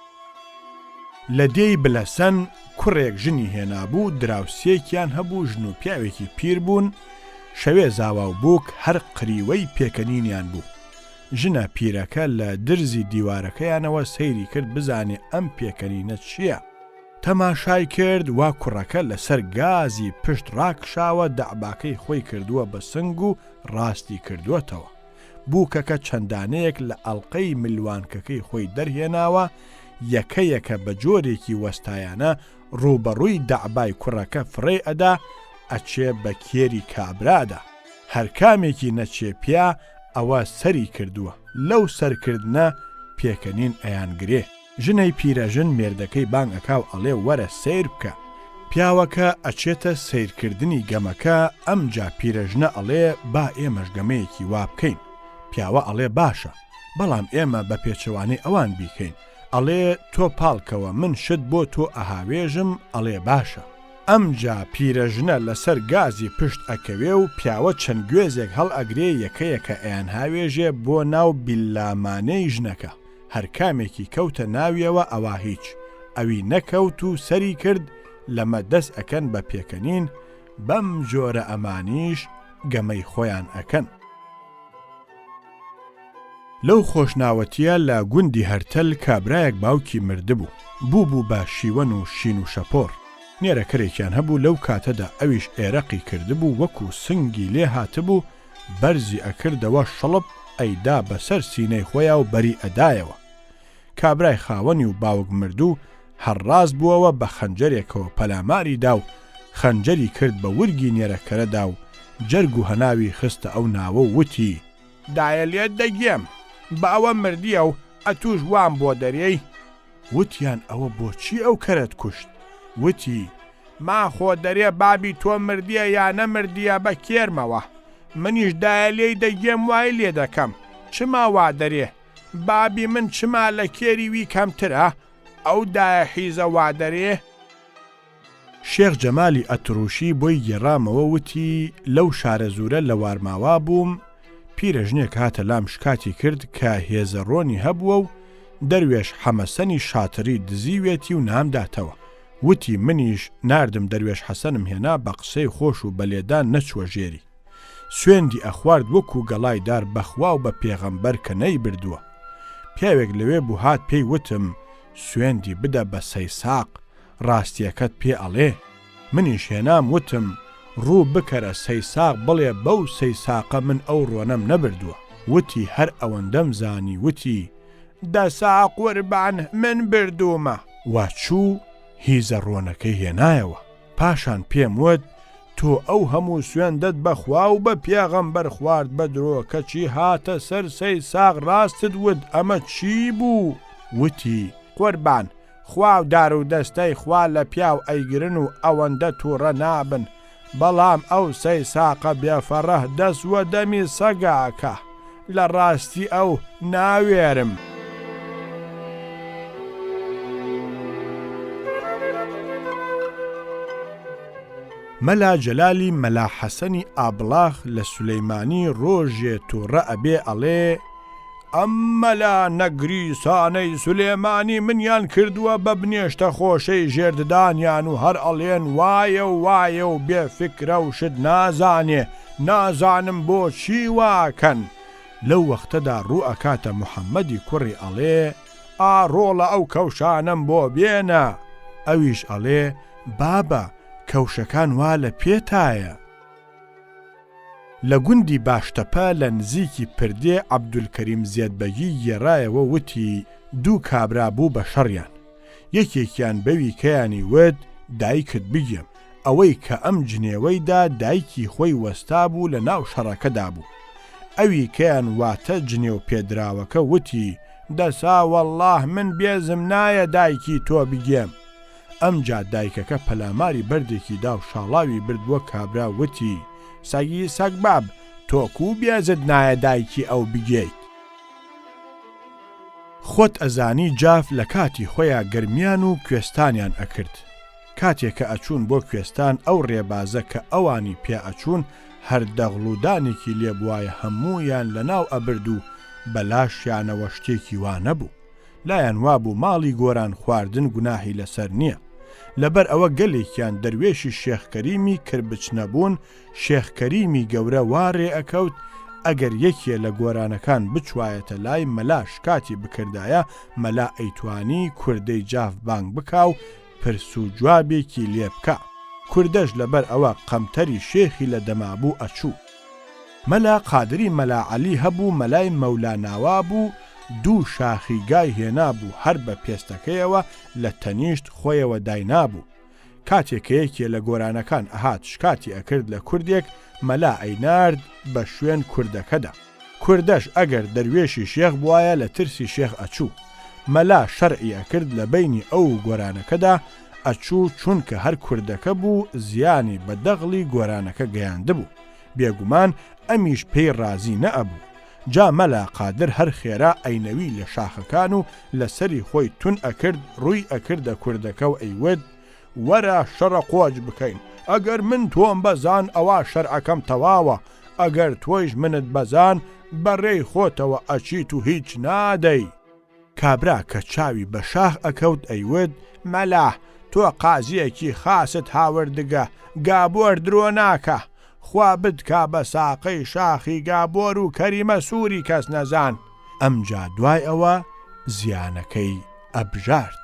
لە دێی بلەسەن کوڕێک ژنی هێنابوو دراوسێکیان هەبوو ژن و پیاوێکی پیر بوون شەوێ زاوا و بووک هەر قریوەی پێکەنینیان بوو ژنە پیرەکە لە درزی دیوارەکەیانەوە سەیری کرد بزانێ ئەم پێکەنینە چییە تەماشای کرد وا کوڕەکە لەسەر گازی پشت ڕاکشاوە دەعباکەی خۆی کردووە بە سنگ و ڕاستی کردووەتەوە بووکەکە چەندانەیەک لە ئەڵقەی ملوانکەکەی خۆی دەرهێناوە یەکە بە جۆرێکی وەستایانە ڕوبەڕووی دەعبای کوڕەکە فڕێ ئەدا ئەچێ بە کێری کابرادا هەر کامێکی نەچێپیا ئەوە سەری کردووە لەو سەرکردنە پێکەنین ئەیانگرێ ژنەی پیرەژن مێردەکەی بانگ ئەکاو ئەڵێ وەرە سیر بکە پیاوەکە ئەچێتە سیرکردنی گەمەکە ئەمجا پیرەژنە ئەڵێ با ئێمەش گەمەیەکی وا بکەین پیاوە ئەڵێ باشە بەڵام ئێمە بە پێچەوانەی ئەوان بیکەین ئەڵێ تۆ پاڵکەوە من شت بۆ تۆ ئەهاوێژم ئەڵێ باشە ئەمجا پیرەژنە لەسەر گازی پشت ئەکەوێ و پیاوە چەند گوێزێک هەڵ ئەگرێ یەکەیەکە ئەیان هاوێژێ بۆ ناو بیللامانەی ژنەکە هەر کامێکی کەوتە ناویەوە ئەوە هیچ ئەوی نەکەوت و سەری کرد لەمە دەست ئەکەن بە پێکەنین بەم جۆرە ئەمانیش گەمەی خۆیان ئەکەن. لەو خۆشناوەتیە لە گوندی هەرتەل کابرایەک باوکی مردبوو بوو بە شیوەن و شین و شەپۆر نێرەکەرێکیان هەبوو لەو کاتەدا ئەویش ئێرەقی کردبوو وەکو سنگی لێ هاتبوو بەرزی ئەکردەوە شەڵب ئەیدا بەسەر سینەی خۆیان و بەری ئەدایەوە. کابرای خاوەنی و باوک مردوو هەڕاز بووەوە بە خەنجەرێکەوە پەلاماری دا و خەنجەری کرد بە ورگی نێرەکەرەدا و جەرگ و هەناوی خستە ئەو ناوە و وتی دایە لێت دەگێم بە ئەوە مردیە و ئەتوش وام بۆ دەرێی. وتیان ئەوە بۆچی ئەو کەرت کوشت؟ وتی ما خۆ دەرێ بابی تۆ مردیە یا نەمردیە بە کێرمەوە منیش دایە لێی دەگێم وای لێ دەکەم چما وا دەرێ بابی من چما لە کێری وی کەمترە ئەو دایە حیزە وا دەرێ. شێخ جەمالی ئەتروشی بۆی گێڕامەوە وتی لەو شارە زورە لە وارماوا بووم پیرەژنێک هاتە لام شکاتی کرد کە هێزەڕۆنی هەبووە و دەروێش حەمەسەنی شاتری دزیوێتی و نامداتەوە. وتی منیش ناردم دەروێش حەسەنم هێنا بە قسەی خۆش و بەلێدان نەچوە ژێری سوێندی ئەخوارد وەکو گەڵایدار بەخوا و بە پێغەمبەر کە نەی بردووە. پیاوێک لەوێ بوو هات پێی وتم سوێندی بدە بە سەیساق ڕاستیەکەت پێ ئەڵێ. منیش هێنام وتم ڕوو بکەرە سەیساق بڵێ بەو سەیساقە من ئەو ڕۆنەم نەبردووە. وتی هەر ئەوەندەم زانی وتی دەسا قوربان من بردوومە واچوو هیزە ڕۆنەکەی هێنایەوە. پاشان پێم وت تۆ ئەو هەموو سوێندت بەخوا و بە پێغەمبەر خوارد بە درۆ کەچی هاتە سەر سەیساق ڕاستت وت ئەمە چی بوو؟ وتی قوربان خوا و دار و دەستەی خوا لە پیاو ئەیگرن و ئەوەندە تووڕە نابن بەڵام ئەو سەیساقە بێفەڕەه دەسوە دەمی سەگاکە لە ڕاستی ئەو ناوێرم. مەلا جەلالی مەلا حەسەنی ئابڵاخ لە سولەیمانی ڕۆژێ تووڕە ئەبێ ئەڵێ ئەم مەلا نەگریسانەی سولێمانی منیان کردووە بە بنێشتە خۆشەی ژێرددانیان و هەر ئەڵێن وایە و وایە و بێ فکرە و شت نازانێ نازانم بۆچی واکەن. لەو وەختەدا ڕوو ئەکاتە محەممەدی کوڕی ئەڵێ ئاڕۆڵە ئەو کەوشانم بۆ بێنە. ئەویش ئەڵێ بابە کەوشەکان وا لە پێتایە. لە گوندی باشتەپە لە نزیکی پردێ عەبدولکەریم زێدبەگی گێڕایەوە وتی دوو کابرا بوو بە شەڕیان یەکێکیان بەوی کەیانی وت دایکت بگێم ئەوەی کە ئەم جنێوەیدا دایکی خۆی وەستا بوو لە ناو شەڕەکەدا بوو. ئەوی کەیان واتە جنێو پێدراوەکە وتی دەسا وەڵڵاه من بێزم نایە دایکی تۆ بگێم. ئەمجا دایکەکە پەلاماری بەردێکی دا و شاڵاوی بردووە کابرا وتی سەگی سەگ باب تۆکو بێزت نایە دایکی ئەو بگێیت. خۆت ئەزانی جاف لە کاتی خۆیان گەرمیان و کوێستانیان ئەکرد. کاتێککە ئەچوون بۆ کوێستان ئەو ڕێبازە کە ئەوانی پێ ئەچوون هەر دەغڵودانێکی لێبوایە هەموویان لە ناو ئەبرد و بەلاشیانەوە شتێکی وانەبوو. لایەن وابوو ماڵی گۆران خواردن گوناهی لەسەر نییە. لەبەر ئەوە گەلێکیان دەروێشی شێخکەریمی کربچ نەبوون شێخکەریمی گەورە وارێ ئەکەوت ئەگەر یەکێ لە گۆرانەکان بچوایەتە لای مەلا شکاتی بکردایە مەلا ئەیتوانی کوردەی جاف بانگ بکا و پرس و جوابێکی لێ بکە. کوردەش لەبەر ئەوە قەمتەری شێخی لە دەمابوو ئەچوو. مەلا قادری مەلا عەلی هەبوو مەلای مەولاناوا بوو دوو شاخی گای هێنا بوو هەر بە پێستەکەیەوە لە تەنیشت خۆیەوە داینابوو. کاتێکە یەکێ لە گۆرانەکان ئەهات شکاتی ئەکرد لە کوردێک مەلا ئەینارد بە شوێن کوردەکەدا. کوردەش ئەگەر دەروێشی شێخ بوایە لە ترسی شێخ ئەچوو. مەلا شەرعی ئەکرد لە بینی ئەو گۆرانەکەدا ئەچوو چونکە هەر کوردەکە بوو زیانی بە دەغڵی گۆرانەکە گەیاندبوو. بێگومان ئەمیش پێی ڕازی نەئەبوو. جا مەلا قادر هەر خێرا ئەینەوی لە شاخەکان و لەسەری خۆی تون ئەکرد ڕووی ئەکردە کوردەکە و ئەیوت وەرە شەڕە قۆچ بکەین ئەگەر من تۆم بەزان ئەوە شەرعەکەم تەواوە ئەگەر تۆیش منت بەزان بەڕێی خۆتەوە ئەچیت و هیچ نادەی. کابرا کە چاوی بە شاخ ئەکەوت ئەیوت مەلا تۆ قازیەکی خاست هاوردگە گابۆر درۆ ناکە خوا بدکا بە ساقەی شاخی گابۆر و کەریمە سووری کەس نەزان. ئەمجا دوای ئەوە زیانەکەی ئەبژارد.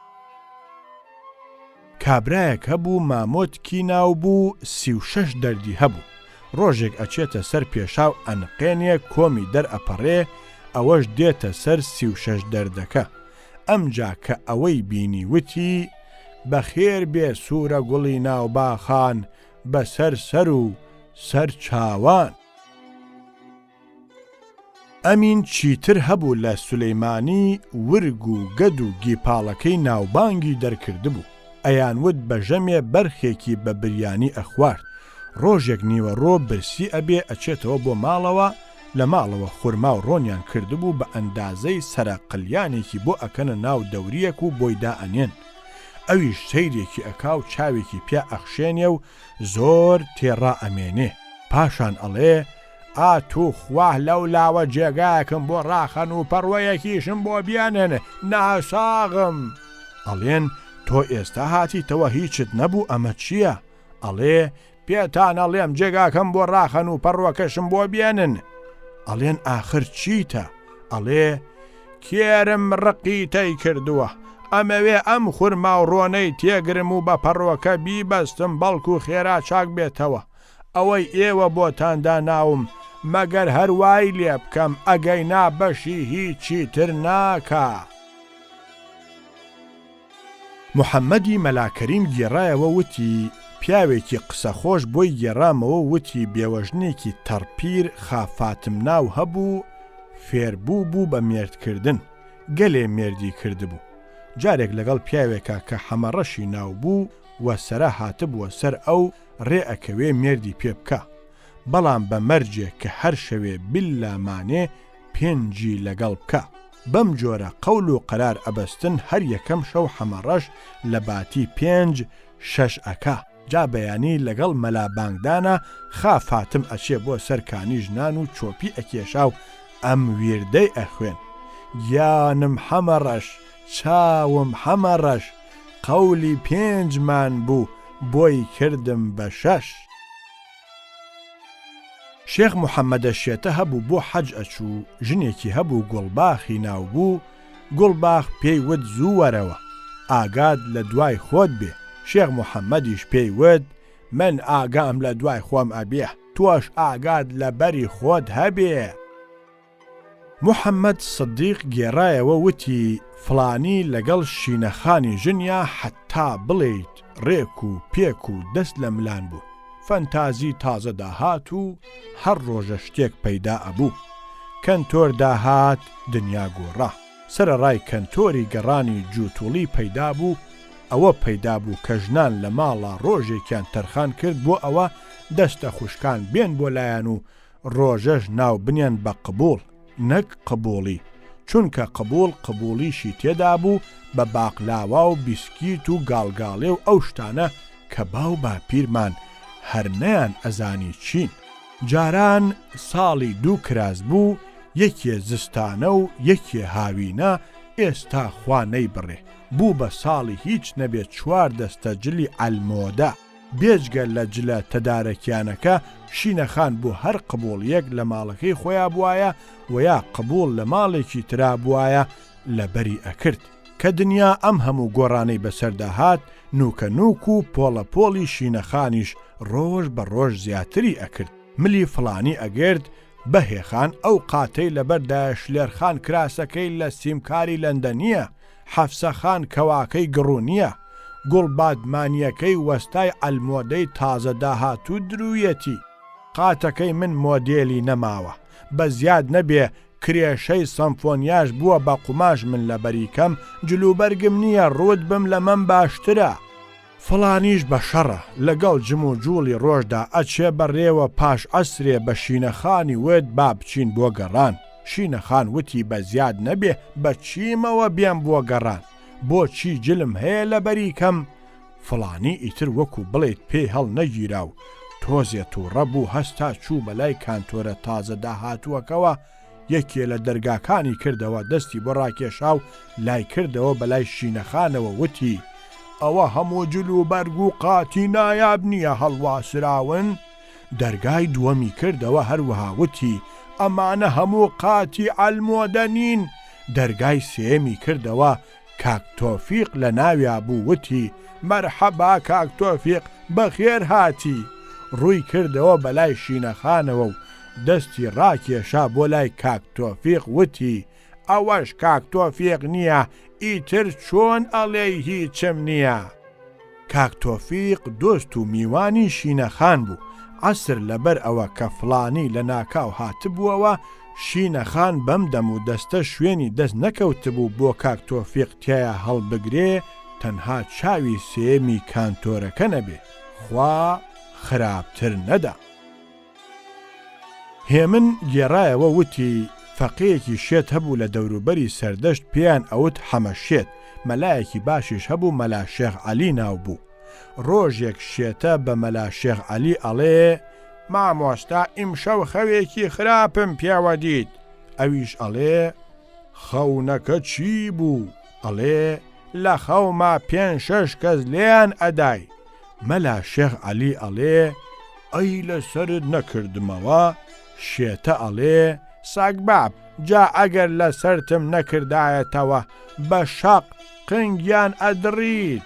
کابرایەک هەبوو مامۆتکی ناو بوو 36 دەردی هەبوو. ڕۆژێک ئەچێتە سەر پێشاو ئەنقێنێ کۆمی دەرئەپەڕێ ئەوەش دێتە سەر 36 دەردەکە. ئەمجا کە ئەوەی بینی وتی بەخێر بێ سوورە گوڵی ناوباخان بەسەر سەر و سەر چاوان. ئەمین چیتر هەبوو لە سولەیمانی ورگ و گەد و گیپاڵەکەی ناوبانگی دەرکرد بوو. ئەیانوت بە ژەمێ بەرخێکی بە بریانی ئەخوارد. ڕۆژێک نیوەڕۆ برسی ئەبێ ئەچێتەوە بۆ ماڵەوە لە ماڵەوە خورما و ڕۆنیان کردبوو بە ئەندازەی سەرقلیانێکی بۆ ئەکەنە ناو دەوریەک و بۆی دائەنێن. ئەویش سەیرێکی ئەکا و چاوێکی پیا ئەخشێنێ و زۆر تێڕا ئەمێنێ. پاشان ئەڵێ ئاتوو خواه لەو لاوە جێگایەکم بۆ ڕاخەن و پەڕوەیەکیشم بۆ بیانێنێ ناساغم. ئەڵێن تۆ ئێستا هاتیتەوە هیچت نەبوو ئەمە چییە؟ ئەڵێ پێتان ئەڵێم جێگاکەم بۆ ڕاخەن و پەڕوەکەشم بۆ بیانن. ئەڵێن ئاخر چیتە؟ ئەڵێ کێرم ڕقی تەی کردووە ئەمەوێ ئەم خورما و ڕۆنەی تێگرم و بە پەڕوەکە بیبەستم بەڵکو و خێرا چاک بێتەوە ئەوەی ئێوە بۆتاندا ناوم مەگەر هەروای لێ بکەم ئەگەی نابەشی هیچی تر ناکە. محەممەدی مەلاکەریم گێڕایەوە وتی پیاوێکی قسە خۆش بۆی گێڕامەوە وتی بێوەژنێکی تەڕپیر خافاتم ناو هەبوو فێربوو بوو بە مێردکردن گەلێ مێردی کردبوو. جارێک لەگەڵ پیاوێکە کە حەمەڕەشی ناو بوو وە سەرە هاتبووە سەر ئەو ڕێ ئەکەوێ مێردی پێ بکە بەڵام بە مەرجێک کە هەر شەوێ بیللامانێ پێنجی لەگەڵ بکە. بەم جۆرە قەول و قەرار ئەبەستن هەر یەکەم شەو حەمەڕەش لە باتی 5-6 ئەکا. جا بەیانی لەگەڵ مەلابانگدانە خافاتم ئەچێ بۆ سەرکانی ژنان و چۆپی ئەکێشا و ئەم ویردەی ئەخوێن گیانم حەمەڕەش چاوم حەمەڕەش قەولی 5مان بوو بۆی کردم بە 6. شێخ محەممەدە شێتە هەبوو بۆ حەج ئەچوو ژنێکی هەبوو گوڵباخی ناو بوو گوڵباخ پێی وت زوو وەرەوە ئاگاد لە دوای خۆت بێ. شێخ محەممەدیش پێی وت من ئاگام لە دوای خۆم ئەبێ تۆش ئاگاد لە بەری خۆت هەبێ. محەممەد سدیق گێڕایەوە وتی فڵانی لەگەڵ شینەخانی ژنیا حتا بڵێیت ڕێک و پێک و دەست لە ملان بوو فەنتازی تازە داهات و هەر ڕۆژە شتێک پەیدا ئەبوو. کەنتۆر داهات دنیا گۆڕا سەرەڕای کەنتۆری گەڕانی جووتوڵی پەیدا بوو ئەوە پەیدا بوو کە ژنان لە ماڵە ڕۆژێکیان تەرخان کرد بۆ ئەوە دەستە خوشکان بێن بۆ لایەن و ڕۆژەش ناو بنیان بە قبوڵ نەک قبوڵی چونکە قبوڵ قبوڵیشی تێدا بوو بە باقلاوا و بیسکیت و گاڵگاڵێ و ئەو شتانە کە باو باپیرمان هەر نەیان ئەزانی چین. جاران ساڵی 2 کراس بوو یەکێ زستانە و یەکێ هاوینە ئێستا خوانەی بڕێ بوو بە ساڵی هیچ نەبێت 4 دەستە جلی ئەلمۆدا بێجگە لە جلە تەدارەکیانەکە شینەخان بوو هەر قبوڵیەک لە ماڵەکەی خۆیان بوایە و یا قبوڵ لە ماڵێکی ترا بوایە لەبەری ئەکرد کە دنیا ئەم هەموو گۆڕانەی بەسەرداهات نوکە نوک و پۆڵە پۆڵی شینەخانیش ڕۆژ بە ڕۆژ زیاتری ئەکرد. ملی فڵانی ئەگرد بەهێخان ئەو قاتەی لەبەردایە شلێرخان کراسەکەی لە سیمکاری لەندەنیە حەفسەخان کەواکەی گڕوونیە گوڵبادمانیەکەی وەستای ئەلمۆدەی تازە داهاتوو درویەتی قاتەکەی من مۆدێلی نەماوە بە زیاد نەبێ کرێشەی سەمفۆنیاش بووە بە قوماش من لە بەریکەم جلوبەرگم نییە ڕوود بم لە من باشترە. فڵانیش بە شەڕە لەگەڵ جم و جوڵی ڕۆژدا ئەچێ بەڕێوە پاش ئەسرێ بە شینەخانی وێت با بچین بۆ گەڕان. شینەخان وتی بە زیاد نەبێ بە چیمەوە بێم بۆ گەڕان بۆچی جلم هەیە لە بەریکەم. فڵانی ئیتر وەکو بڵێیت پێی هەڵ نەگیرا و تۆزێت و ڕەبوو هەستا چوو بەلای کانتۆرە تازە داهاتووەکەوە یەکێ لە دەرگاکانی کردەوە دەستی بۆ ڕاکێشا و لای کردەوە بەلای شینەخانەوە وتی ئەوە هەموو جل و بەرگ و قاتی نایاب نییە هەڵواسراون دەرگای دووەمی کردەوە هەروەها وتی ئەمانە هەموو قاتی ئەلمۆدەنین دەرگای سێمی کردەوە کاک تۆفیق لە ناویا بوو وتی مەرحەبا کاک تۆفیق بەخێر هاتی ڕووی کردەوە بەلای شینەخانەوە و دەستی ڕاکێشا بۆ لای کاک تۆفیق وتی ئەوەش کاک تۆفیق نییە ئیتر چۆن ئەڵێ هیچم نییە کاک تۆفیق دۆست و میوانی شینەخان بوو عەسر لەبەر ئەوە کە فڵانی لە ناکاو هاتبووەوە شینەخان بەم دەم و دەستە شوێنی دەست نەکەوتبوو بۆ کاک تۆفیق تایە هەڵبگرێ تەنها چاوی سێمی کانتۆرەکە نەبێ خوا خراپتر نەدا هێمن گێڕایەوە وتی فەقەیەکی شێت هەبوو لە دەوروبەری سەردەشت پێیان ئەوت حەمەشێت مەلایەکی باشیش هەبوو مەلا شێخ عەلی ناو بوو ڕۆژێک شێتە بە مەلا شێخ عەلی ئەڵێ مامۆستا ئیمشەو خەوێکی خراپم پێوە دیت ئەویش ئەڵێ خەونەکە چی بوو ئەڵێ لە خەوما 5-6 کەس لێیان ئەدای مەلا شێخ عەلی ئەڵێ ئەی لەسرت نەکردمەوە شێتە ئەڵێ ساگباب جا ئەگەر لە سەرتم نەکردایەتەوە بە شەق قنگیان ئەدڕیت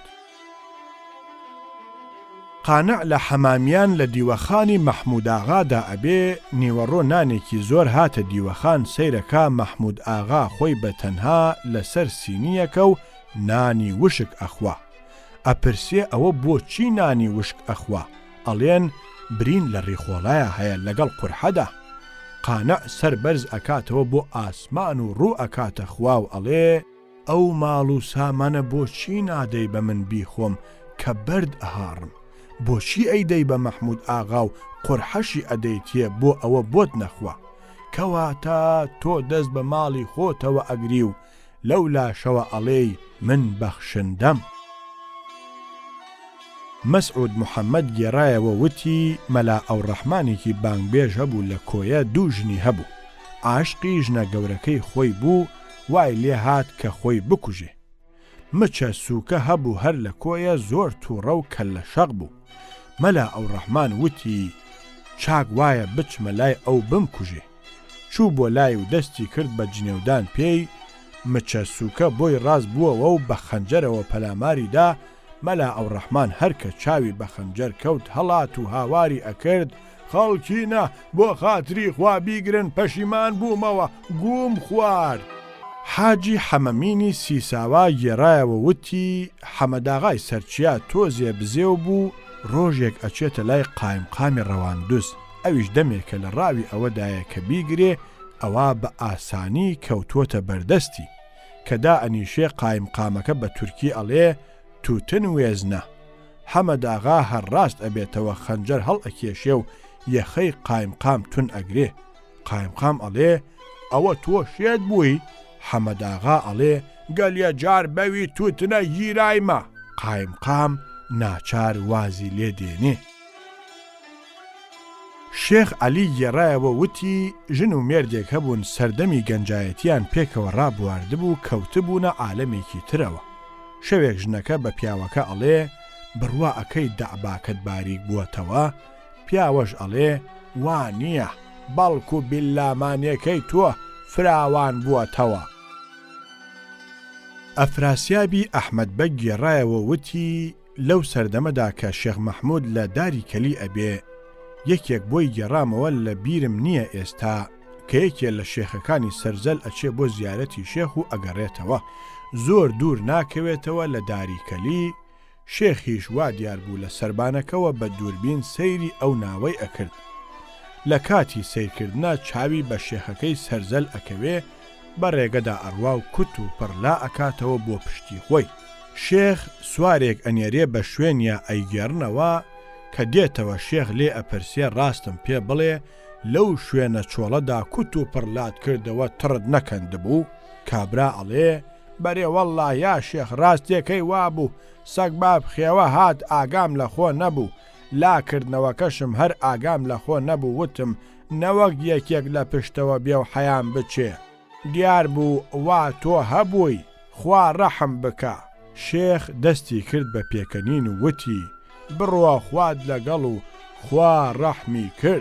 قانع لە حەمامیان لە دیوەخانی مەحموود ئاغادا ئەبێ نیوەڕۆ نانێکی زۆر هاتە دیوەخان سەیرەکە مەحموود ئاغا خۆی بە تەنها لەسەر سینیەکە و نانی وشک ئەخوا ئەپرسێ ئەوە بۆچی نانی وشک ئەخوا ئەڵێن برین لە ڕیخۆڵایە هەیە لەگەڵ قورحەدا قانع سەر بەرز ئەکاتەوە بۆ ئاسمان و ڕوو ئەکاتە خوا و ئەڵێ ئەو ماڵ و سامانە بۆچی نادەی بە من بیخۆم کە بەرد ئەهاڕم بۆچی ئەیدەی بە مەحموود ئاغا و قورحەشی ئەدەیتیە بۆ ئەوە بۆت نەخوا کەواتە تۆ دەست بە ماڵی خۆتەوە ئەگری و لەو لاشەوە ئەڵێی من بەخشندەم مەسعود محەممەد گێڕایەوە وتی مەلا ئەو ڕەحمانێکی بانگبێژ هەبوو لە کۆیە دوو ژنی هەبوو عاشقی ژنە گەورەکەی خۆی بوو وای لێ هات کە خۆی بکوژێ مچە سووکە هەبوو هەر لە کۆیە زۆر تووڕە و کەل لە شەق بوو مەلا ئەو ڕەحمان وتی چاک وایە بچمە لای ئەو بمکوژێ چوو بۆ لای و دەستی کرد بە جنێودان پێی مچە سووکە بۆی ڕاست بووەوە و بە خەنجەرەوە پەلاماریدا مەلا ئەو ڕەحمان هەرکە چاوی بە خەنجەر کەوت هەڵات و هاواری ئەکرد خەڵکینە بۆ خاتری خوا بیگرن پەشیمان بوومەوە گوم خوارد حاجی حەمەمینی سیساوا گێڕایەوە وتی حەمەداغای سەرچیا تۆزێ بزێو بوو ڕۆژێک ئەچێتە لای قایمقامی ڕەواندوس ئەویش دەمێکە لە ڕاوی ئەوەدایە کە بیگرێ ئەوە بە ئاسانی کەوتووەتە بەردەستی کەدا ئەنیشێ قایمقامەکە بە تورکی ئەڵێ توتن وێزنە حەمەداغا هەرڕاست ئەبێتەوە خەنجەر هەڵ ئەکێشێ و یەخەی قایمقام تون ئەگرێ قایمقام ئەڵێ ئەوە تۆ شێت بووی حەمەداغا ئەڵێ گەلیە جار بەوی توتنە گیرایمە قایمقام ناچار وازی لێ دێنێ شێخ عەلی گێڕایەوە وتی ژن و مێردێک هەبوون سەردەمی گەنجایەتیان پێکەوە ڕابواردبوو کەوتبوونە عالەمێکی ترەوە شەوێک ژنەکە بە پیاوەکە ئەڵێ بڕوا ئەکەی دەعباکەت باریک بووەتەوە پیاوەش ئەڵێ وا نییە بەڵکو بیللامانیەکەی تۆ فراوان بووەتەوە ئەفراسیابی ئەحمەد بەگ گێڕایەوە وتی لەو سەردەمەدا کە شێخ مەحموود لە داری کەلی ئەبێ یەکێک بۆی گێڕامەوە لە بیرم نییە ئێستا کە یەکێ لە شێخەکانی سەرزەل ئەچێ بۆ زیارەتی شێخ و ئەگەڕێتەوە زۆر دوور ناکەوێتەوە لە داری کەلی شێخیش وا دیار بوو لە سەربانەکەوە بە دووربین سەیری ئەو ناوەی ئەکرد لە کاتی سیرکردنا چاوی بە شێخەکەی سەرزەل ئەکەوێ بە ڕێگەدا ئەڕوا و کوت و پڕلا ئەکاتەوە بۆ پشتی خۆی شێخ سوارێک ئەنێرێ بە شوێنیە ئەیگەڕنەوە کە دێتەوە شێخ لێ ئەپرسێ ڕاستم پێ بڵێ لەو شوێنە چۆڵەدا کوت و پڕلات کردەوە تڕت نەکەندبوو کابرا ئەڵێ بەرێ وەڵڵا یا شێخ ڕاستیەکەی وابوو سەگ باب خێوە هات ئاگام لە خۆ نەبوو لاکردنەوەکەشم هەر ئاگام لە خۆ نەبوو وتم نەوەک یەکێک لە پشتەوە بێ و حەیان بچێ دیار بوو وا تۆ هەبووی خوا ڕەحم بکە شێخ دەستی کرد بە پێکەنین و وتی بڕوا خواد لەگەڵ و خوا ڕەحمی کرد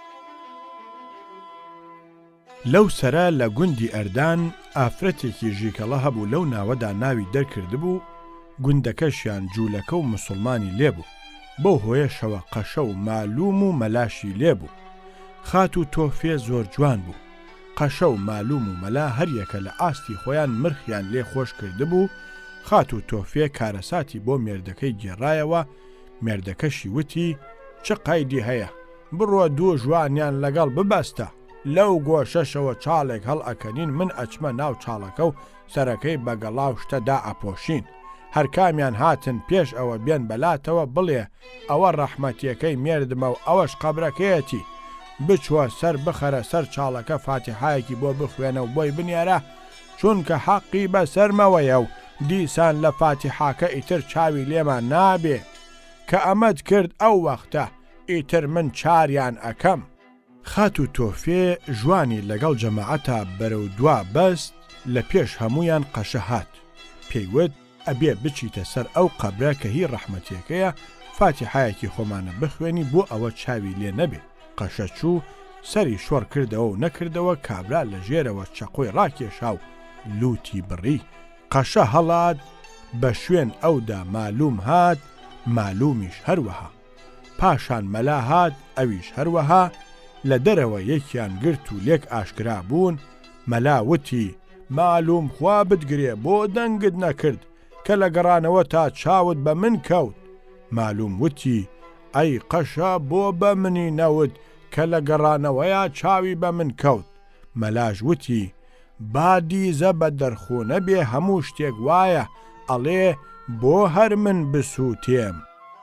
لەو سەرە لە گوندی ئەردان ئافرەتێکی ژیکەڵە هەبوو لەو ناوەدا ناوی دەرکردبوو گوندەکەشیان جوولەکە و مسلمانی لێبوو بۆ هۆیەشەوە قەشە و مالوم و مەلاشی لێبوو خات و تۆفێ زۆر جوان بوو قەشە و مالوم و مەلا هەریەکە لە ئاستی خۆیان مرخیان لێ خۆش کردبوو خات و تۆفێ کارەساتی بۆ مێردەکەی گێڕایەوە مێردەکەشی وتی چ قەیدی هەیە بڕۆ دوو جوانیان لەگەڵ ببەستە لەو گۆشەشەوە چاڵێک هەڵ ئەکەنین من ئەچمە ناو چاڵەکە و سەرەکەی بەگەڵاو شتەدا ئەپۆشین هەر کامیان هاتن پێش ئەوە بێن بەلاتەوە بڵێ ئەوە ڕەحمەتیەکەی مێردمە و ئەوەش قەبرەکەیەتی بچوە سەر بخەرە سەر چاڵەکە فاتیحایەکی بۆ بخوێنە و بۆی بنێرە چونکە حەقی بەسەرمەوەیە و دیسان لە فاتیحاکە ئیتر چاوی لێمان نابێ کە ئەمەد کرد ئەو وەختە ئیتر من چاریان ئەکەم خات و تۆفێ ژوانی لەگەڵ جەماعەتە بەرەو دوا بەست لە پێش هەمویان قەشە هات پێیوت ئەبێ بچیتە سەر ئەو قەبرە کە هی ڕەحمەتیەکەیە فاتیحایەکی خۆمانە بخوێنی بۆ ئەوە چاوی لێ نەبێ قەشە چوو سەری شۆڕ کردەوە و نەکردەوە کابرا لە ژێرەوە چەقۆی ڕاکێشا و لوتی بڕی قەشە هەڵات بە شوێن ئەودا مالوم هات مالومیش هەروەها پاشان مەلا هات ئەویش هەروەها لە دەرەوە یەکیان گرت و لێک ئاشکرا بوون مەلا وتی مالوم خوا بتگرێ بۆ دەنگت نەکرد کە لە گەڕانەوە تا چاوت بە من کەوت مالوم وتی ئەی قەشە بۆ بە منی نەوت کە لە گەڕانەوەیە چاوی بە من کەوت مەلاش وتی بادیزە بە دەرخۆنە بێ هەموو شتێک وایە ئەڵێ بۆ هەر من بسووتێم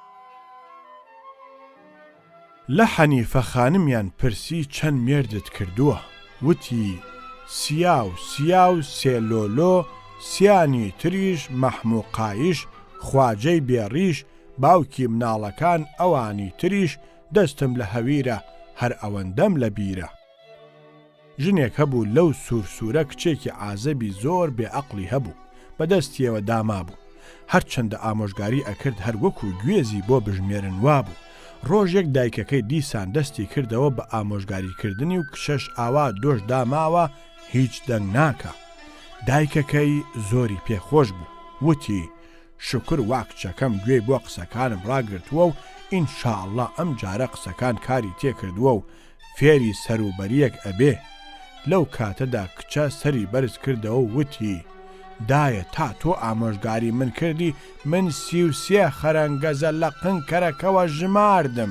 لە حەنیفە خانمیان پرسی چەند مێردت کردووە وتی سیا و سێلۆلۆ سیانی تریش مەحموقایش خواجەی بێڕیش باوکی مناڵەکان ئەوانی تریش دەستم لە هەویرە هەر ئەوەندەم لە بیرە ژنێک هەبوو لەو سوورسوورە کچێکی ئازەبی زۆر بێعەقلی هەبوو بەدەستیەوە داما بوو هەرچەندە ئامۆژگاری ئەکرد هەر وەکو گوێزی بۆ بژمێرن وابوو ڕۆژێک دایکەکەی دیسان دەستی کردەوە بە ئامۆژگاریکردنی و کشەش ئاوا دۆش داماوە هیچ دەنگ ناکە دایکەکەی زۆری پێخۆش بوو وتی شکر وا کچەکەم گوێی بۆ قسەکانم ڕاگرتووە و ئینشاءڵڵا ئەم جارە قسەکان کاری تێکردووە و فێری سەروبەریەک ئەبێ لەو کاتەدا کچە سەری بەرز کردەوە و وتی دایە تا تۆ ئامۆژگاری من کردی من 33 خەرەنگەزە لە قنکەرەکەوە ژماردم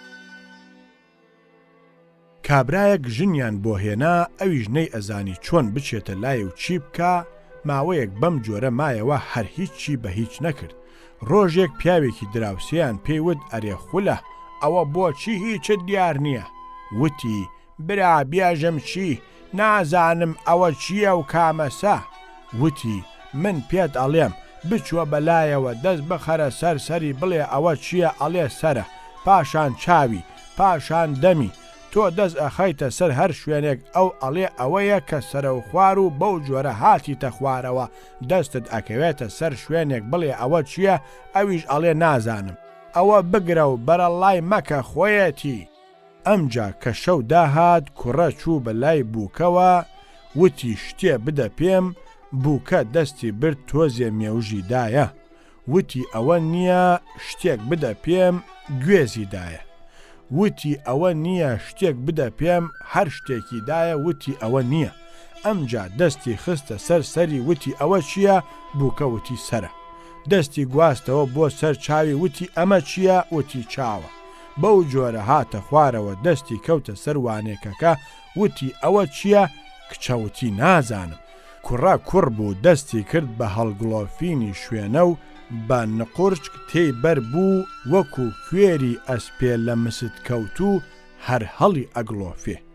کابرایەک ژنیان بۆ هێنا ئەویش نەی ئەزانی چۆن بچێتە لای و چی بکە ماوەیەک بەم جۆرە مایەوە هەر هیچی بە هیچ نەکرد ڕۆژێک پیاوێکی دراوسیان پێیوت ئەرێ خولە ئەوە بۆچی هیچت دیار نییە وتی برا بیاژەم چی نازانم ئەوە چییە و کامەسە وتی من پێت ئەڵێم بچووە بەلایەوە دەست بخەرە سەری بڵێ ئەوە چییە ئەڵێ سرە پاشان چاوی پاشان دەمی تۆ دەست ئەخەیتە سەر هەر شوێنێک ئەو ئەڵێ ئەوەیە کە سەرە و خوار و بەو جۆرە هاتیتە خوارەوە دەستت ئەکەوێتە سەر شوێنێک بڵێ ئەوە چییە ئەویش ئەڵێ نازانم ئەوە بگرە و بەرەڵای مەکە خۆیەتی ئەمجا کە شەو داهات کوڕە چوو بەلای بووکەوە وتی شتێ بدە پێم بووکە دەستی برد تۆزێ مێوژی دایە وتی ئەوە نییە شتێک بدە پێم گوێزی دایە وتی ئەوە نییە شتێک بدە پێم هەر شتێکی دایە وتی ئەوە نییە ئەمجا دەستی خستە سەری وتی ئەوە چییە بووکە وتی سرە دەستی گواستەوە بۆ سەر چاوی وتی ئەمە چییە وتی چاوە بەو جۆرە هاتە خوارەوە دەستی کەوتە سەر وانێکەکە وتی ئەوە چییە کچەوتی نازانم کوڕا کوڕ بوو دەستی کرد بە هەڵگڵۆفینی شوێنە و بە نقورچک تێی بەر بوو وەکو کوێری ئەسپێ لە مست کەوت و هەر هەڵی ئەگڵۆفێ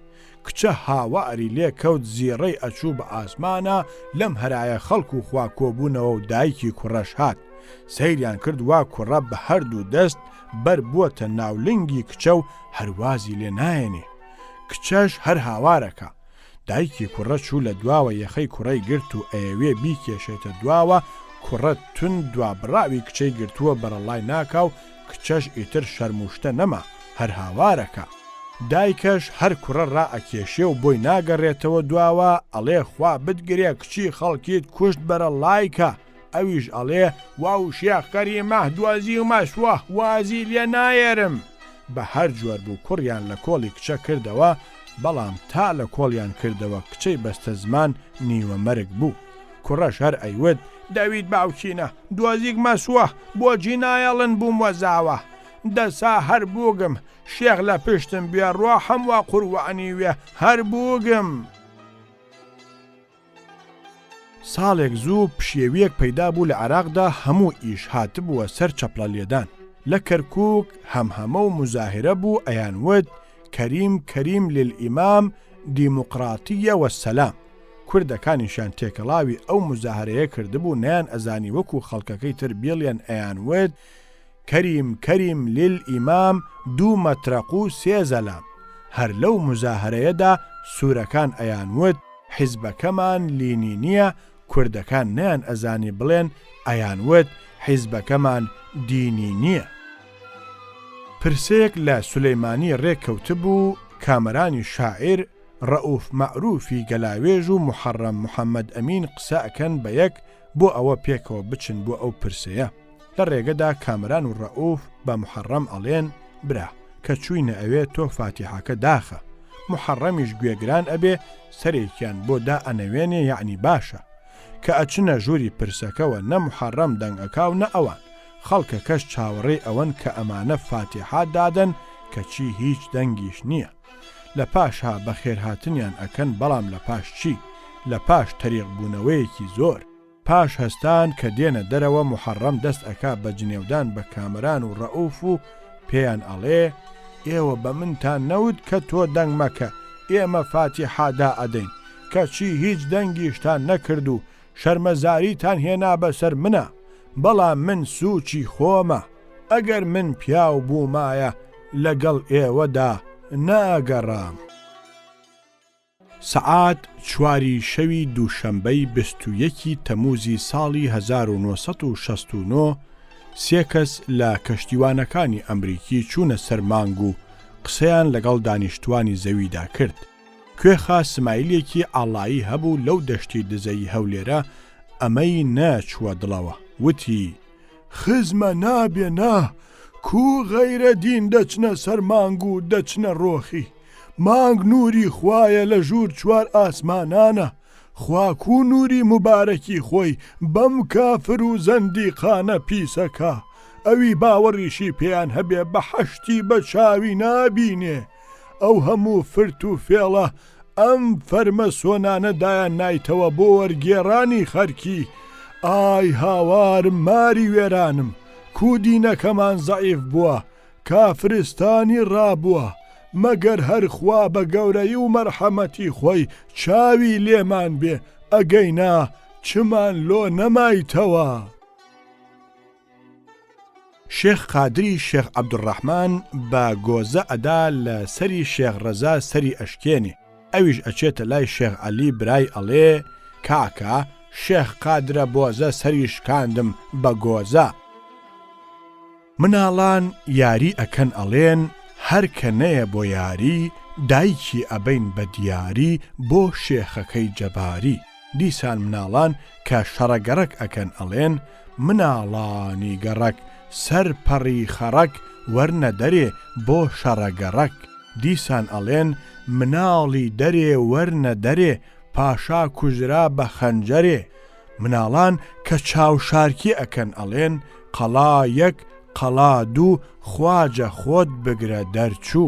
کچە هاواری لێ کەوت زیڕەی ئەچوو بە ئاسمانە لەم هەرایە خەڵک و خوا کۆبوونەوە و دایکی کوڕەش هات سەیریان کرد وا کوڕە بە هەردوو دەست بەر بووەتە ناولنگی کچە و هەروازی لێ نایەنێ کچەش هەر هاوارەکە دایکی کوڕە چوو لە دواوە یەخەی کوڕەی گرت و ئەیەوێ بیکێشێتە دواوە کوڕە تون دوابڕاوی کچەی گرتووە بەرەڵای ناکاو کچەش ئیتر شەرموشتە نەما هەر هاوارەکە دایکەش هەر کوڕە ڕائەکێشێ و بۆی ناگەڕێتەوە دواوە ئەڵێ خوا بتگرێ کچی خەڵکیت کوشت بەرەڵایکە ئەویش ئەڵێ واو شێخکەری مەح دوازی و مەشوە وازی لێ نایێرم بە هەر جوەر بوو کوڕیان لە کۆڵی کچە کردەوە بەڵام تا لە کۆڵیان کردەوە کچەی بەستە زمان نیوە مەرگ بوو کوڕەش هەر ئەیوت دەوید باوچینە دوازیک مەسووە بۆ جینایەڵن بووم وەزاوە دەسا هەر بووگم شێخ لە پشتم بێ ڕۆ هەموو قوڕوانی وێ هەر بووگم ساڵێک زوو پشێویەک پەیدا بوو لە عێراقدا هەموو ئیش هاتبووە سەر چەپڵە لێدان لە کەرکووک هەمهەمە و مزاهرە بوو ئەیانوت کەریم للئیمام دیموقراتیە وەسەلام کوردەکانیشان تێکەڵاوی ئەو مزاهرەیە کردبوو نەیان ئەزانی وەکو خەڵکەکەی تر بیڵیان ئەیانوت کەریم للئیمام دوو مەترەق و سێ زەلام هەر لەو مزاهرەیەدا سوورەکان ئەیانوت حیزبەکەمان لینینیە کوردەکان نەیان ئەزانی بڵێن ئەیانوت حیزبەکەمان دینی نییە پرسەیەک لە سولەیمانی ڕێککەوتبوو کامەرانی شاعیر ڕەئوف مەعروفی گەلاوێژ و محەڕەم محەممەد ئەمین قسە ئەکەن بە یەک بۆ ئەوە پێکەوە بچن بۆ ئەو پرسەیە لە ڕێگەدا کامەران و ڕەئوف بە محەڕەم ئەڵێن برا کە چووینە ئەوێ تۆ فاتیحەکە داخە محەڕەمیش گوێگران ئەبێ سەرێکیان بۆ دا ئەنەوێنێ یعنی باشە کە ئەچنە ژووری پرسەکەوە نە محەڕەم دەنگەکاو نە ئەوان خەڵکە کەش چاوەڕێی ئەوەن کە ئەمانە فاتیحات دادەن کە چی هیچ دەنگیش نییە لە پاشها بە خێرهاتنیان ئەکەن بەڵام لە پاش چی لە پاش تەریق بوونەوەیەکی زۆر پاش هەستان کە دێنە دەرەوە محەڕەم دەست ئەکا بە جنێودان بە کامەران و ڕەئوف و پێیان ئەڵێ ئێوە بە منتان نەوت کە تۆ دەنگ مەکە ئێمە فاتیحادا ئەدەین کە چی هیچ دەنگیشتان نەکرد و شەرمەزاریتان هێنا بەسەر منە بەڵام من سوچی خۆمە ئەگەر من پیاو بوومایە لەگەڵ ئێوەدا ناگەڕام سەعات چواری شەوی دووشەمبەی 21 تەموزی ساڵی 1969 سێ کەس لە کەشتیوانەکانی ئەمریکی چوونە سەر مانگ و قسەیان لەگەڵ دانیشتوانی زەویدا کرد کوێخا سمایلێکی ئاڵایی هەبوو لەو دەشتی دزەی هەولێرە ئەمەی نەچووە دڵەوە وتی خزمە نابێنا کو غەیرە دین دەچنە سەر مانگ و دەچنە ڕۆخی مانگ نوری خوایە لە ژوور چوار ئاسمانانە خواکو نوری مبارەکی خۆی بەم کافر و زەندیقانە پیسەکە ئەوی باوەڕیشی پێیان هەبێ بە حەشتی بە چاوی نابینێ ئەو هەموو فرت و فێڵە ئەم فەرمە سۆنانەدایان نایتەوە بۆ وەرگێڕانی خەرکی ئای هاوارم ماری وێرانم کودینەکەمان زەعیف بووە کافرستانی ڕابووە مەگەر هەرخوا بە گەورەی و مەرحەمەتی خۆی چاوی لێمان بێ ئەگەینا چمان لۆ نەمایتەوە شێخ قادری شێخ عەبدوڕەحمان بە گۆزە ئەدا لە سەری شێخ ڕەزا سەری ئەشکێنێ ئەویش ئەچێتە لای شێخ عەلی برای ئەڵێ کاکە شێخ قادرە بۆزە سەری شکاندم بە گۆزە مناڵان یاری ئەکەن ئەڵێن هەر کە نەیە بۆ یاری دایکی ئەبەین بە دیاری بۆ شێخەکەی جەباری دیسان مناڵان کە شەڕەگەڕک ئەکەن ئەڵێن مناڵانی گەڕک سەرپەڕی خەڕک وەرنە دەرێ بۆ شەڕەگەڕک دیسان ئەڵێن مناڵی دەرێ وەرنە دەرێ پاشا کوژرا بە خەنجەرێ مناڵان کە چاوشارکی ئەکەن ئەڵێن قەڵا یەک قەڵا دوو خواجە خۆت بگرە دەرچوو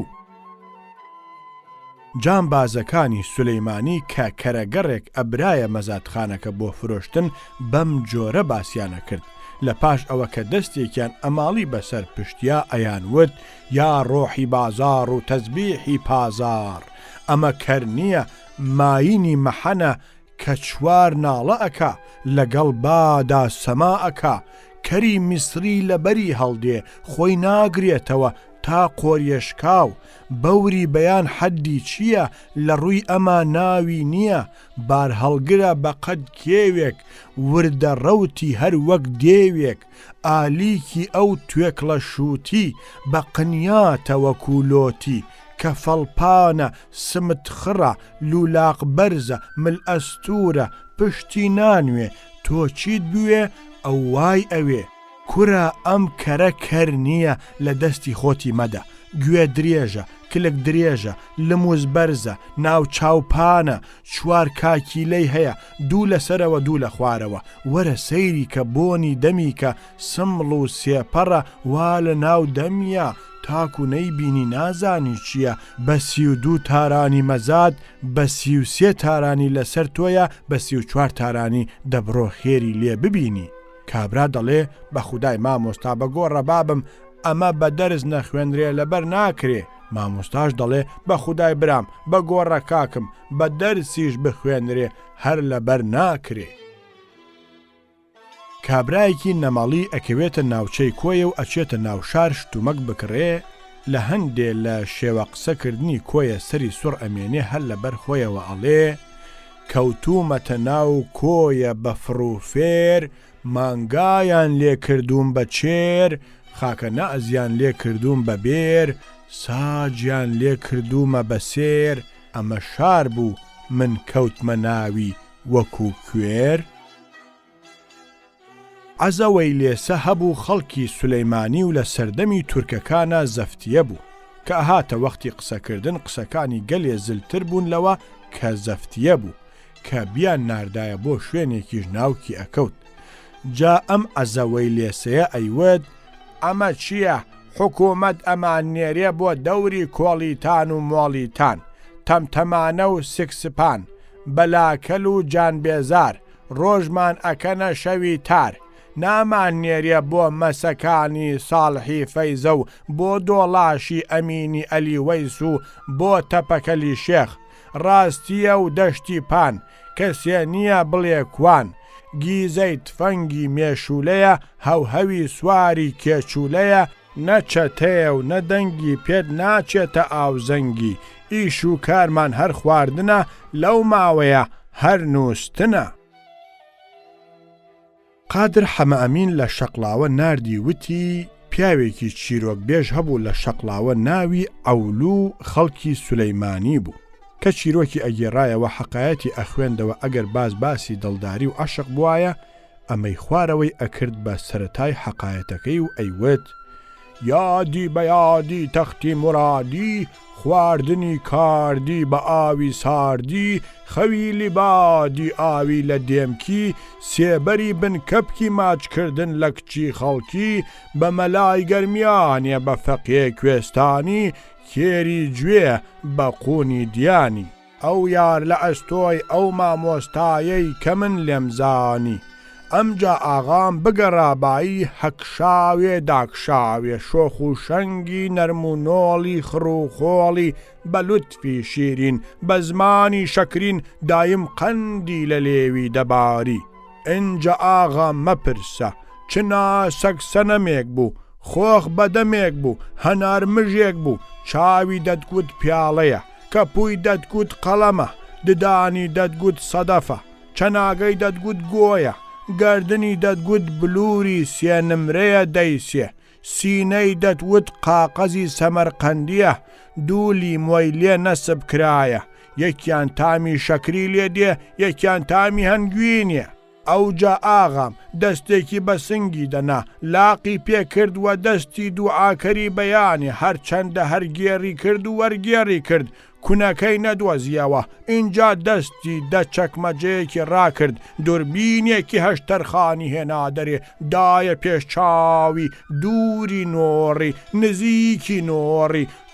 جانبازەکانی سولەیمانی کە کەرەگەڕێک ئەبرایە مەزادخانەکە بۆ فرۆشتن بەم جۆرە باسییانە کرد لە پاش ئەوە کە دەستێکیان ئەماڵی بەسەر پشتیا ئەیانوت یا ڕۆحی بازار و تەزبیحی پازار ئەمە کەرنیە ماینی مەحەنە کە چوار ناڵە ئەکا لەگەڵ بادا سەما ئەکا کەری میسری لەبەری هەڵدێ خۆی ناگرێتەوە تا قۆریەشکاو بەوری بەیان حەدی چییە لە ڕووی ئەمە ناوی نییە بار هەڵگرە بە قەد کێوێک وردە ڕەوتی هەر وەک دێوێک ئالیکی ئەو توێکڵە شووتی بە قنیاتەوە کولۆتی کە فەڵپانە سمت خڕە لولاق بەرزە مل ئەستورە پشتی نانوێ تۆ چیت بوێ ئەو وای ئەوێ کورە ئەم کەرە کەر نییە لە دەستی خۆتی مەدە گوێ درێژە کلک درێژە لموز بەرزە ناو چاوپانە چوار کاکیلەی هەیە دوو لەسەرەوە دوو لە خوارەوە وەرە سەیری کە بۆنی دەمی کە سمڵ و سێپەڕە وا لە ناو دەمیە تاکو نەیبینی نازانی چییە بە 32 تارانی مەزاد بە 33 تارانی لەسەر تۆیە بە 34 تارانی دەبڕۆ خێری لێ ببینی کابرا دەڵێ بە خودای مامۆستا بە گۆڕە بابم ئەمە بە دەرز نەخوێنرێ لەبەر ناکرێ مامۆستاش دەڵێ بە خودای برام بە گۆڕە کاکم بە دەرسیش بخوێنرێ هەر لەبەر ناکرێ کابرایەکی نەماڵی ئەکەوێتە ناوچەی کۆیە و ئەچێتە ناوشار شتومەک بکڕێ لە هەندێ لە شێوە قسەکردنی کۆیە سەری سوڕ ئەمێنێ هەر لەبەر خۆیەوە ئەڵێ کەوتومەتە ناو کۆیە بە فڕوفێر مانگایان لێ کردوون بە چێر خاکە نەئەزیان لێ کردوون بە بێر ساجیان لێ کردومە بە سێر ئەمە شار بوو من کەوتمە ناوی وەکو کوێر عەزەوەی لێسە هەبوو خەڵکی سولەیمانی و لە سەردەمی تورکەکانە زەفتیە بوو کە ئەهاتە وەختی قسەکردن قسەکانی گەلێ زلتر بوون لەوە کە زەفتیە بوو کە بیان ناردایە بۆ شوێنێکیش ناوکی ئەکەوت جا ئەم عەزەوەی لێسەیە ئەیوت ئەمە چییە حکوومەت ئەمان نێرێ بۆ دەوری کۆڵیتان و مۆڵیتان تەمتەمانە و سکسپان بەلاکەل و جانبێزار ڕۆژمان ئەکەنە شەوی تار نامان نێرێ بۆ مەسەکانی ساڵحی فەیزە و بۆ دۆڵاشی ئەمینی ئەلی وەیس و بۆ تەپەکەلی شێخ ڕاستیە و دەشتی پان کەسێ نییە بڵێ کوان گیزەی تفەنگی مێشولەیە هەوهەوی سواری کێچولەیە نەچەتەیە و نەدەنگی پێت ناچێتە ئاوزەنگی ئیش و کارمان هەر خواردنە لەو ماوەیە هەر نووستنە قادر حەمەئەمین لە شەقڵاوە ناردی وتی پیاوێکی چیرۆک بێژ هەبوو لە شەقڵاوە ناوی ئەولوو خەڵکی سولەیمانی بوو کە چیرۆکی ئەگێڕایەوە حەقایەتی ئەخوێندەوە ئەگەر باسی دڵداری و عەشق بوایە ئەمەی خوارەوەی ئەکرد بە سەرەتای حەقایەتەکەی و ئەیوت یادی بە یادی تەختی مرادی خواردنی کاردی بە ئاوی ساردی خەوی لیبادی ئاوی لە دێمکی سێبەری بنکەپکی ماچکردن لە کچی خەڵکی بە مەلای گەرمیانێ بە فەقێ کوێستانی کێری گوێ بە قوونی دیانی ئەو یار لە ئەستۆی ئەو مامۆستایەی کە من لێمزانی ئەمجا ئاغام بگەڕابایی هەکشاوێ داکشاوێ شۆخ و شەنگی نەرمونۆڵی خڕوخۆڵی بە لوتفی شیرین بە زمانی شەکرین دایم قەندی لە لێوی دەباری ئینجا ئاغام مەپرسە چناسەک سەنەمێک بوو خۆخ بەدەمێک بوو هەنار مژێک بوو چاوی دەتگوت پیاڵەیە کەپووی دەتگوت قەڵەمە ددانی دەتگوت سەدەفە چەناگەی دەتگوت گۆیە گردنی دەتگوت بلووری سێنمرەیە دەیسێ سینەی دەتوت قاقەزی سەمەرقەندیە دوولی مۆی لێ نەسب کرایە یەکیان تامی شەکری لێ دێ یەکیان تامی هەنگوینیە ئەوجا ئاغام دەستێکی بە سنگی دەنا لاقی پێکرد و دەستی دوعاکەری بەیانی هەرچەندە هەرگێڕی کرد و وەرگێڕی کرد کونەکەی نەدۆزیەوە اینجا دەستی دەچەکمەجەیەکی ڕاکرد دوربینێکی هەشتەرخانی هێنا دەرێ دایە پێش چاوی دووری نۆڕی نزیکی نۆڕی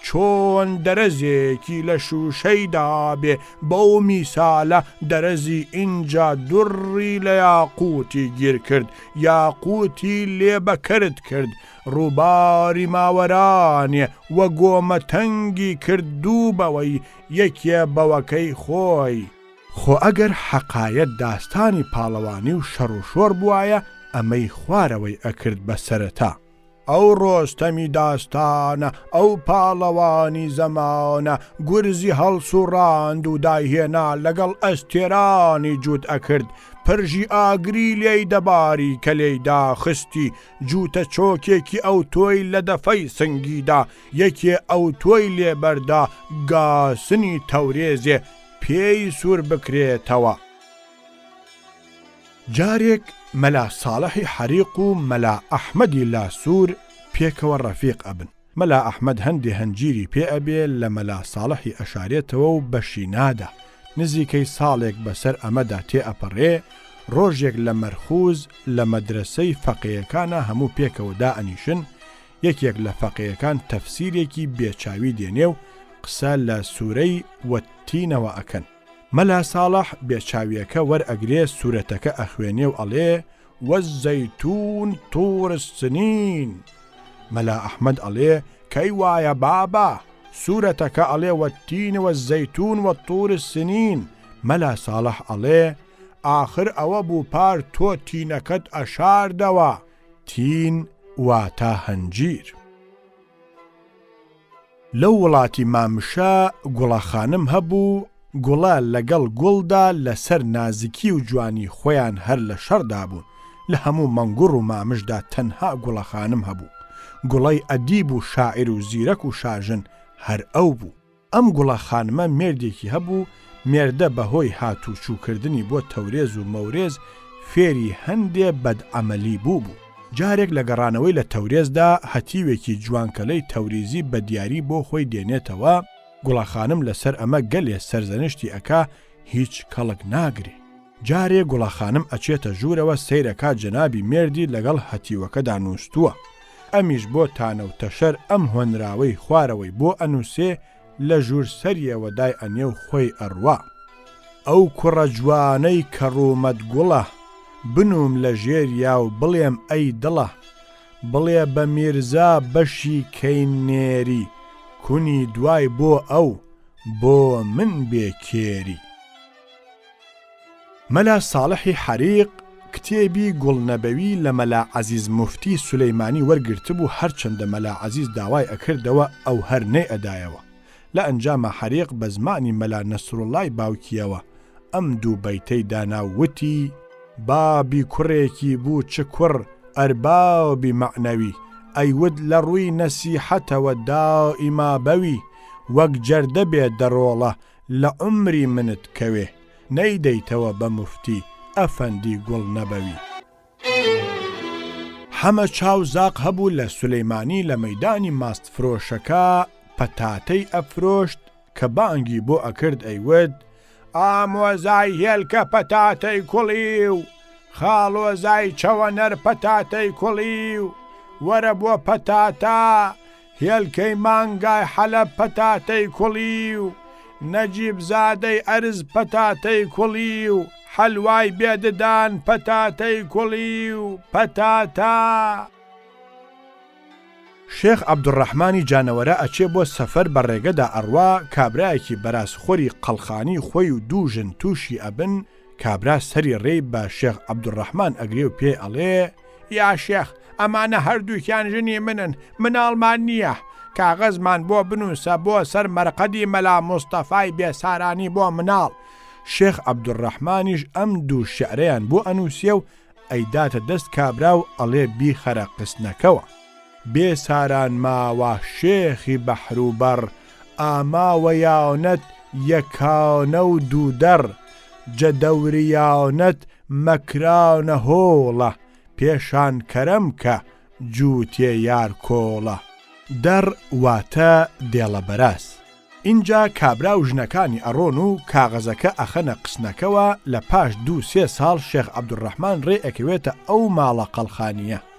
چۆن دەرەزێکی لە شوشەیدا بێ بەو میسالە دەرەزی ئینجا دوڕی لە یاقوتی گیر کرد یاقوتی لێبەکرد کرد ڕووباری ماوەرانێ وە گۆمەتەنگی کرد دوو بەوەی یەکێ بەوەکەی خۆی خۆ ئەگەر حەقایەت داستانی پاڵەوانی و شەڕ و شۆر بوایە ئەمەی خوارەوەی ئەکرد بە سەرەتا ئەو ڕۆستەمی داستانە ئەو پاڵەوانی زەمانە گورزی هەڵسوڕاند و دایهێنا لەگەڵ ئەستێرانی جووت ئەکرد پرژی ئاگری لێی دەباری کە لێی داخستی جووتە چۆکێکی ئەو تۆی لە دەفەی سنگیدا یەکێ ئەو تۆی لێبەردا گاسنی تەورێزێ پێی سوور بکرێتەوە جارێک مەلا ساڵحی حەریق و مەلا ئەحمەدی لاسوور پێکەوە ڕەفیق ئەبن مەلا ئەحمەد هەندێ هەنجیری پێ ئەبێ لە مەلا ساڵحی ئەشارێتەوە و بەشی نادا نزیکەی ساڵێک بەسەر ئەمەدا تێ ئەپەڕێ ڕۆژێک لە مەرخوز لە مەدرسەی فەقێیەکانە هەموو پێکەوە دائەنیشن یەکێک لە فەقێیەکان تەفسیرێکی بێچاوی دێنێ و قسە لە سوورەی وەتینەوە ئەکەن مەلا ساڵح بێچاویەکە وەرئەگرێ سوورەتەکە ئەخوێنێ و ئەڵێ وەزەیتون توور سنین مەلا ئەحمەد ئەڵێ کەی وایە بابا سوورەتەکە ئەڵێ وەتین وەزەیتون وەتوور سنین مەلا ساڵح ئەڵێ ئاخر ئەوە بوو پار تۆ تینەکەت ئەشاردەوە تین واتە هەنجیر لەو وڵاتی مامشە گوڵەخانم هەبوو گوڵە لەگەڵ گوڵدا لەسەر نازکی و جوانی خۆیان هەر لە شەردا بوون لە هەموو مەنگوڕ و مامشدا تەنها گوڵەخانم هەبوو گوڵەی ئەدیب و شاعیر و زیرەک و شاژن هەر ئەو بوو ئەم گوڵەخانمە مێردێکی هەبوو مێردە بەهۆی هاتوچووکردنی بۆ تەورێز و مەورێز فێری هەندێ بەدعەمەلی بوو جارێک لە گەڕانەوەی لە تەورێزدا هەتیوێکی جوانکەلەی تەوریزی بە دیاری بۆ خۆی دێنێتەوە گوڵەخانم لەسەر ئەمە گەلێ سەرزەنشتی ئەکا هیچ کەڵک ناگرێ جارێ گوڵەخانم ئەچێتە ژوورەوە سەیرەکە جەنابی مێردی لەگەڵ هەتیوەکەدا نووسووە ئەمیش بۆ تانە و تەشەر ئەم هۆنراوەی خوارەوەی بۆ ئەنووسێ لە ژوور سەریەوە دای ئەنێ و خۆی ئەڕوا ئەو کوڕە جوانەی کە ڕوومەت گوڵە بنوم لە ژێریا و بڵێم ئەی دڵە بڵێ بە میرزا بەشی کەینێری کونی دوای بۆ ئەو بۆ من بێکێری مەلا ساڵحی حەریق کتێبی گوڵنەبەوی لە مەلا عەزیز موفتی سولەیمانی وەرگرتە بوو هەرچەندە مەلا عەزیز داوای ئەکردەوە ئەو هەر نەئەدایەوە لە ئەنجامە حەریق بە زمانی مەلا نەسروڵڵای باوکیەوە ئەم دوو بەیتەی داناوتی بابی کوڕێکی بوو چ کوڕ ئەربابی مەعنەوی ئەیود لە ڕووی نەسیحەتەوە دائیما بەوی وەک جەردە بێ دەڕۆڵە لە عومری منت کەوێ نەیدەیتەوە بە موفتی ئەفەندی گوڵ نەبەوی هەمە چاوزاق هەبوو لە سولەیمانی لە مەیدانی ماستفرۆشەکە پەتاتەی ئەفرۆشت کە بانگی بۆ ئەکرد ئەیود ئامۆزای هێلکە پەتاتەی کوڵی و خاڵۆزای چەوەنەر پەتاتەی کوڵی و وەرە بۆ پەتاتە هێلکەی مانگای حەلەب پەتاتەی کوڵی و نەجیب زادەی ئەرز پەتاتەی کوڵی و حەلوای بێددان پەتاتەی کوڵی و پەتاتە شێخ عەبدوڕەحمانی جانەوەرە ئەچێ بۆ سەفەر بە ڕێگەدا ئەڕوا کابرایەکی بەرازخۆری قەڵخانی خۆی و دووژن تووشی ئەبن کابرا سەری ڕێی بە شێخ عەبدوڕەحمان ئەگرێ و پێ ئەڵێ یا شێخ ئەمانە هەردووکیان ژنی منن مناڵمان نییە کاغەزمان بۆ بنووسە بۆ سەر مەرقەدی مەلا مستەفای بێسارانی بۆ مناڵ شێخ عەبدوڕەحمانیش ئەم دوو شعرەیان بۆ ئەنووسیە و ئەیداتە دەست کابرا و ئەڵێ بیخەرە قسنەکەوە بێساران ماوە شێخی بەحروبەر ئاماوە یاونەت یەکانە و دوودەر جەدەوریاونەت مەکراونە هۆڵە پێشان کەرەم کە جووتێ یار کۆڵە دەر واتە دێڵە بەراس اینجا کابرا و ژنەکانی ئەڕۆن و کاغەزەکە ئەخەنە قسنەکەوە لە پاش 2-3 ساڵ شێخ عەبدوڕەحمان ڕێ ئەکەوێتە ئەو ماڵە قەڵخانیە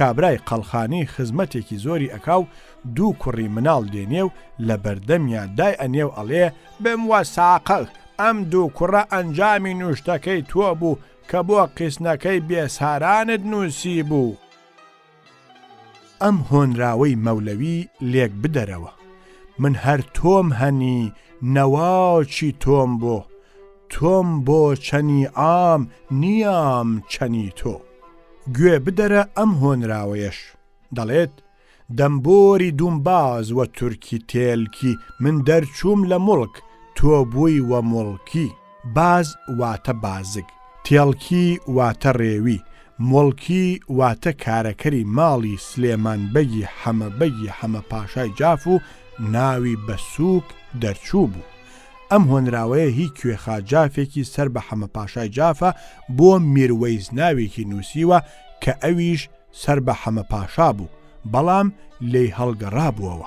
کابرای قەڵخانەی خزمەتێکی زۆری ئەکاو دوو کوڕی مناڵ دێنێ و لە بەردەمیان دای ئەنێ و ئەڵێ بم وە ساقە ئەم دوو کوڕە ئەنجامی نوشتەکەی تۆ بوو کە بۆ قیسنەکەی بێسارانت نووسی بوو. ئەم هۆنراوەی مەولەوی لێک بدەرەوە، من هەر تۆم هەنی نەواچی تۆم تۆم بۆ چەنی ئام نیام چەنی تۆ. گوێ بدەرە ئەم هۆنراوەیەش دەڵێت دەمبۆری دومباز وە تورکی تێلکی من دەرچووم لە موڵک تۆ بووی وە موڵکی. باز واتە بازگ، تێڵکی واتە ڕێوی، موڵکی واتە کارەکەری ماڵی سلێمان بەگی حەمە پاشای جاف و ناوی بە سووک دەرچوو بوو. ئەم هۆنراوەیە هی کوێخا جافێکی سەر بە حەمە پاشای جافە بۆ میروەیز ناوێکی نووسیوە کە ئەویش سەر بە حەمە پاشا بوو، بەڵام لێی هەڵگەڕابووەوە.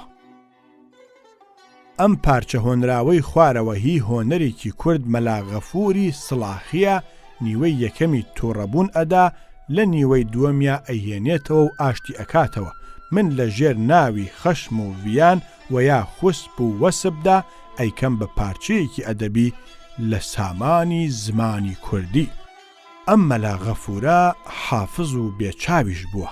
ئەم پارچە هۆنراوەی خوارەوە هی هۆنەرێکی کورد مەلا غەفووری سڵاخیە نیوەی یەکەمی تووڕەبوون ئەدا، لە نیوەی دووەمیا ئەیهێنێتەوە و ئاشتی ئەکاتەوە. من لە ژێر ناوی خەشم و ڤیان و یا خوسپ و وەسبدا ئەیکەم بە پارچەیەکی ئەدەبی لە سامانی زمانی کوردی. ئەم مەلا غەفوورە حافظ و بێچاویش بووە.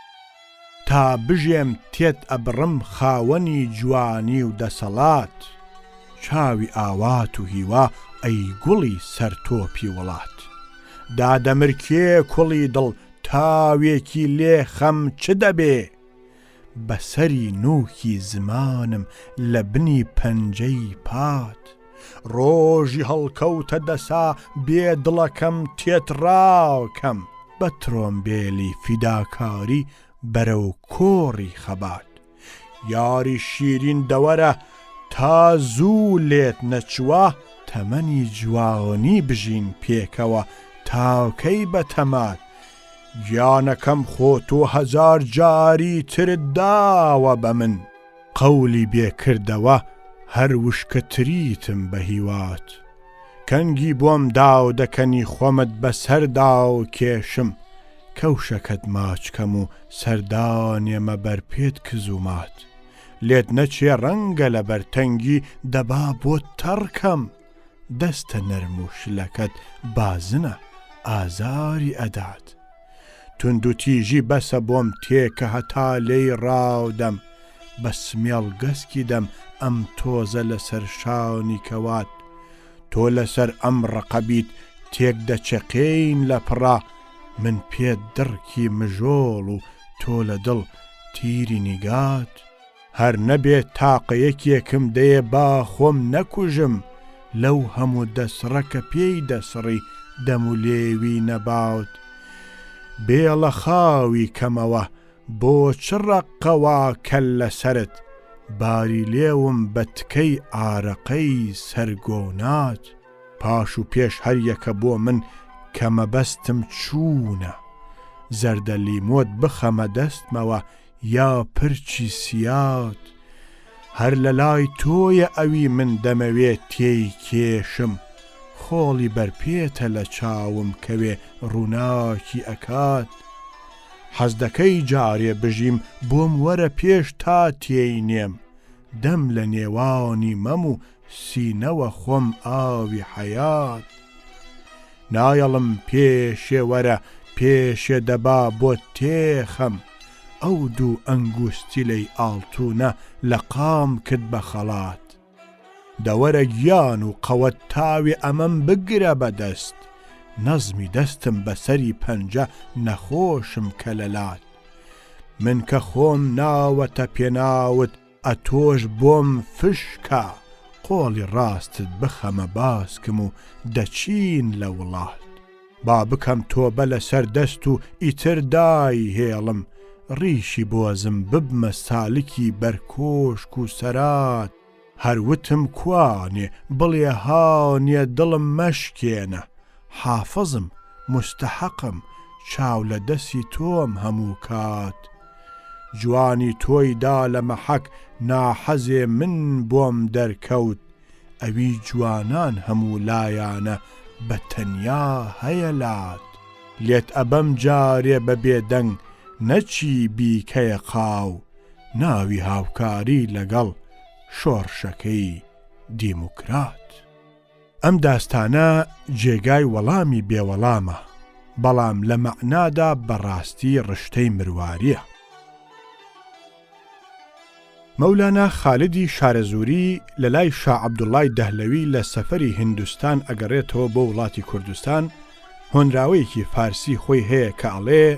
تا بژێم تێت ئەبڕم خاوەنی جوانی و دەسەڵات، چاوی ئاوات و هیوا ئەی گوڵی سەرتۆپی وڵات. دادەمرکێ کوڵی دڵ تاوێکی لێ خەم چ دەبێ، بەسەری نووکی زمانم لە بنی پەنجەی پات. ڕۆژی هەڵکەوتە دەسا بێ دڵەکەم تێتڕاوکەم، بە ترۆمبێلی فیداکاری بەرەو کۆڕی خەبات. یاری شیرین دەوەرە تا زوو لێت نەچوە، تەمەنی جوانی بژین پێکەوە تاوکەی بە تەمات. گیانەکەم خۆت و هەزار جاری ترت داوە بە من، قەولی بێکردەوە هەر وشکە تریتم بە هیوات. کەنگی بۆم داو دەکەنی خۆمت بەسەردا و کێشم، کەوشەکەت ماچکەم و سەردانێمە بەرپێت کزومات. لێت نەچێ ڕەنگە لە بەرتەنگی دەبا بۆ تەڕکەم، دەستە نەرم و شلەکەت بازنە ئازاری ئەدات. تند و تیژی بەسە بۆم تێکە هەتا لێی ڕاودەم، بە سمێڵ گەسکی دەم ئەم تۆزە لەسەر شاونی کەوات. تۆ لەسەر ئەم ڕقەبیت تێک دەچەقین لە پڕا، من پێت دڕکی مژۆڵ و تۆ لە دڵ تیری نیگات. هەر نەبێت تاقەیەکێکم دەیە با خۆم نەکوژم، لەو هەموو دەسڕەکە پێی دەسڕی دەم و لێوی نەباوت. بێڵە خاوی کەمەوە بۆ چ ڕەقەوا کەل لەسەرت، باری لێوم بە تکەی ئارەقەی سەرگۆنات. پاش و پێش هەر یەکە بۆ من کە مەبەستم چوونە، زەردە لیمۆت بخەمە دەستمەوە یا پرچی سیات. هەر لە لای تۆیە ئەوی من دەمەوێت تێی کێشم، خۆڵی بەرپێتە لە چاوم کەوێ ڕووناکی ئەکات. حەز دەکەی جارێ بژیم بۆم وەرە پێش تا تێینێم، دەم لە نێوانی مەم و سینەوە خۆم ئاوی حەیات. نایەڵم پێشێ وەرە پێشێ دەبا بۆ تێخەم، ئەو دوو ئەنگوستی لەی ئاڵتونە لە قام کرد بە خەڵات. دەوەرە گیان و قەوەت تاوێ ئەمەم بگرە بەدەست، نەزمی دەستم بەسەری پەنجە نەخۆشم کە لەلات. من کە خۆم ناوەتە پێناوت ئەتۆش بۆم فشکە، قۆڵی ڕاستت بخەمە باسکم و دەچین لە وڵات. با بکەم تۆبە لەسەر دەست و ئیتر دای هێڵم، ڕیشی بۆزم ببمە سالکی بەرکۆشک و سەرات. هەروتم کوانێ بڵێ هاونێ دڵم مەشکێنە، حافظم مستحقم چاو لە دەستی تۆم هەموو کات. جوانی تۆی دا لە مەحەک ناحەزێ من بۆم دەرکەوت، ئەوی جوانان هەموو لایانە بە تەنیا هەیە لات. لێت ئەبەم جارێ بە بێدەنگ نەچی بیکەیە قاو ناوی هاوکاری لەگەڵ شۆڕشەکەی دیموکرات. ئەم داستانە جێگای وەڵامی بێوەڵامە، بەڵام لە مەعنادا بەڕاستی ڕشتەی مرواریە. مەولانا خالدی شارەزووری لە لای شا عەبدوڵڵای دەهلەوی لە سەفەری هیندوستان ئەگەڕێتەوە بۆ وڵاتی کوردستان، هۆنراوەیەکی فارسی خۆی هەیە کە ئەڵێ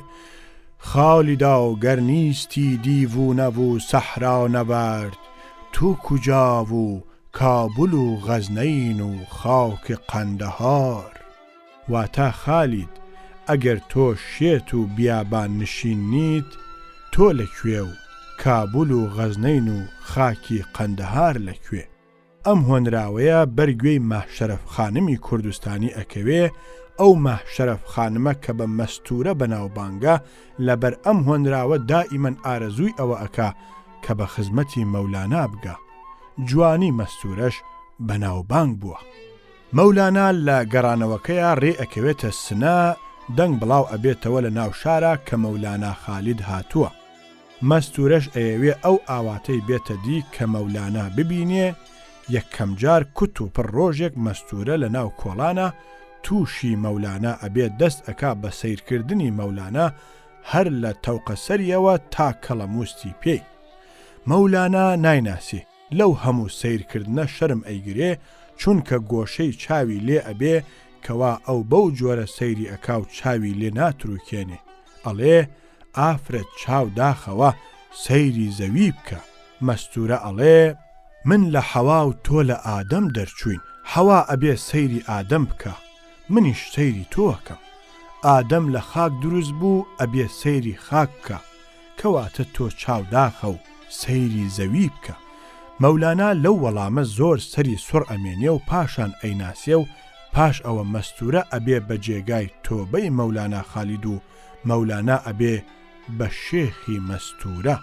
خالیدا و گەرنیستی دیڤ و نەبوو سەحرا نەبەرد تو کوجا و کابل و غەزنەین و خاوکی قەندەهار. واتە خالید ئەگەر تۆ شێت و بیابان نشینیت تۆ لەکوێ و کابل و غەزنەین و خاکی قەندەهار لەکوێ؟ ئەم هۆنراوەیە بەرگوێی ماهشەرەف خانمی کوردستانی ئەکەوێ، ئەو ماهشەرەف خانمە کە بە مەستورە بەناوبانگە لەبەر ئەم هۆنراوە دائیمەن ئارەزووی ئەوە ئەکا کە بە خزمەتی مەولانا بگە. جوانی مەستورەش بەناوبانگ بووە. مەولانا لە گەڕانەوەکەیە ڕێ ئەکەوێتە سنە دەنگ بڵاو ئەبێتەوە لە ناو شارە کە مەولانا خالید هاتووە. مەستورەش ئەیەوێ ئەو ئاواتەی بێتە دی کە مەولانا ببینێ. یەکەم جار کوت و پڕ ڕۆژێک مەستورە لە ناو کۆڵانە تووشی مەولانا ئەبێت دەست ئەکا بە سیرکردنی مەولانا هەر لە تەوقە سەریەوە تا کەڵەموستی پێی. مەولانا نایناسی لەو هەموو سیرکردنە شەرم ئەیگرێ چونکە گۆشەی چاوی لێ ئەبێ کەوا ئەو بەو جۆرە سەیری ئەکا و چاوی لێ ناتروکێنێ. ئەڵێ ئافرەت چاو داخەوە سەیری زەوی بکە. مەستورە ئەڵێ من لە حەوا و تۆ لە ئادەم دەرچوین، حەوا ئەبێ سەیری ئادەم بکە، منیش سەیری تۆەکەم. ئادەم لە خاک دروست بوو ئەبێ سەیری خاک بکە، کەواتە تۆ چاو داخە و سەیری زەوی بکە. مەولانا لەو وەڵامە زۆر سەری سوڕ ئەمێنێ و پاشان ئەیناسێ و پاش ئەوە مەستورە ئەبێ بە جێگای تۆبەی مەولانا خالید و مەولانا ئەبێ بە شێخی مەستورە.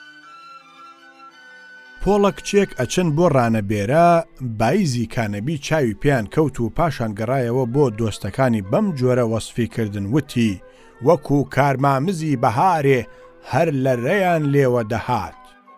پۆڵە کچێک ئەچن بۆ ڕانەبێرە، بایزی کانەبی چاوی پێیان کەوت و پاشان گەڕایەوە بۆ دۆستەکانی بەم جۆرە وەسفی کردن، وتی وەکو کارمامزی بەهارێ هەر لە ڕێیان لێوە دەهات.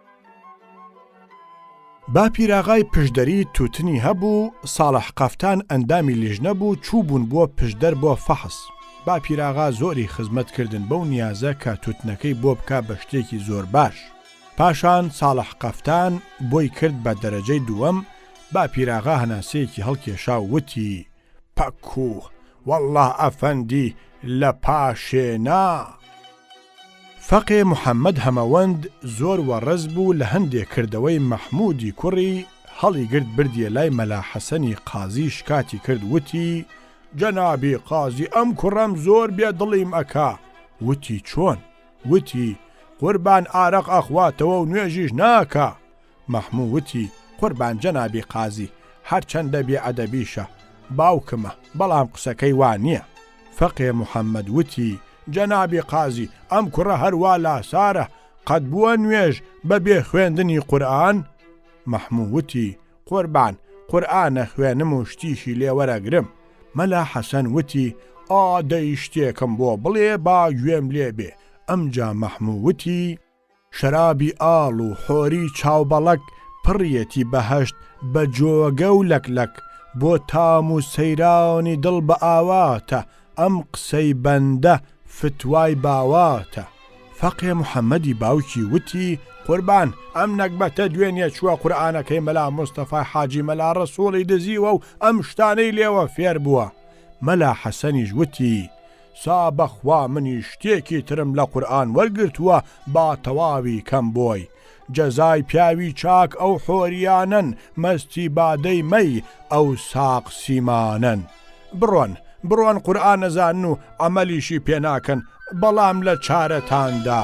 باپیراغای پشدەری تووتنی هەبوو، ساڵح قەفتان ئەندامی لیژنە بوو، چووبوون بۆ پشدەر بۆ فەحس. باپیراغا زۆری خزمەتکردن بەو نیازە کە تووتنەکەی بۆ بکە بە شتێکی زۆر باش. پاشان ساڵح قەفتان بۆی کرد بە دەرەجەی دووەم. باپیراغا هەناسەیەکی هەڵکێشا و وتی پەکوو وەڵڵا ئەفەندی لە پاشێنا. فەقێ محەممەد هەمەوەند زۆر وەڕز بوو لە هەندێک کردەوەی مەحموودی کوڕی هەڵی گرت بردیە لای مەلا حەسەنی قازی شکاتی کرد، وتی جەنابی قازی ئەم کوڕەم زۆر بێ دڵیم ئەکا. وتی چۆن؟ وتی قوربان ئارەق ئەخواتەوە و نوێژیش ناکە. مەحموود وتی قوربان جەنابی قازی هەرچەندە بێ ئەدەبیشە باوکمە بەڵام قسەکەی وان نییە. فەقێ محەممەد وتی جەنابی قازی ئەم کوڕە هەروە لاسارە قەت بووە نوێژ بەبێ خوێندنی قورئان. مەحموود وتی قوربان قورئانە خوێنم و شتیشی لێوەرەگرم. مەلا حەسەن وتی ئادەی شتێکم بۆ بڵێ با گوێم لێ بێ. ئەمجا مەحموود وتی شەرابی ئاڵ و حۆری چاوبەڵک پڕیەتی بەهەشت بە جۆگە و لەکلەک بۆ تام و سەیرانی دڵ بە ئاواتە ئەم قسەی بەندە فتوای باواتە. فەقێ محەممەدی باوکی وتی قوربان ئەم نەکبەتە دوێنێ چووە قورئانەکەی مەلا مستەفای حاجی مەلا ڕەسوڵی دزیوە و ئەم شتانەی لێوە فێر بووە. مەلا حەسەنیش وتی سا بەخوا منی شتێکی ترم لە قورئان وەرگرتووە با تەواوی کەم بۆی. جەزای پیاوی چاک ئەو حۆریانن، مەستی بادەی مەی ئەو ساق سیمانن. بڕۆن قورئان نەزانن و ئەمەلیشی پێناکەن بەڵام لە چارەتاندا.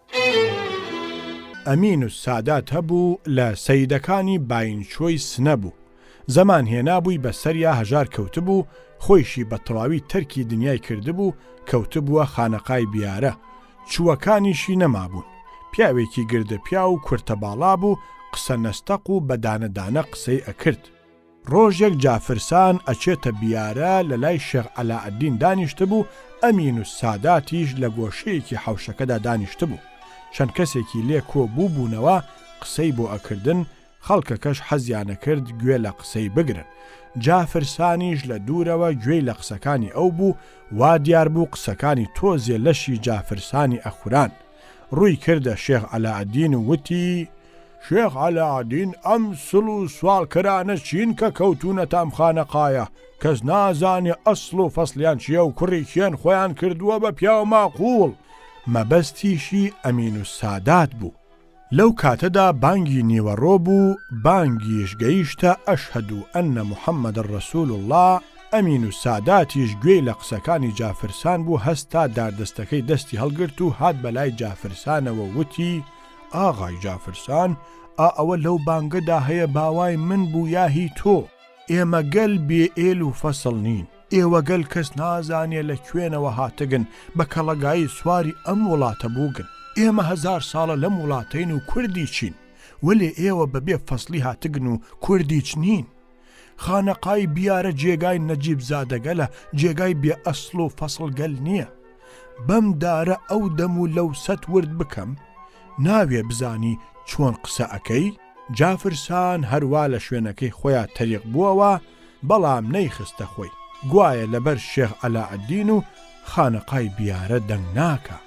ئەمین و سادات هەبوو لە سەیدەکانی باینچۆی سنە بوو. زەمان هێنابووی بەسەریا هەژار کەوتبوو، خۆیشی بە تەواوی تەرکی دنیای کردبوو، کەوتبووە خانەقای بیارە. چووەکانیشی نەمابوون. پیاوێکی گردە پیا و کورتە باڵا بوو، قسە نەستەق و بەدانەدانە قسەی ئەکرد. ڕۆژێک جافرسان ئەچێتە بیارە لە لای شێخ عەلاءەدین دانیشتە بوو، ئەمین و ساداتیش لە گۆشەیەکی حەوشەکەدا دانیشتە بوو. چەند کەسێکی لێ کۆ بوو بوونەوە قسەی بۆ ئەکردن، خەڵکەکەش حەزیانە کرد گوێ لە قسەی بگرن. جافرسانیش لە دوورەوە گوێی لە قسەکانی ئەو بوو، وا دیار بوو قسەکانی تۆزێ لەشی جافرسانی ئەخوران. ڕووی کردە شێخ عەلاءەدین و وتی: شێخ عەلاءەدین، ئەم سڵ و سوالکەرانە چین کە کەوتونە تام خانەقایە؟ کەس نازانێ ئەسڵ و فەسلیان چییە و کوڕی کێن خۆیان کردووە بە پیاو ماقوڵ. مەبەستیشی ئەمین و سادات بوو. لەو کاتەدا بانگی نیوەڕۆ بوو، بانگیش گەیشتە ئەشهەدو ئەنە موحەممەد ڕەسوول الله. ئەمین و ساداتیش گوێی لە قسەکانی جافرسان بوو، هەستا داردەستەکەی دەستی هەڵگرت و هات بەلای جافرسانەوە وتی: ئاغای جافرسان، ئەوە لەو بانگەدا هەیە باوای من بوو یا هی تۆ؟ ئێمە گەل بێ ئێل و فەسڵ نین، ئێوە گەل کەس نازانێ لە کوێنەوە هاتەگن، بە کەڵەگایی سواری ئەم وڵاتە بووگن. ئێمە 1000 ساڵە لەم وڵاتین و کوردی چین، وەلێ ئێوە بەبێ فەسلی هاتگن و کوردی چنین. خانەقای بیارە جێگای نەجیب زادەگەلە، جێگای بێ ئەسڵ و فەسڵ گەل نییە. بەم دارە ئەو دەم و لەو سەت ورد بکەم، ناوێ بزانی چۆن قسە ئەەکەی؟ جافرسان هەروە لە شوێنەکەی خۆیان تەریق بووەوە، بەڵام نەیخستە خۆی، گوایە لەبەر شێخ عەلاءەدین و خانەقای بیارە دەنگ ناکە.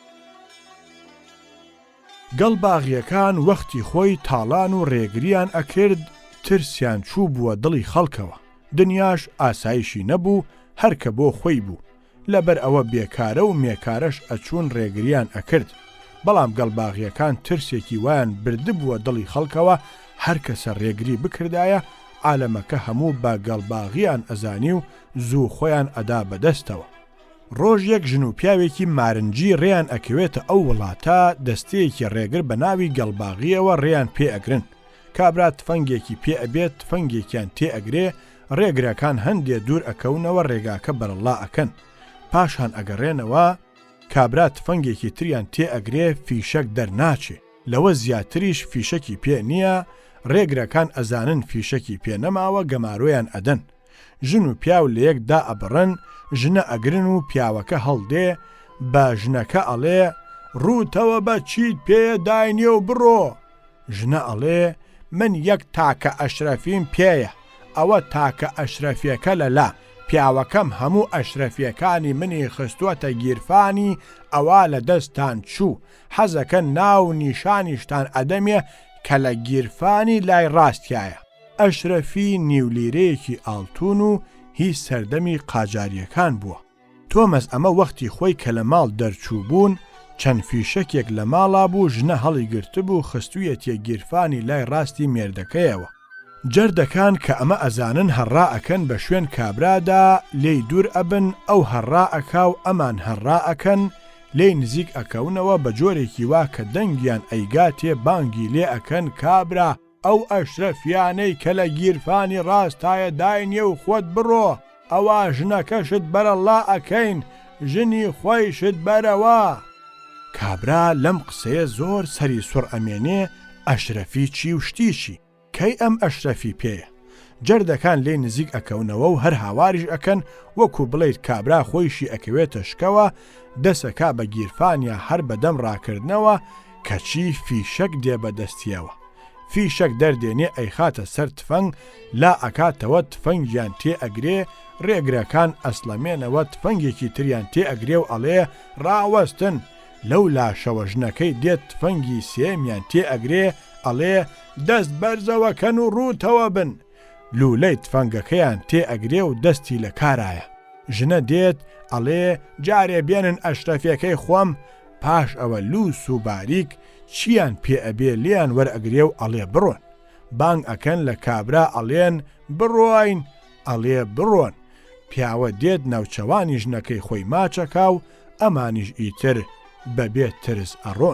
گەڵباغیەکان وەختی خۆی تاڵان و ڕێگریان ئەکرد، ترسیان چوو بووە دڵی خەڵکەوە. دنیاش ئاسایشی نەبوو، هەرکە بۆ خۆی بوو، لەبەر ئەوە بێکارە و مێکارەش ئەچوون ڕێگریان ئەکرد. بەڵام گەڵباغیەکان ترسێکی وایان بردبووە دڵی خەڵکەوە، هەر کەسە ڕێگری بکردایە عالەمەکە هەموو بە گەڵباغیان ئەزانی و زوو خۆیان ئەدا بەدەستەوە. ڕۆژێک ژن و پیاوێکی مارنجی ڕێیان ئەکەوێتە ئەو وڵاتە، دەستەیەکی ڕێگر بە ناوی گەڵباغیەوە ڕێیان پێ ئەگرن. کابرا تفەنگێکی پێ ئەبێت، تفەنگێکیان تێ ئەگرێ، ڕێگرەکان هەندێ دوور ئەکەونەوە، ڕێگاکە بەرەڵا ئەکەن. پاشان ئەگەڕێنەوە، کابرا تفەنگێکی تریان تێ ئەگرێ، فیشەک دەرناچێ، لەوە زیاتریش فیشەکی پێ نییە. ڕێگرەکان ئەزانن فیشەکی پێ نەماوە، گەمارۆیان ئەدەن. ژن و پیاو لە یەکدا ئەبڕن، ژنە ئەگرن و پیاوەکە هەڵدێ، بە ژنەکە ئەڵێ: ڕووتەوە بە چیت پێیە داینێ و بڕۆ. ژنە ئەڵێ: من یەک تاکە ئەشرەفیم پێیە، ئەوە تاکە ئەشرەفیەکە لەلا، پیاوەکەم هەموو ئەشرەفیەکانی منی خستووەتە گیرفانی، ئەوە لە دەستان چوو، حەزەکە ناو نیشانیشتان ئەدەمێ کە لە گیرفانی لای ڕاستیایە. ئەشرەفی نیولیرەیەکی ئاڵتون و هی سەردەمی قاجاریەکان بووە. تۆمەس ئەمە وەختی خۆی کە لە ماڵ دەرچوو بوون، چەند فیشەکێک لە ماڵا بوو، ژنە هەڵی گرتبوو، خستوویەتیە گیرفانی لای ڕاستی مێردەکەیەوە. جەردەکان کە ئەمە ئەزانن هەڕا ئەکەن بە شوێن کابرادا، لێی دوور ئەبن، ئەو هەڕا ئەکا و ئەمان هەڕا ئەکەن، لێی نزیک ئەکەونەوە بە جۆرێکی وا کە دەنگیان ئەیگاتێ، بانگی لێ ئەکەن: کابرا، ئەو ئەشرەفیانەی کە لە گیرفانی ڕاستایە داینێ و خۆت بڕۆ، ئەوە ژنەکەشت بەرەڵا ئەکەین، ژنی خۆیشت بەرەوە. کابرا لەم قسەیە زۆر سەری سوڕ ئەمێنێ، ئەشرەفی چی و شتیشی، کەی ئەم ئەشرەفی پێیە. جەردەکان لێ نزیک ئەکەونەوە و هەر هاواریش ئەکەن، وەکو بڵێیت کابرا خۆیشی ئەکەوێتە شکەوە، دەسەکا بە گیرفانیا هەر بەدەم ڕاکردنەوە، کەچی فیشەک دێ بەدەستیەوە. فیشەک دەردێنێ، ئەیخاتە سەر تفەنگ، لا ئەکاتەوە، تفەنگیان تێ ئەگرێ، ڕێگرەکان ئەسڵەمێنەوە، تفەنگێکی تریان تێ ئەگرێ و ئەڵێ: ڕاوەستن. لەو لاشەوە ژنەکەی دێت، تفەنگی سێمیان تێ ئەگرێ، ئەڵێ: دەست بەرزەوەکەن و ڕووتەوە بن. لولەی تفەنگەکەیان تێ ئەگرێ و دەستی لە کارایە. ژنە دێت، ئەڵێ: جارێ بێنن ئەشرەفیەکەی خۆم. پاش ئەوە لووس و باریک چیان پێ ئەبێ لیان وەرئەگرێ و ئەڵێ بڕۆن. بانگ ئەکەن لە کابرا، ئەڵێن: بڕۆین. ئەڵێ بڕۆن. پیاوە دێت، ناوچەوانی ژنەکەی خۆی ماچەکا و ئەمانیش ئیتر بەبێت ترس ئەڕۆن.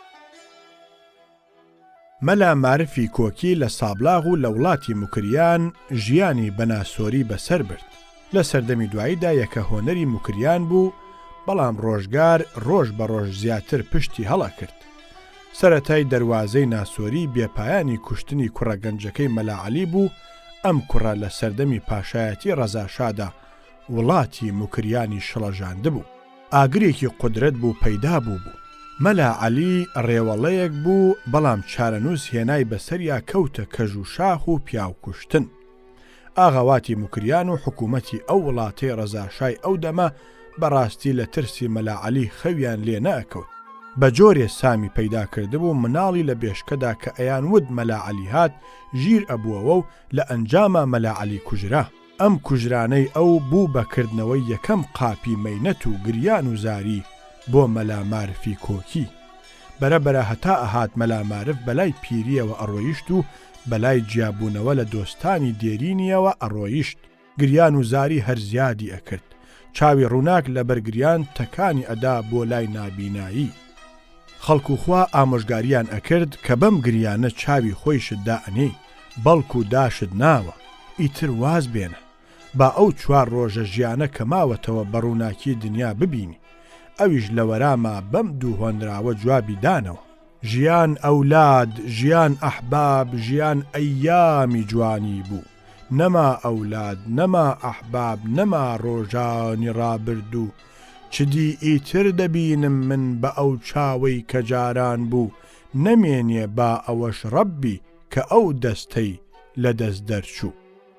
مەلا معرفی کۆکی لە سابلاغ و لە وڵاتی موکریان ژیانی بەناسۆری بەسەر برد. لە سەردەمی دواییدا یەکە هۆنەری موکریان بوو، بەڵام ڕۆژگار ڕۆژ بە ڕۆژ زیاتر پشتی هەڵا کرد. سەرەتای دەواازەی ناسۆری بێپایانی کوشتنی کوڕە گەنجەکەی مەلا عەلی بوو، ئەم کوڕە لە سەردەمی پاشایەتی ڕەزاشادا وڵاتی موکریانی شڵەژاند بوو. ئاگرێکی قودرەت بوو پەیدا بوو. مەلا عەلی ڕێوەڵەیەک بوو، بەڵام چارەنووس هێنای بەسەریا کەوتە کەژ و شاخ و پیاوکوشتن. ئاغاواتی موکریان و حکوومەتی ئەو وڵاتەی ڕەزاشای ئەو دەمە بەڕاستی لە ترسی مەلا عەلی خەویان لێ نەئەکەوت. بە جۆرێ سامی پەیدا کردبوو مناڵی لە بێشکەدا کە ئەیان ود مەلا عەلی هات ژیر ئەبووەوە و لە ئەنجامە مەلا عەلی کوژرا. ئەم کوژرانەی ئەو بوو بەکردنەوەی یەکەم قاپی مەینەت و گریان و زاری بۆ مەلا مارفی کۆکی. بەرەبەرە هەتا ئەهات مەلا مارف بەلای پیریەوە ئەڕۆیشت و بەلای جیابوونەوە لە دۆستانی دێرینیەوە ئەڕۆیشت. گریان و زاری هەر زیادی ئەکرد. چاوی ڕووناک لە بەرگریان تەکانی ئەدا بۆ لای نابینایی. خەڵک و خوا ئامۆژگاریان ئەکرد کە بەم گریانە چاوی خۆیشت دائنێ، بەڵکو داشت ناوە، ئیتر واز بێنە، با ئەو 4 ڕۆژە ژیانە کە ماوەتەوە بە ڕووناکی دنیا ببینی. ئەویش لە وەرامە بەم دوو هۆنراوە جوابی دانەوە. ژیان ئەولاد، ژیان ئەحباب، ژیان ئەیامی جوانی بوو. نەما ئەولاد، نەما ئەحباب، نەما ڕۆژانی ڕابردوو. چدی ئیتر دەبینم من بە ئەو چاوەی کە جاران بوو، نەمێنێ با ئەوەش ڕەبی کە ئەو دەستەی لە دەست دەرچوو.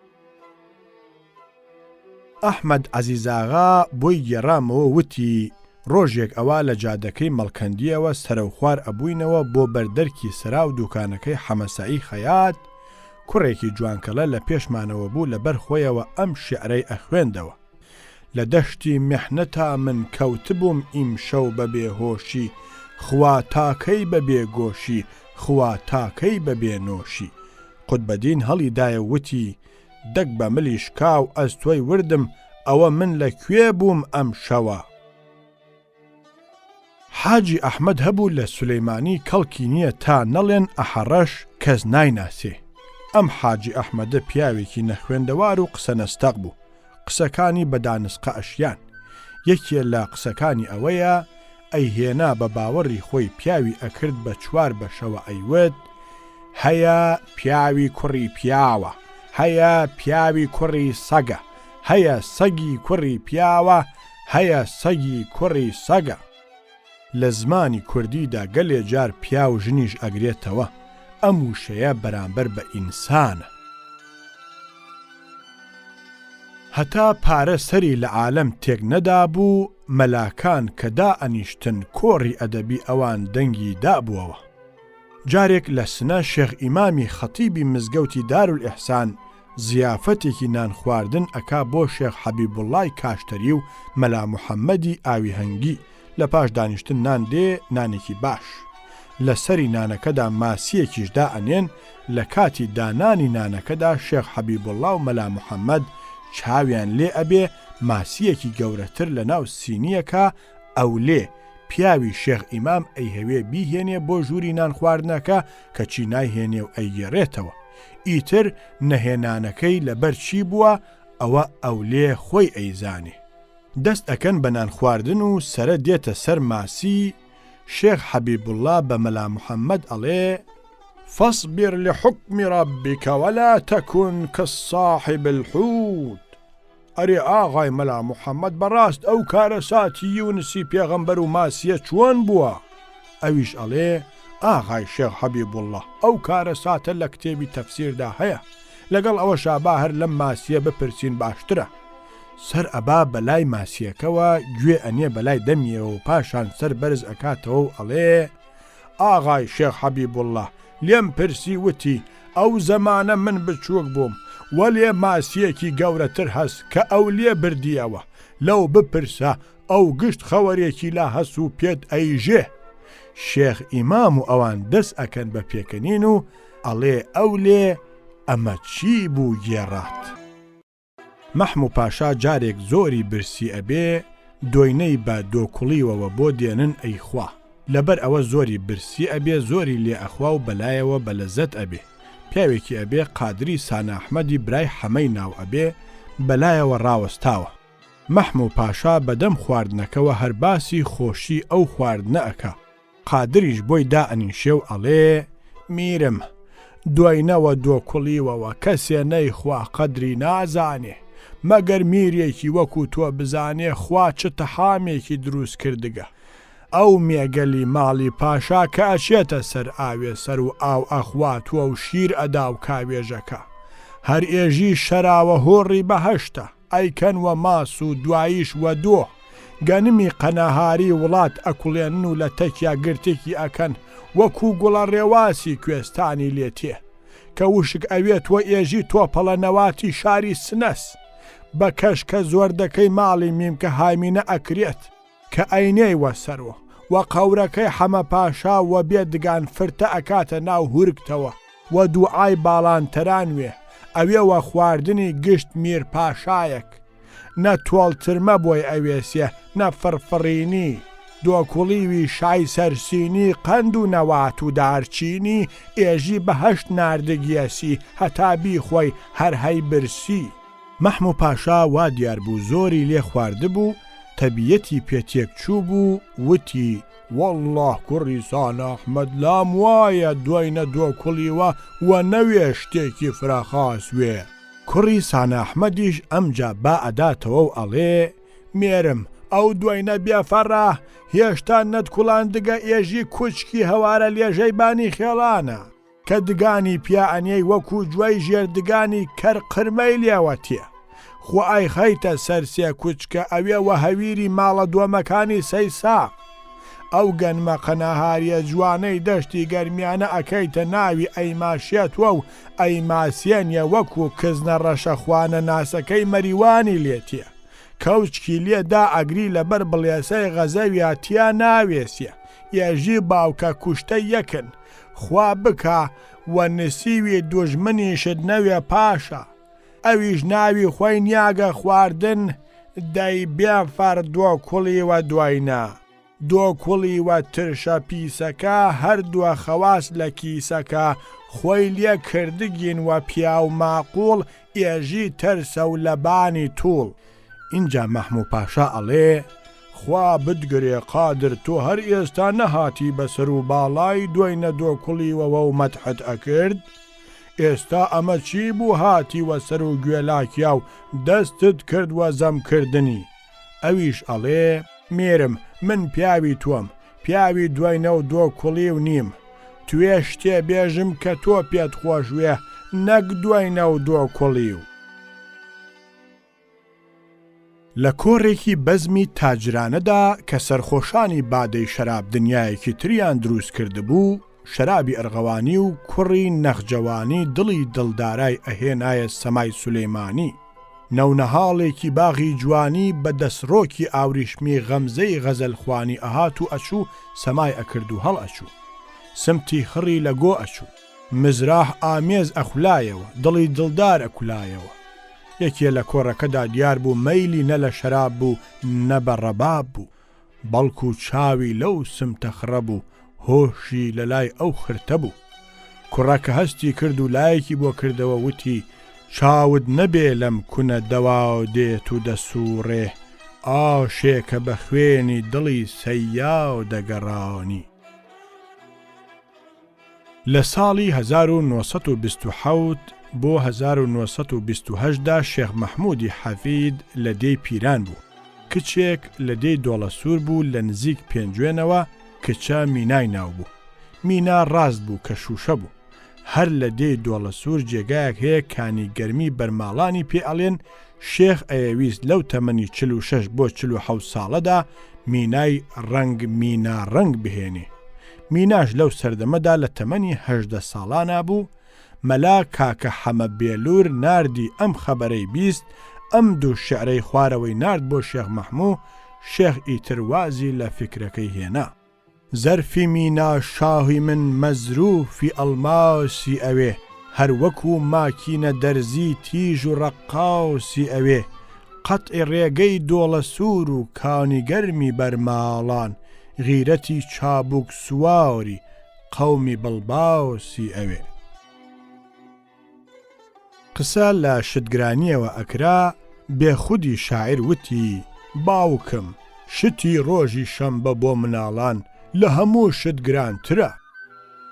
ئەحمەد عەزیزاغا بۆی گێڕامەوە وتی ڕۆژێک ئەوە لە جادەکەی مەڵکەندیەوە سەرەوخوار ئەبووینەوە بۆ بەردەرکی سرا و دوکانەکەی حەمەسایی خەیات. کوڕێکی جوانکەڵە لە پێشمانەوە بوو لەبەر خۆیەوە ئەم شیعرەی ئەخوێندەوە: لە دەشتی میحنەتا من کەوتبووم ئیمشەو بە بێهۆشی، خوا تاکەی بە بێگۆشی، خوا تاکەی بە بێنۆشی. قوتبەدین هەڵی دایە وتی دەک بە ملیش کاو ئەس تۆی وردم، ئەوە من لەکوێ بووم ئەم شەوە. حاجی ئەحمەد هەبوو لە سولەیمانی کەڵکی نییە تا نەڵێن ئەحەڕەش کەس نایناسێ. ئەم حاجی ئەحمەدە پیاوێکی نەخوێندەوار و قسە نەستەق بوو. قسەکانی بەدانسقە ئەشیان. یەکێ لە قسەکانی ئەوەیە ئەیهێنا بە باوەڕی خۆی پیاوی ئەکرد بە 4 بەشەوە ئەیوت: هەیە پیاوی کوڕی پیاوە، هەیە پیاوی کوڕی سەگە، هەیە سەگی کوڕی پیاوە، هەیە سەگی کوڕی سەگە. لە زمانی کوردیدا گەلێ جار پیا و ژنیش ئەگرێتەوە. ئەم وشەیە بەرامبەر بە ئینسانە. هەتا پارە سەری لە عالەم تێک نەدا بوو، مەلاکان کە دائەنیشتن کۆڕی ئەدەبی ئەوان دەنگی دابووەوە. جارێک لە سنە شێخ ئیمامی خەتیبی مزگەوتی دارولئیحسان زیافەتێکی نان خواردن ئەکا بۆ شێخ حەبیبوڵڵای کاشتەری و مەلا محەممەدی ئاوی هەنگی. لە پاش دانیشتن نان دێ، نانێکی باش. لە سەری نانەکەدا ماسیەکیش دائەنێن. لە کاتی دانانی نانەکەدا شێخ حەبیبوڵڵا و مەلا محەممەد چاویان لێ ئەبێ ماسیەکی گەورەتر لە ناو سینیەکە ئەو لێ پیاوی شێخ ئیمام ئەیهەوێ بیهێنێ بۆ ژووری نان خواردنەکە کە چی نایهێنێ و ئەیگێڕێتەوە. ئیتر نەهێنانەکەی لەبەر چی بووە؟ ئەوە ئەو لێ خۆی ئەیزانێ. دەست ئەکەن بە نان خواردن و سرە دێتە سەر ماسی. شێخ حەبیبوڵڵا بە مەلا محەممەد ئەڵێ: فاصبر لحكم ربك ولا تكن كالصاحب الحوت. ئەرێ ئاغای مەلا محەممەد بەڕاست ئەو کارە ساتی یونسی پێغەمبەر و ماسیە چۆن بووە؟ ئەویش ئەڵێ: ئاغای شێخ حەبیبوڵڵا ئەو کارە ساتە لە کتێبی تەفسیردا هەیە، لەگەڵ ئەوە شابا هەر لەم ماسیە بپرسین باشترە. سەر ئەبا بەلای ماسیەکەوە گوێ ئەنێ بەلای دەمیەوە و پاشان سەر بەرز ئەکاتەوە و ئەڵێ: ئاغای شێخ حەبیبوڵڵا لێم پرسی وتی ئەو زەمانە من بچووک بووم، وەلێ ماسیەکی گەورەتر هەست کە ئەو لێ بردیەوە، لەو بپرسە ئەو گشت خەوەرێکی لا هەست و پێت ئەیژێ. شێخ ئیمام و ئەوان دەست ئەکەن بە پێکەنین و ئەڵێ ئەو لێ ئەمە چی بوو گێڕات. مەحموو پاشا جارێک زۆری برسی ئەبێ، دۆینەی بە دۆکوڵیوەوە بۆ دێنن ئەیخوا. لەبەر ئەوە زۆری برسی ئەبێ، زۆری لێ ئەخوا و بەلایەوە بە لەزەت ئەبێ. پیاوێکی ئەبێ قادری سانەحمەدی برای حەمەی ناو ئەبێ، بەلایەوە ڕاوەستاوە. مەحموو پاشا بەدەم خواردنەکەوە هەر باسی خۆشی ئەو خواردنە ئەکا. قادریش بۆی دائەنیشێ و ئەڵێ: میرم دوێنەوە دۆکوڵیوەوە کەسێ نەیخوا قەدری نازانێ مەگەر میرێکی وەکو تۆ بزانێ خوا چ تەحامێکی دروست کردگە ئەو مێگەلی ماڵی پاشا کە ئەچێتە سەر ئاوێ سەر و ئاو ئەخواتووە و شیر ئەدا و کاوێژەکە هەر ئێژی شەراوە هۆڕی بەهەشتە ئەیکەنوە ماس و دواییش وە دۆ گەنمی قەنەهاری وڵات ئەکوڵێنن و لە تەکیا گرتێکی ئەکەن وەکو گوڵە ڕێواسی کوێستانی لێتێ کە وشک ئەوێت وە ئێژی تۆپەڵە نەواتی شاری سنەس بە کەش کە زۆر دەکەی ماڵی میم کە هامینە ئەکرێت کە ئەینەی وەسەرەوە وە قەورەکەی حەمە پاشا وە بێدگان فرتە ئەکاتە ناو هورکتەوە وە دوعای باڵانتەران وێ ئەوێوە خواردنی گشت میر پاشایەک نە تۆڵترمە بۆی ئەوێسیە نە فڕفڕینی دۆکوڵیوی شای سەرسینی قەند و نەوات و دارچینی ئێژی بەهەشت ناردگیەسی هەتا بیخۆی هەر هەی برسی مەحموو پاشا وا دیار بوو زۆری لێ خواردبوو تەبیەتی پێتێک چوو بوو وتی والله کوڕی سان ئەحمەد لام وایە دوێنە دۆکوڵیوە وە نەوێ شتێکی فراخاس وێ کوڕی سان ئەحمەدیش ئەمجا با ئەداتەوە و ئەڵێ مێرم ئەو دوێنە بێفەڕە هێشتا نەتکوڵاندگە ئێژی کوچکی هەوارە لێژەی بانی خێڵانە کە دگانی پیاعنەی وەکو گوێی ژێردگانی کەر قرمەی لێوەتیە خۆ ئای خەیتە سەرسێ کوچکە ئەوێ وە هەویری ماڵە دۆمەکانی سەیساق ئەو گەنمە قەنەهاریە جوانەی دەشتی گەرمیانە ئەکەیتە ناوی ئەیماشێتوە و ئەیماسیێنیە وەکو کزنە ڕەشەخوانە ناسەکەی مەریوانی لێتیە کەوچکی لێدا ئەگری لەبەر بڵێسەی غەزەویاتیا ناوێسیە ئێژی باوکە کوشتە یەکن خوا بکە وە نسیوی دوژمنیشت نەوێ پاشە ئەویش ناوی خۆی نیاگە خواردن دەی بێفەڕ دۆکوڵیوە دوێنە دۆکوڵیوە ترشە پیسەکە هەردووە خەواس لە کیسەکە خۆی لێ کردگین وە پیا و ماقوڵ ئێژی تەرسە و لەبانی توڵ اینجا مەحموو پاشا ئەڵێ خوا بتگرێ قادر تۆ هەر ئێستا نەهاتی بەسەر و باڵای دوێنە دۆکوڵیوەوە و مەدحت ئەکرد ئێستا ئەمە چی بوو هاتی وەسەر و گوێلاکیا و دەستت کردوە زەمکردنی ئەویش ئەڵێ مێرم من پیاوی تۆم پیاوی دوێنە و دۆکوڵی و نیم توێ شتێ بێژم کە تۆ پێت خۆش وێ نەک دوێنە و دۆکوڵی و لە کۆڕێکی بەزمی تاجرانەدا کە سەرخۆشانی بادەی شەراب دنیایەکی تریان دروست کردبوو شەرابی ئەرغەوانی و کوڕی نەخجەوانی دڵی دڵدارای ئەهێنایە سەمای سولەیمانی نەونەهاڵێکی باغی جوانی بە دەسڕۆکی ئاوریشمی غەمزەی غەزەلخوانی ئەهات و ئەچوو سەمای ئەکرد و هەڵ ئەچوو سمتی خڕی لە گۆ ئەچوو مزراح ئامێز ئەخولایەوە دڵی دڵدار ئەکولایەوە یەکێ لە کۆڕەکەدا دیار بوو مەیلی نە لە شەراب بوو نە بە ڕەباب بوو بەڵکو چاوی لەو سمتە خڕە بوو هۆشی لە لای ئەو خرتە بوو کوڕەکە هەستی کرد و لایەکی بۆ کردەوە وتی چاود نەبێ لەم کونە دەوا و دێت و دەسوڕێ ئاشێکە بە خوێنی دڵی سەیا و دەگەڕانی لە ساڵی 1927 بۆ 1928دا شێخ مەحموودی حەفید لە دێی پیران بوو کچێک لە دێی دۆڵە سوور بوو لە نزیک پێنجوێنەوە کچە مینای ناو بوو مینا ڕاست بوو کە شوشە بوو هەر لە دێی دۆڵە سوور جێگایەک هەیە کانی گەرمی بەرماڵانی پێ ئەڵێن شێخ ئەیەویست لەو تەمەنی 46 بۆ 47 ساڵەدا مینای ڕەنگ مینا ڕەنگ بهێنێ میناش لەو سەردەمەدا لە تەمەنی 18 ساڵانە بوو مەلا کاکە حەمە بێلور ناردی ئەم خەبەرەی بیست ئەم دوو شعرەی خوارەوەی نارد بۆ شێخ مەحموو شێخ ئیتروازی لە فکرەکەی هێنا زەرفی مینا شاهی من مەزروفی ئەڵماسی ئەوێ هەر وەکو ماکینە دەرزی تیژ و ڕەقاوسی ئەوێ قەتعی ڕێگەی دۆڵە سوور و کانی گەرمی بەرماڵان غیرەتی چابوک سواری قەومی بڵباوسی ئەوێ قسە لە شتگرانیەوە ئەکرا بێخودی شاعر وتی باوکم شتی ڕۆژی شەمبە بۆ مناڵان لە هەموو شتگرانترە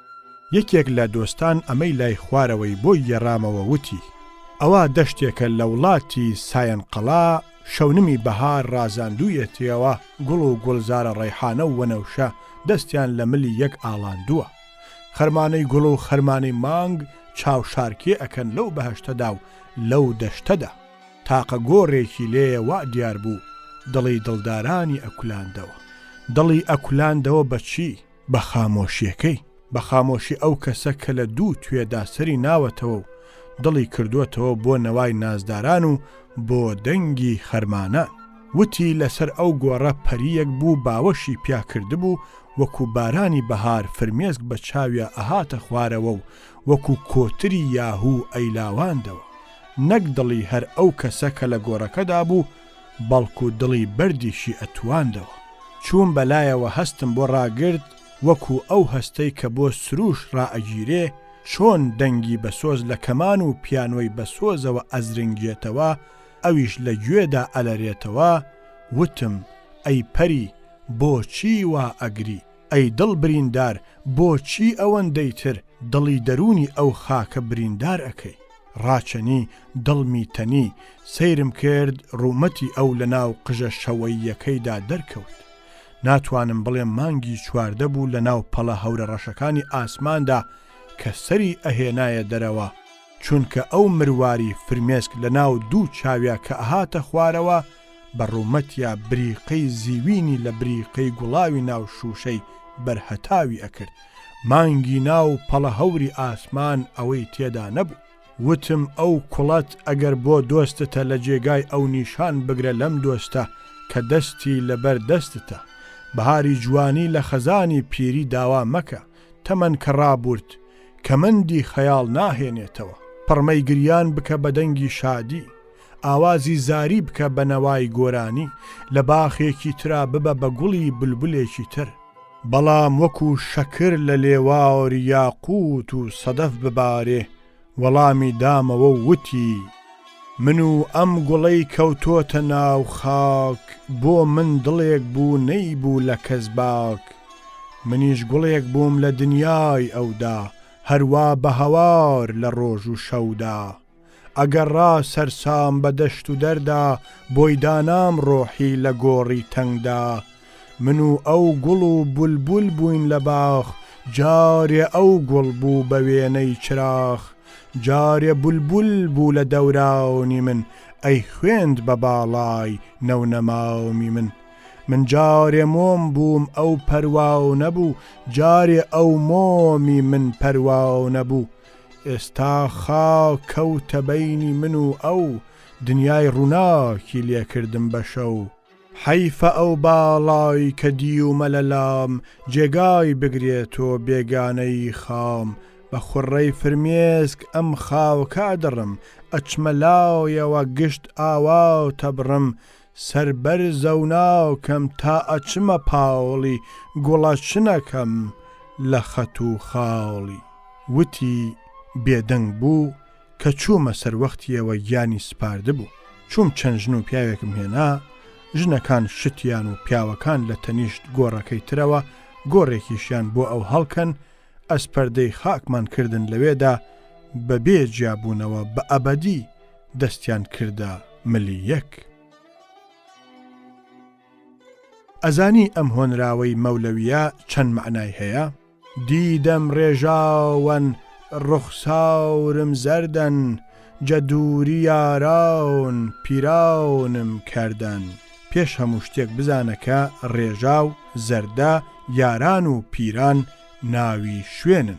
یەکێک لە دۆستان ئەمەی لای خوارەوەی بۆی گێڕامەوە وتی ئەوە دەشتێکە لە وڵاتی سایەنقەڵا شەونمی بەهار ڕازاندوویەتەوە گوڵ و گوڵزارە ڕەیحانە و وەنەوشە دەستیان لە ملی یەک ئاڵاندووە خەرمانەی گوڵ و خەرمانەی مانگ چاوشارکێ ئەکەن لەو بەهەشتەدا و لەو دەشتەدا تاقە گۆڕێکی لێیە وا دیار بوو دڵی دڵدارانی ئەکولاندەوە دڵی ئەکولاندەوە بەچی بە خامۆشیەکەی بە خامۆشی ئەو کەسە کە لە دوو توێدا سەری ناوەتەوە و دڵی کردووەتەوە بۆ نەوای نازداران و بۆ دەنگی خەرمانان وتی لەسەر ئەو گۆڕە پەریەک بوو باوەشی پیا کردبوو وەکو بارانی بەهار فرمێسک بە چاویە ئەهاتە خوارەوە و وەکو کۆتری یاهوو ئەیلاواندەوە نەک دڵی هەر ئەو کەسە کە لە گۆڕەکەدا بوو بەڵکو دڵی بەردیشی ئەتواندەوە چوون بەلایەوە هەستم بۆ ڕاگرت وەکو ئەو هەستەی کە بۆ سروش ڕائەگیرێ چۆن دەنگی بەسۆز لە کەمان و پیانۆی بەسۆزەوە ئەزرنگێتەوە ئەویش لە گوێدا ئەلەرێتەوە وتم ئەی پەری بۆچی وا ئەگری ئەی دڵ بریندار بۆچی ئەوەندەی تر دڵی دەرونی ئەو خاکە بریندار ئەەکەی ڕاچەنی دڵمی تەنی سەیرم کرد ڕوومەتی ئەو لە ناو قژە شەوەیەکەیدا دەرکەوت ناتوانم بڵێم مانگی چواردە بوو لە ناو پەڵە هەورە ڕەشەکانی ئاسماندا کە سەری ئەهێنایە دەرەوە چونکە ئەو مرواری فرمێسک لە ناو دوو چاویا کە ئەهاتە خوارەوە بە ڕوومەتیا بریقەی زیوینی لە بریقەی گوڵاوی ناو شوشەی بەرهەتاوی ئەکرد مانگی ناو پەڵە هەوری ئاسمان ئەوەی تێدا نەبوو وتم ئەو کوڵەت ئەگەر بۆ دۆستتە لە جێگای ئەو نیشان بگرە لەم دۆستە کە دەستی لەبەر دەستتە بەهاری جوانی لە خەزانی پیری داوا مەکە تەمەن کە ڕابورد کەمەندی خەیاڵ ناهێنێتەوە پڕمەی گریان بکە بە دەنگی شادی ئاوازی زاری بکە بە نەوای گۆرانی لە باخێکی ترا ببە بە گوڵی بولبولێکی تر بەڵام وەکو شەکر لە لێواوەری یاقوت و سەدەف ببارێ وەڵامی دامەوە وتی من و ئەم گوڵەی کەوتۆتە ناو خاک بۆ من دڵێک بوو نەیبوو لە کەس باک منیش گوڵێک بووم لە دنیای ئەودا هەروە بە هەوار لە ڕۆژ و شەودا ئەگەر ڕا سەرسام بە دەشت و دەردا بۆی دانام ڕۆحی لە گۆڕی تەنگدا من و ئەو گوڵ و بولبول بووین لە باخ جارێ ئەو گوڵ بوو بە وێنەی چراخ جارێ بولبول بوو لە دەوراونی من ئەی خوێند بە باڵای نەونەماومی من جارێ مۆم بووم ئەو پەرواو نەبوو جارێ ئەو مۆمی من پەرواو نەبوو ئێستا خاو کەوتە بەینی من و ئەو دنیای ڕووناکی لێکردم بە شەو حەیفە ئەو باڵای کە دیومە لە لام جێگای بگرێتۆ بێگانەی خام بە خوڕەی فرمێسک ئەم خاوکە دڕم ئەچمە لاویەوە گشت ئاوا تەبڕم سەربەرزە و ناوکەم تا ئەچمە پاوڵی گوڵە چنەکەم لە خەت و خاڵی وتی بێدەنگ بوو کە چوومە سەروەختیەوە گیانی سپارده بوو چوم چەند ژن و پیاوێکم هێنا ژنەکان شتیان و پیاوەکان لە تەنیشت گۆڕەکەی ترەوە گۆڕێکیشیان بۆ ئەو هەڵکەن ئەسپەردەی خاکمان کردن لەوێدا بەبێ جیابوونەوە بە ئەبەدی دەستیان کردە ملی یەک ئەزانی ئەم هۆنراوەی مەولەویە چەند معنای هەیە دیدەم ڕێژاوەن ڕوخساورم زەردەن جەدووری یاراون پیراونم کردن پێش هەموو شتێک بزانەکە ڕێژاو زەردە یاران و پیران ناوی شوێنن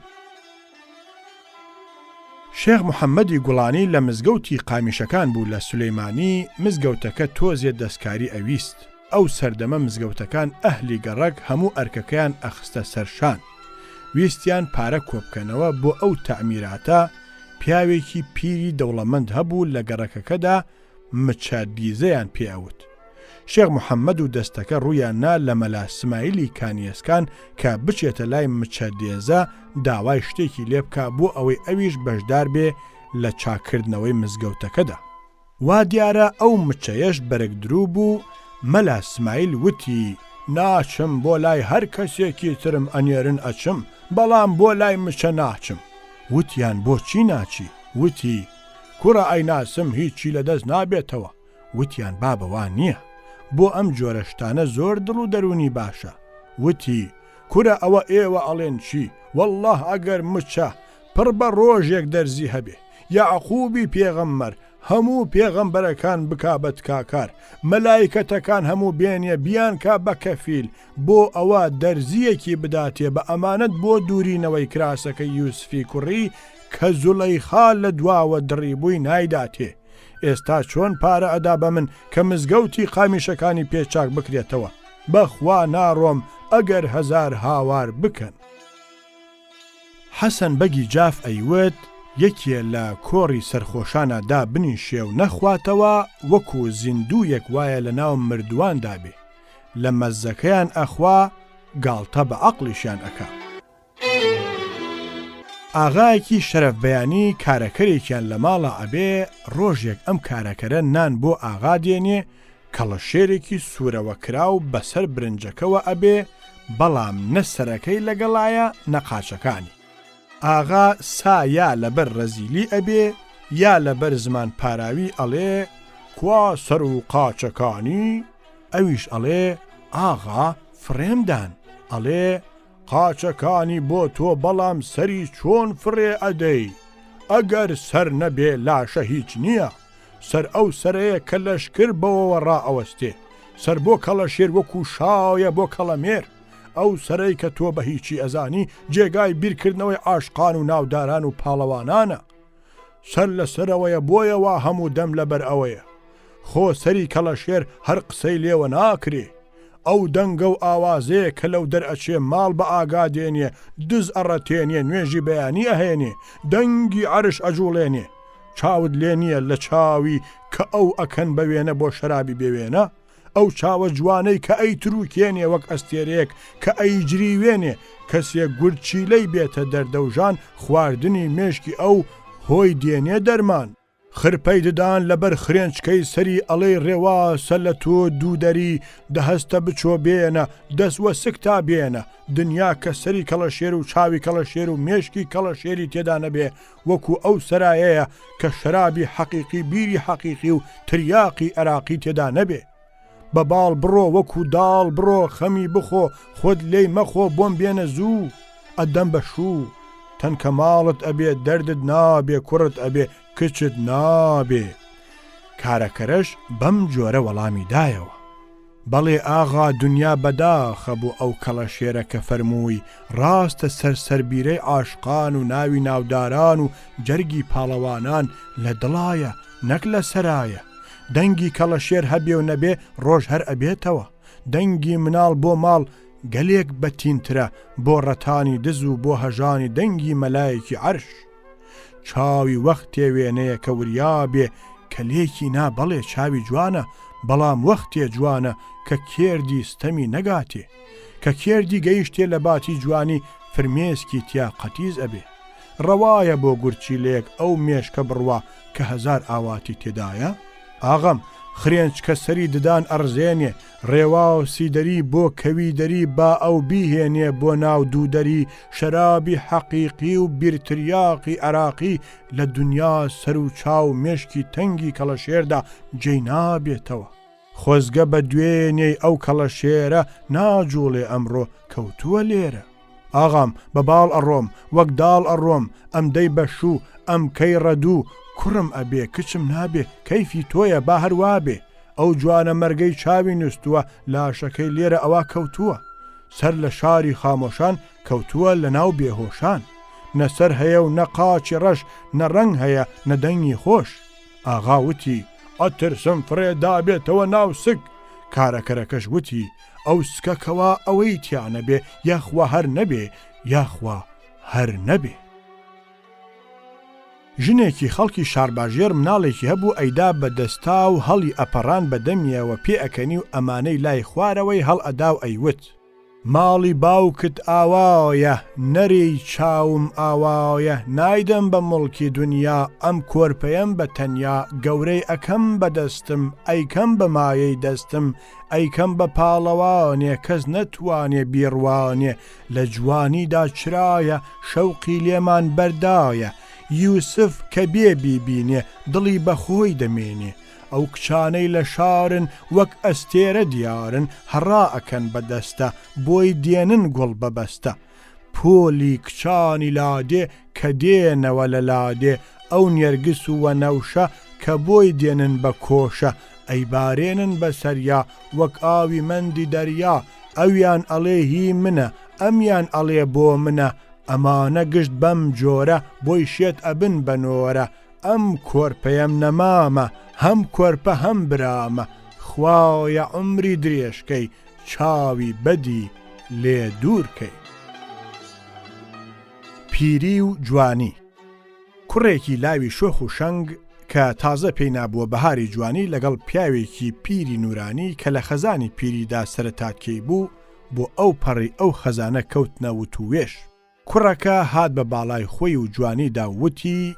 شێخ محەممەدی گوڵانی لە مزگەوتی قامیشەکان بوو لە سولەیمانی مزگەوتەکە تۆزیە دەستکاری ئەویست ئەو سەردەمە مزگەوتەکان ئەهلی گەڕک هەموو ئەرکەکەیان ئەخستە سەرشان ویستیان پارە کۆبکەنەوە بۆ ئەو تەعمیراتە پیاوێکی پیری دەوڵەمەند هەبوو لە گەڕەکەکەدا مچە دیزەیان پێوت شێخ محەممەد و دەستەکە ڕوویان نا لە مەلا سمایلی کانیەسکان کە بچێتە لای مچە دێزە داوای شتێکی لێ بکە بۆ ئەوەی ئەویش بەشدار بێ لە چاکردنەوەی مزگەوتەکەدا وا دیارە ئەو مچەیەش بەرەک درو بوو مەلا سمایل وتی ناچم بۆ لای هەر کەسێکی ترم ئەنێرن ئەچم بەڵام بۆ لای مچە ناچم. وتیان بۆچی ناچی؟ وتی کوڕە ئەیناسم هیچی لەدەست نابێتەوە. وتیان بابەوان نییە، بۆ ئەم جۆرە شتانە زۆر دڵ و دەرونی باشە. وتی کورە ئەوە ئێوە ئەڵێن چی؟ والله ئەگەر مچە پڕ بە ڕۆژێک دەرزی هەبێ، یاعقوبی پێغەمبەر هەموو پێغەمبەرەکان بکا بە تکاکار، مەلایکەتەکان هەموو بێنێ بیان کا بە کەفیل بۆ ئەوە دەرزیەکی بداتێ بە ئەمانەت بۆ دوورینەوەی کراسەکەی یوسفی کوڕی کە زولەیخا لە دواوە دڕیبووی نایداتێ. ئێستا چۆن پارە ئەدا بە من کە مزگەوتی قامیشەکانی پێچاک بکرێتەوە؟ بەخوا ناڕۆم ئەگەر هەزار هاوار بکەن. حەسەن بەگی جاف ئەیوت یەکێ لە کۆڕی سەرخۆشانەدا بنیشێ و نەخواتەوە وەکو زیندوویەک وایە لە ناو مردوواندا بێ، لە مەزەکەیان ئەخوا گاڵتە بە عەقڵیشیان ئەکا. ئاغایەکی شەرەف بەیانی کارەکەرێکیان لە ماڵە ئەبێ، ڕۆژێک ئەم کارەکەرە نان بۆ ئاغا دێنێ، کەڵەشێرێکی سوورەوە کرا و بەسەر برنجەکەوە ئەبێ، بەڵام نەسەرەکەی لەگەڵایە نەقاچەکانی. ئاغا سا یا لەبەر ڕەزیلی ئەبێ یا لەبەر زمان پاراوی ئەڵێ کوا سەر و قاچەکانی؟ ئەویش ئەڵێ ئاغا فڕێمدان. ئەڵێ قاچەکانی بۆ تۆ بەڵام سەری چۆن فڕێ ئەدەی؟ ئەگەر سەر نەبێ لاشە هیچ نییە. سەر ئەو سەرەیە کە لەشکر بەوەوە ڕائەوەستێ، سەر بۆ کەڵەشێر وەکو شاویە بۆ کەڵەمێر. ئەو سەرەی کە تۆ بە هیچی ئەزانی جێگای بیرکردنەوەی عاشقان و ناوداران و پاڵەوانانە. سەر لە سەرەوەیە بۆیەوە هەموو دەم لەبەر ئەوەیە. خۆ سەری کەڵەشێر هەر قسەی لێوە ناکرێ. ئەو دەنگە و ئاوازەیە کە لەو دەرئەچێ ماڵ بە ئاگا دێنێ، دز ئەڕەتێنێ، نوێژی بەیانی ئەهێنێ، دەنگی عەرش ئەجوڵێنێ. چاود لێ نییە لە چاوی کە ئەو ئەکەن بەوێنە بۆ شەرابی بێوێنە؟ ئەو چاوە جوانەی کە ئەی تروکێنێ وەک ئەستێرەیەک کە ئەیجری وێنێ، کەسێک گورچیلەی بێتە دەردەوژان خواردنی مێشکی ئەو هۆی دێنێ دەرمان. خرپەی ددان لەبەر خرێنچکەی سەری ئەڵێ ڕێواسە لە تۆ دوودەری، دەهەستە بچۆ بێنە دەستوە سکتا بێنە. دنیا کە سەری کەڵەشێر و چاوی کەڵەشێر و مێشکی کەڵەشێری تێدا نەبێ، وەکو ئەو سەرایەیە کە شەرابی حەقیقی بیری حەقیقی و تریاقی عێراقی تێدا نەبێ. بە باڵ بڕۆ وەکو داڵ بڕۆ، خەمی بخۆ خۆت لێی مەخۆ بۆم بێنە زوو. ئەدەم بە شوو تەنکە ماڵت ئەبێ، دەردت نابێ، کوڕت ئەبێ، کچت نابێ. کارەکەرەش بەم جۆرە وەڵامی دایەوە. بەڵێ ئاغا دنیا بەداخە بوو ئەو کەڵەشێرە کە فەرمووی، ڕاستە سەرسەربیرەی عاشقان و ناوی ناوداران و جەرگی پاڵەوانان لە دڵایە نەک لە سەرایە. دەنگی کەڵەشێر هەبێ و نەبێ ڕۆژ هەر ئەبێتەوە. دەنگی مناڵ بۆ ماڵ گەلێک بەتینترە بۆ ڕەتانی دز و بۆ هەژانی دەنگی مەلایەکی عەرش. چاوی وەختێ وێنەیە کە وریابێ کە لێکی نا بەڵێ چاوی جوانە، بەڵام وەختێ جوانە کە کێردی ستەمی نەگاتێ، کە کێردی گەیشتێ لە باتی جوانی فرمێسکی تیا قەتیز ئەبێ. ڕەوایە بۆ گورچیلەیەک ئەو مێشکە بڕوا کە هەزار ئاواتی تێدایە؟ ئاغەم خرێنچکە سەری ددان ئەرزێنێ، ڕێوا و سیدەری بۆ کەوی دەری با ئەو بیهێنێ بۆ ناو دوودەری. شەرابی حەقیقی و بیرتریاقی عێراقی لە دنیا سەر و چاو مێشکی تەنگی کەڵەشێردا جێی نابێتەوە. خۆزگە بە دوێنێی ئەو کەڵەشێرە ناجوڵێ ئەمڕۆ کەوتووە لێرە. ئاغام بە باڵ ئەڕۆم وەک داڵ ئەڕۆم، ئەم دەی بەشوو ئەم کەی ڕەدوو. کوڕم ئەبێ کچم نابێ، کەیفی تۆیە با هەروا بێ. ئەو جوانە مەرگەی چاوی نووسووە، لاشەکەی لێرە ئەوا کەوتووە. سەر لە شاری خامۆشان کەوتووە لە ناو بێهۆشان. نەسەر هەیە و نەقاچی ڕەش، نەڕەنگ هەیە نەدەنگی خۆش. ئاغا وتی ئەترسم فڕێ دابێتەوە ناو سک. کارەکەرەکەش وتی ئەو سکەکەوە ئەوەی تیانە بێ، یاخوا هەر نەبێ، یاخوا هەر نەبێ. ژنێکی خەڵکی شارباژێر مناڵێکی هەبوو، ئەیدا بە دەستا و هەڵی ئەپەڕان بەدەمیەوە پێ ئەکەنی و ئەمانەی لای خوارەوەی هەڵ ئەدا و ئەیوت ماڵی باوکت ئاوایە نەری چاوم ئاوایە نایدەم بە مڵکی دنیا ئەم کۆرپەیەم بە تەنیا گەورەی ئەکەم بەدەستم ئەیکەم بە مایەی دەستم ئەیکەم بە پاڵەوانێ کەس نەتوانێ بیڕوانێ لە جوانیدا چرایە شەوقی لێمان بەردایە یوسف کە بێ بیبینێ دڵی بەخۆی دەمێنێ ئەو کچانەی لە شارن وەک ئەستێرە دیارن هەڕا ئەکەن بەدەستە بۆی دێنن گوڵ بەبەستە پۆلی کچانی لادێ کە دێنەوە لە لادێ ئەو نێرگس و وەنەوشە کە بۆی دێنن بە کۆشە ئەیبارێنن بەسەریا وەک ئاوی مەندی دەریا ئەویان ئەڵێ هی منە ئەمیان ئەڵێ بۆ منە ئەمانە گشت بەم جۆرە بۆی شێت ئەبن بەنۆرە ئەم کۆرپەیەم نەمامە هەم کۆرپە هەم برامە خوایە عمری درێژکەی چاوی بەدی لێ دوورکەی پیری و جوانی کوڕێکی لاوی شۆخ و شەنگ کە تازە پێی نابووە بەهاری جوانی لەگەڵ پیاوێکی پیری نورانی کە لە خەزانی پیریدا سەرەتاکەی بوو بۆ ئەو پەڕی ئەو خەزانە کەوتنە وتوێش کوڕەکە هات بە باڵای خۆی و جوانیدا وتی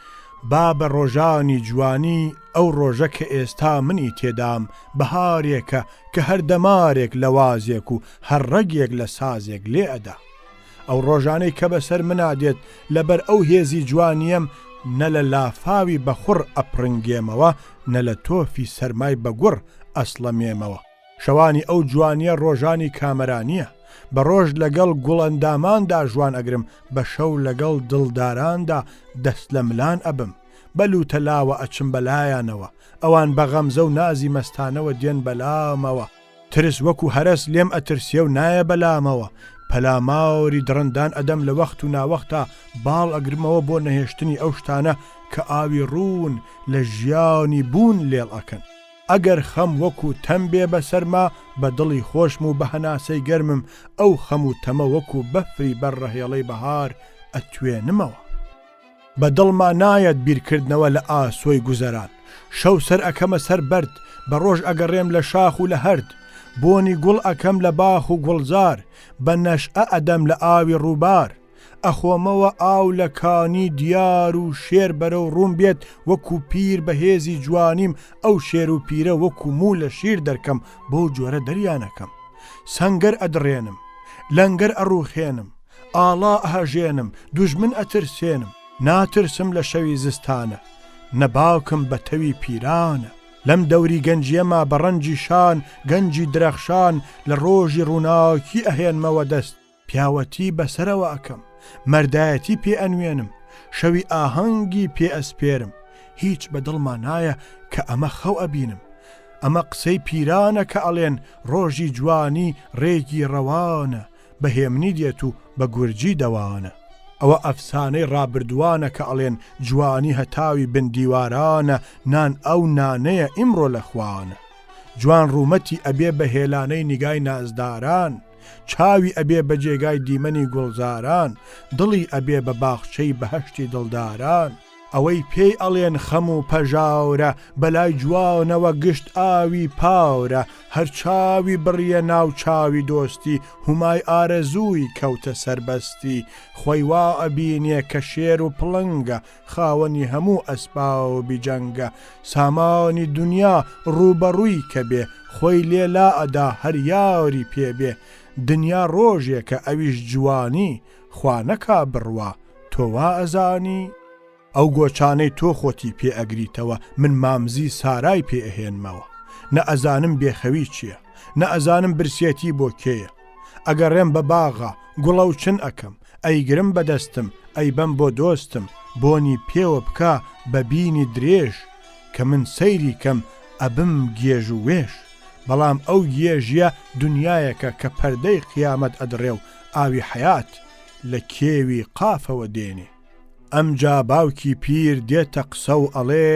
با بە ڕۆژانی جوانی ئەو ڕۆژە کە ئێستا منی تێدام بەهارێکە کە هەر دەمارێک لە وازێک و هەر ڕەگێک لە سازێک لێ ئەدا ئەو ڕۆژانەی کە بەسەر منادێت لەبەر ئەو هێزی جوانیم نە لە لافاوی بەخوڕ ئەپڕنگێمەوە نە لە تۆفی سەرمای بەگوڕ ئەسڵەمێمەوە شەوانی ئەو جوانیە ڕۆژانی کامەرانیە بە ڕۆژ لەگەڵ گوڵەنداماندا ژوان ئەگرم بە شەو لەگەڵ دڵداراندا دەست لە ملان ئەبم بەلوتەلاوە ئەچم بەلایانەوە ئەوان بە غەمزە و نازی مەستانەوە دێن بەلامەوە ترس وەکو هەرس لێم ئەترسیە و نایە بەلامەوە پەلاماوەری دڕندان ئەدەم لە وەخت و ناوەختا باڵ ئەگرمەوە بۆ نەهێشتنی ئەو شتانە کە ئاوی ڕوون لە ژیانی بوون لێڵ ئەکەن ئەگەر خەم وەکو تەم بێ بەسەرما بە دڵی خۆشم و بە هەناسەی گەرمم ئەو خەم و تەمە وەکو بەفری بەرڕەهێڵەی بەهار ئەتوێنمەوە بە دڵما نایەت بیرکردنەوە لە ئاسۆی گوزەران شەو سەر ئەکەمە سەر بەرد بە ڕۆژ ئەگەڕێم لە شاخ و لە هەرد بۆنی گوڵ ئەکەم لە باخ و گوڵزار بە نەشئە ئەدەم لە ئاوی ڕووبار ئەخۆمەوە ئاو لە کانی دیار و شێر بەرەو ڕوون بێت وەکو پیر بە هێزی جوانیم ئەو شێر و پیرە وەکو موو لە شیر دەرکەم بۆ جۆرە دەریانەکەم سەنگەر ئەدڕێنم لەنگەر ئەڕوخێنم ئاڵا ئەهەژێنم دوژمن ئەترسێنم ناترسم لە شەوی زستانە نەباوکم بە تەوی پیرانە لەم دەوری گەنجیەما بە ڕەنجی شان گەنجی درەخشان لە ڕۆژی ڕووناکی ئەهێنمەوە دەست پیاوەتی بەسەرەوە ئەکەم مەردایەتی پێ ئەنوێنم شەوی ئاهەنگی پێ ئەسپێرم هیچ بە دڵما نایە کە ئەمە خەو ئەبینم ئەمە قسەی پیرانە کە ئەڵێن ڕۆژی جوانی ڕێگی ڕەوانە بەهێمنی دێت و بە گورجی دەوانە ئەوە ئەفسانەی ڕابردووانە کە ئەڵێن جوانی هەتاوی بندیوارانە نان ئەو نانەیە ئیمڕۆ لە خوانە جوان ڕوومەتی ئەبێ بە هێلانەی نیگای نازداران چاوی ئەبێ بە جێگای دیمەنی گوڵزاران دڵی ئەبێ بە باخچەی بەهەشتی دڵداران ئەوەی پێی ئەڵێن خەم و پەژاورە بەلای جوانەوە گشت ئاوی پاورە هەر چاوی بڕیە ناو چاوی دۆستی هومای ئارەزووی کەوتە سەربەستی خۆی وا ئەبینێ کە شێر و پڵنگە خاوەنی هەموو ئەسپا و بیجەنگە سامانی دنیا ڕوبەڕووی کە بێ خۆی لێلا ئەدا هەر یاری پێبێ دنیا ڕۆژێکە ئەویش جوانی خوا نەکا بڕوا تۆوا ئەزانی ئەو گۆچانەی تۆ خۆتی پێ ئەگریتەوە من مامزی سارای پێ ئەهێنمەوە نە ئەزانم بێخەوی چییە نە ئەزانم برسێتی بۆ کێیە ئەگەڕێم بە باغا گوڵە و چن ئەکەم ئەیگرم بەدەستم ئەیبەم بۆ دۆستم بۆنی پێوە بکە بە بینی درێژ کە من سەیری کەم ئەبم گێژ و وێش بەڵام ئەو گێژیە دنیایەکە کە پەردەی قیامەت ئەدڕێ و ئاوی حەیات لە کێوی قافەوە دێنێ ئەمجا باوکی پیر دێتە قسە و ئەڵێ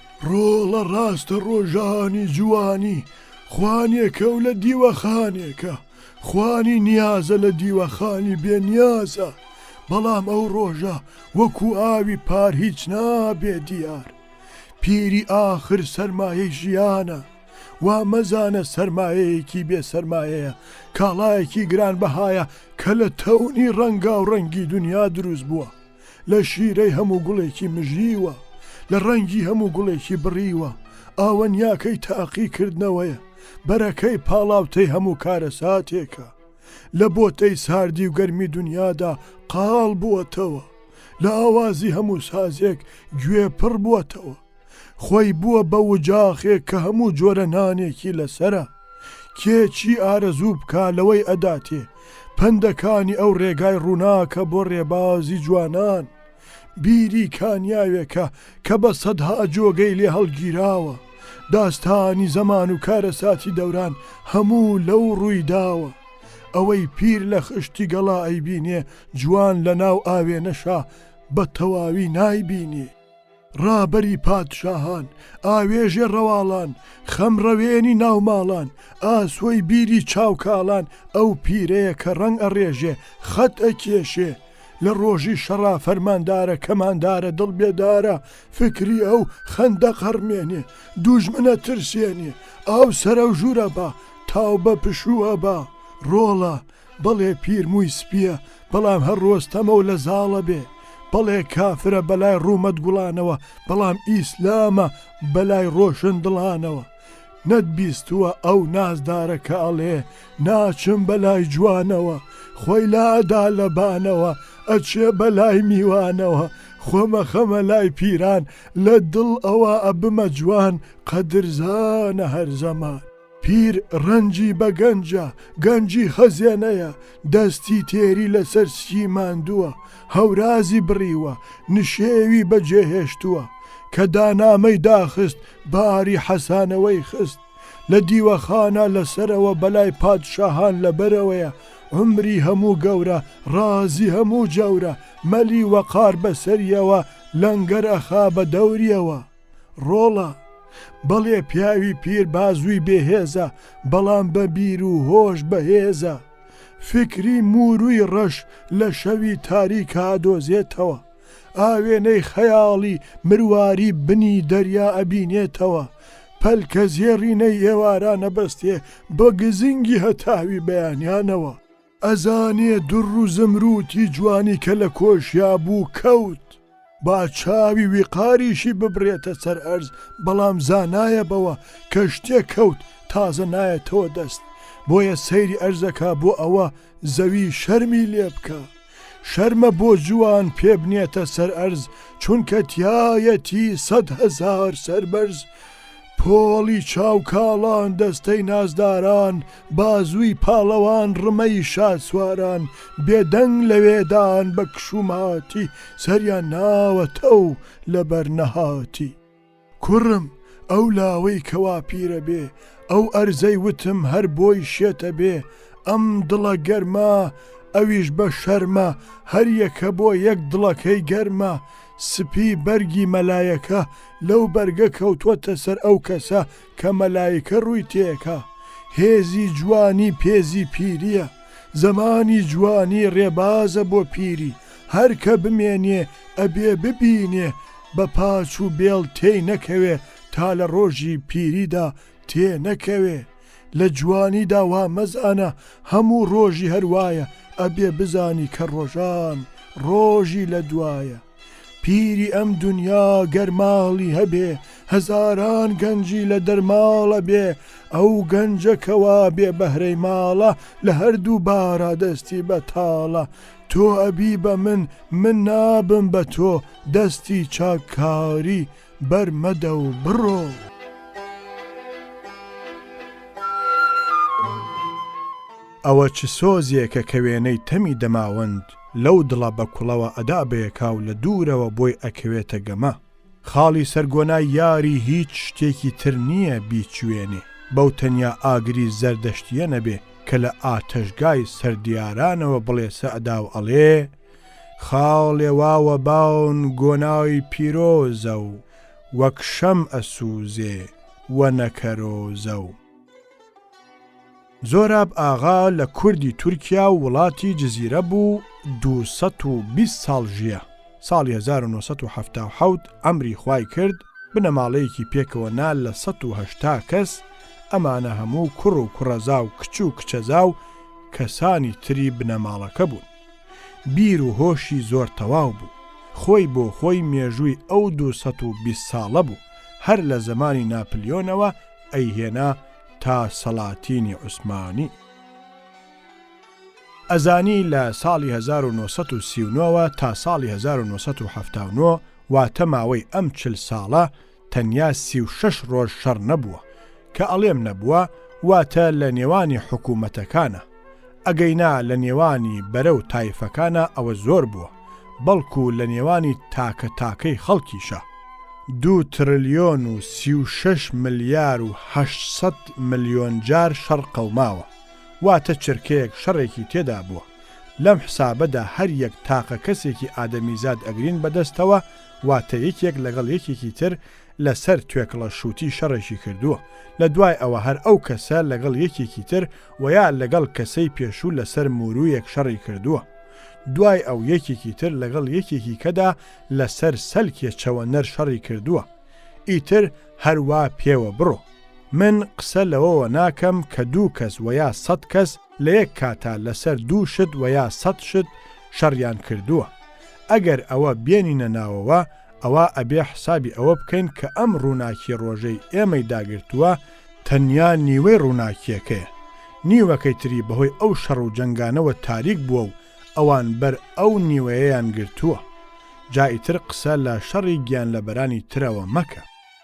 ڕۆڵە ڕاستە ڕۆژانی جوانی خوانێکە و لە دیوەخانێکە خوانی نیازە لە دیوەخانی بێنیازە بەڵام ئەو ڕۆژە وەکو ئاوی پار هیچ نابێ دیار پیری ئاخر سەرمایەی ژیانە وا مەزانە سەرمایەیەکی بێ سەرمایەیە، کاڵایەکی گرانبەهایە کە لە تەونی ڕەنگا و ڕەنگی دنیا دروست بووە، لە شیرەی هەموو گوڵێکی مژیوە، لە ڕەنگی هەموو گوڵێکی بڕیوە، ئاوەنیاکەی تاقی کردنەوەیە، بەرەکەی پاڵاوتەی هەموو کارە ساتێکە، لە بۆتەی ساردی و گەرمی دنیادا قاڵ بووەتەوە، لە ئاوازی هەموو سازێک گوێ پڕ بووەتەوە، خۆی بووە بە وجاخێک کە هەموو جۆرە نانێکی لەسرە، کێچی ئارەزوو بکە لەوەی ئەداتێ، پەندەکانی ئەو ڕێگای ڕووناکە بۆ ڕێبازی جوانان، بیری کانیاوێکە کە بە سەدها جۆگەی لێ هەڵگیراوە، داستانی زەمان و کارەساتی دەوران هەموو لەو ڕوویداوە، ئەوەی پیر لە خشتی گەڵا ئەیبینێ جوان لە ناو ئاوێنەشا بە تەواوی نایبینێ. ڕابەری پادشاهان، ئاوێژێ ڕەواڵان، خەمڕەوێنی ناوماڵان، ئاسۆی بیری چاوکاڵان، ئەو پیرەیە کە ڕەنگ ئەڕێژێ خەت ئەکێشێ، لە ڕۆژی شەڕا فەرماندارە کەماندارە دڵ بێدارە، فکری ئەو خەندە قەرمێنێ، دوژمنە ترسێنێ، ئاو سەرە و ژوورە بە تاو بە پشووە بە، ڕۆڵە بەڵێ پیر مووی سپیە بەڵام هەر ڕۆستەمە و لە زاڵە بێ، بەڵێ کافرە بەلای ڕوومەت گوڵانەوە بەڵام ئیسلامە بەلای ڕۆشن دڵانەوە، نەتبیستووە ئەو نازدارە کە ئەڵێ ناچم بەلای جوانەوە، خۆی لادا لە بانەوە ئەچێ بەلای میوانەوە، خۆمە خەمە لای پیران لە دڵ ئەوە ئەبمە جوان قەدرزانە هەر زەمان. پیر ڕەنجی بە گەنجە، گەنجی خەزێنەیە، دەستی تێری لەسەر سکی ماندووە، هەورازی بڕیوە، نشێوی بەجێهێشتووە، کە دانامەی داخست باری حەسانەوەی خست، لە دیوەخانە لەسەرەوە بەلای پادشاهان لەبەرەوەیە، عمری هەموو گەورە ڕازی هەموو جەورە، مەلی وەقار بەسەریەوە لەنگەر ئەخا بە دەوریەوە، ڕۆڵە بەڵێ پیاوی پیر بازووی بێهێزە بەڵام بە بیر و هۆش بەهێزە، فکری موروی ڕەش لە شەوی تاریکا دۆزێتەوە، ئاوێنەی خەیاڵی مرواری بنی دەریا ئەبینێتەوە، پەلکە زێڕینەی ئێوارانە بەستێ بە گزنگی هەتاوی بەیانیانەوە، ئەزانێ دوڕ و زمروتی جوانی کە لە کۆشیا بوو کەوت، با چاوی ویقاریشی ببرێتە سەر ئەرز بەڵام زانایە بەوە کە شتێک کەوت تازە نایەتەوە دەست، بۆیە سەیری ئەرزەکە بۆ ئەوە زەوی شەرمی لێ بکە، شەرمە بۆ جوان پێبنێتە سەر ئەرز چونکە تایەتی 100,000 سەربەرز، پۆڵی چاوکاڵان دەستەی نازداران، بازووی پاڵەوان ڕمەی شاسواران، بێدەنگ لەوێدان بە کشوماتی سەریان ناوەتە و لەبەر نەهاتی. کوڕم ئەو لاوەی کەوا پیرە بێ، ئەو ئەرزەی وتم هەر بۆی شێتە بێ، ئەم دڵە گەرمە ئەویش بە شەرمە، هەر یەکە بۆ یەک دڵەکەی گەرمە، سپی بەرگی مەلایەکە لەو بەرگە کەوتوەتە سەر ئەو کەسە کە مەلایکە ڕووی تێکە، هێزی جوانی پێزی پیریە، زەمانی جوانی ڕێبازە بۆ پیری، هەر کە بمێنێ ئەبێ ببینێ، بە پاچ و بێڵ تێی نەکەوێ تا لە ڕۆژی پیریدا تێ نەکەوێ، لە جوانیدا وا مەزانە هەموو ڕۆژی هەروایە، ئەبێ بزانی کە ڕۆژان ڕۆژی لە دوایە. پیری ئەم دنیا گەرماڵی هەبێ، هەزاران گەنجی لە دەرماڵە بێ، ئەو گەنجەکەوا بێ بەهرەی ماڵە، لە هەردوو بارە دەستی بەتاڵە، تۆ ئەبی بە من نابم بە تۆ، دەستی چاکاری بەرمەدە و بڕۆ. ئەوە چ سۆزیەکە کە وێنەی تەمی دەماوەند، لەو دڵە بە کوڵەوە ئەدا بەیەکاو لە دوورەوە بۆی ئەکەوێتە گەمە، خاڵی سەرگۆنای یاری هیچ شتێکی تر نییە بیچوێنێ، بەو تەنیا ئاگری زەردەشتیە نەبێ کە لە ئاتەشگای سەردیارانەوە بڵێسە ئەدا و ئەڵێ خاڵێ واوە باون گۆناوی پیرۆزە و وەک شەم ئەسووزێ وە نەکەرۆزە و. زۆراب ئاغا لە کوردی تورکیا و وڵاتی جزیرە بوو، 220 ساڵ ژیە. ساڵی 1970 ئەمری خوای کرد بنەماڵەیەکی پێکەوە نال لە 180 کەس ئەمانە هەموو کوڕ و کوڕەزا و کچ و کچەزا و کەسانی تری بنەماڵەکە بوون. بیر و هۆشی زۆر تەواو بوو. خۆی بۆ خۆی مێژووی ئەو 220 ساڵە بوو. هەر لە زمانی ناپلیۆنەوە ئەیهێنا تا سەڵاتینی عوسمانی. ئەزانی لە ساڵی 1939 تا ساڵی 1979 واتە ماوەی ئەم 40 ساڵە تەنیا 36 ڕۆژ شەڕ نەبووە کە ئەڵێم نەبووە واتە لە نێوانی حکوومەتەکانە. ئەگەینا لە نێوانی بەرەو تایفەکانە ئەوە زۆر بووە، بەڵکو لە نێوانی تاکە تاکەی خەڵکیشە. 2 تریلیۆن و 36 ملیار و 800 ملیۆن جار شەڕ قەوماوە، واتە چرکەیەک شەڕێکی تێدا بووە. لەم حسابەدا هەر یەک تاقە کەسێکی ئادەمیزاد ئەگرین بەدەستەوە، واتە یەکێک لەگەڵ یەکێکی تر لەسەر توێکڵە شووتی شەڕێکی کردووە. لە دوای ئەوە هەر ئەو کەسە لەگەڵ یەکێکی تر ویا لەگەڵ کەسەی پێشوو لەسەر مورویەک شەڕی کردووە. دوای ئەو یەکێکی تر لەگەڵ یەکێکی کەدا لەسەر سەلکێ چەوەنەر شەڕی کردووە. ئیتر هەروە پێوە بڕۆ. من قسە لەوەوە ناکەم کە 2 کەس ویا 100 کەس لە یەک کاتا لەسەر 2 شت ویا 100 شت شەڕیان کردووە. ئەگەر ئەوە بێنینە ناوەوە، ئەوە ئەبێ حسابی ئەوە بکەین کە ئەم ڕووناکی ڕۆژەی ئێمەی داگرتووە تەنیا نیوەی ڕووناکیەکەیە. نیوەکەی تری بەهۆی ئەو شەڕ و جەنگانەوە تاریک بووە و ئەوان بەر ئەو نیوەیەیان گرتووە. جاییتر قسە لە شەڕی گیان لەبەرانی ترەوە مەکە.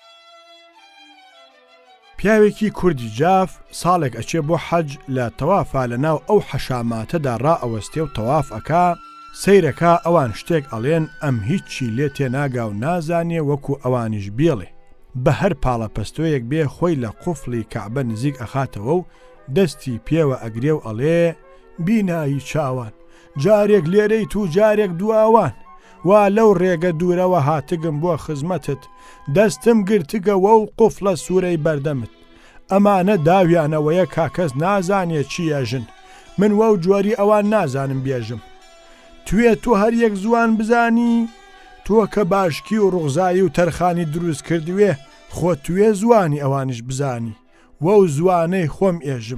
پیاوێکی کوردی جاف ساڵێک ئەچێ بۆ حەج لە تەوافا لە ناو ئەو حەشاماتەدا ڕائەوەستێ و تەواف ئەکا، سەیرەکە ئەوان شتێک ئەڵێن ئەم هیچی لێ تێناگا و نازانێ وەکو ئەوانیش بێڵێ. بە هەر پاڵەپەستۆیەک بێ خۆی لە قوفڵی کەعبە نزیک ئەخاتەوە و دەستی پێوە ئەگرێ و ئەڵێ بینایی چاوان، جارێک لێرەی تو جارێک دواوان، وا لەو ڕێگە دوورەوە هاتگم بۆ خزمەتت، دەستم گرتگەوە و قوفڵە سوورەی بەردەمت. ئەمانە داویانەوەیە کاکەس نازانێ چی ئەژن، من وەو جۆری ئەوان نازانم بێژم. توێ تۆ هەر یەک زوان بزانی؟ تۆ کە باشکی و ڕوغزایی و تەرخانی دروست کردوێ خۆ توێ زوانی ئەوانش بزانی، وەو زوانەی خۆم ئێژم.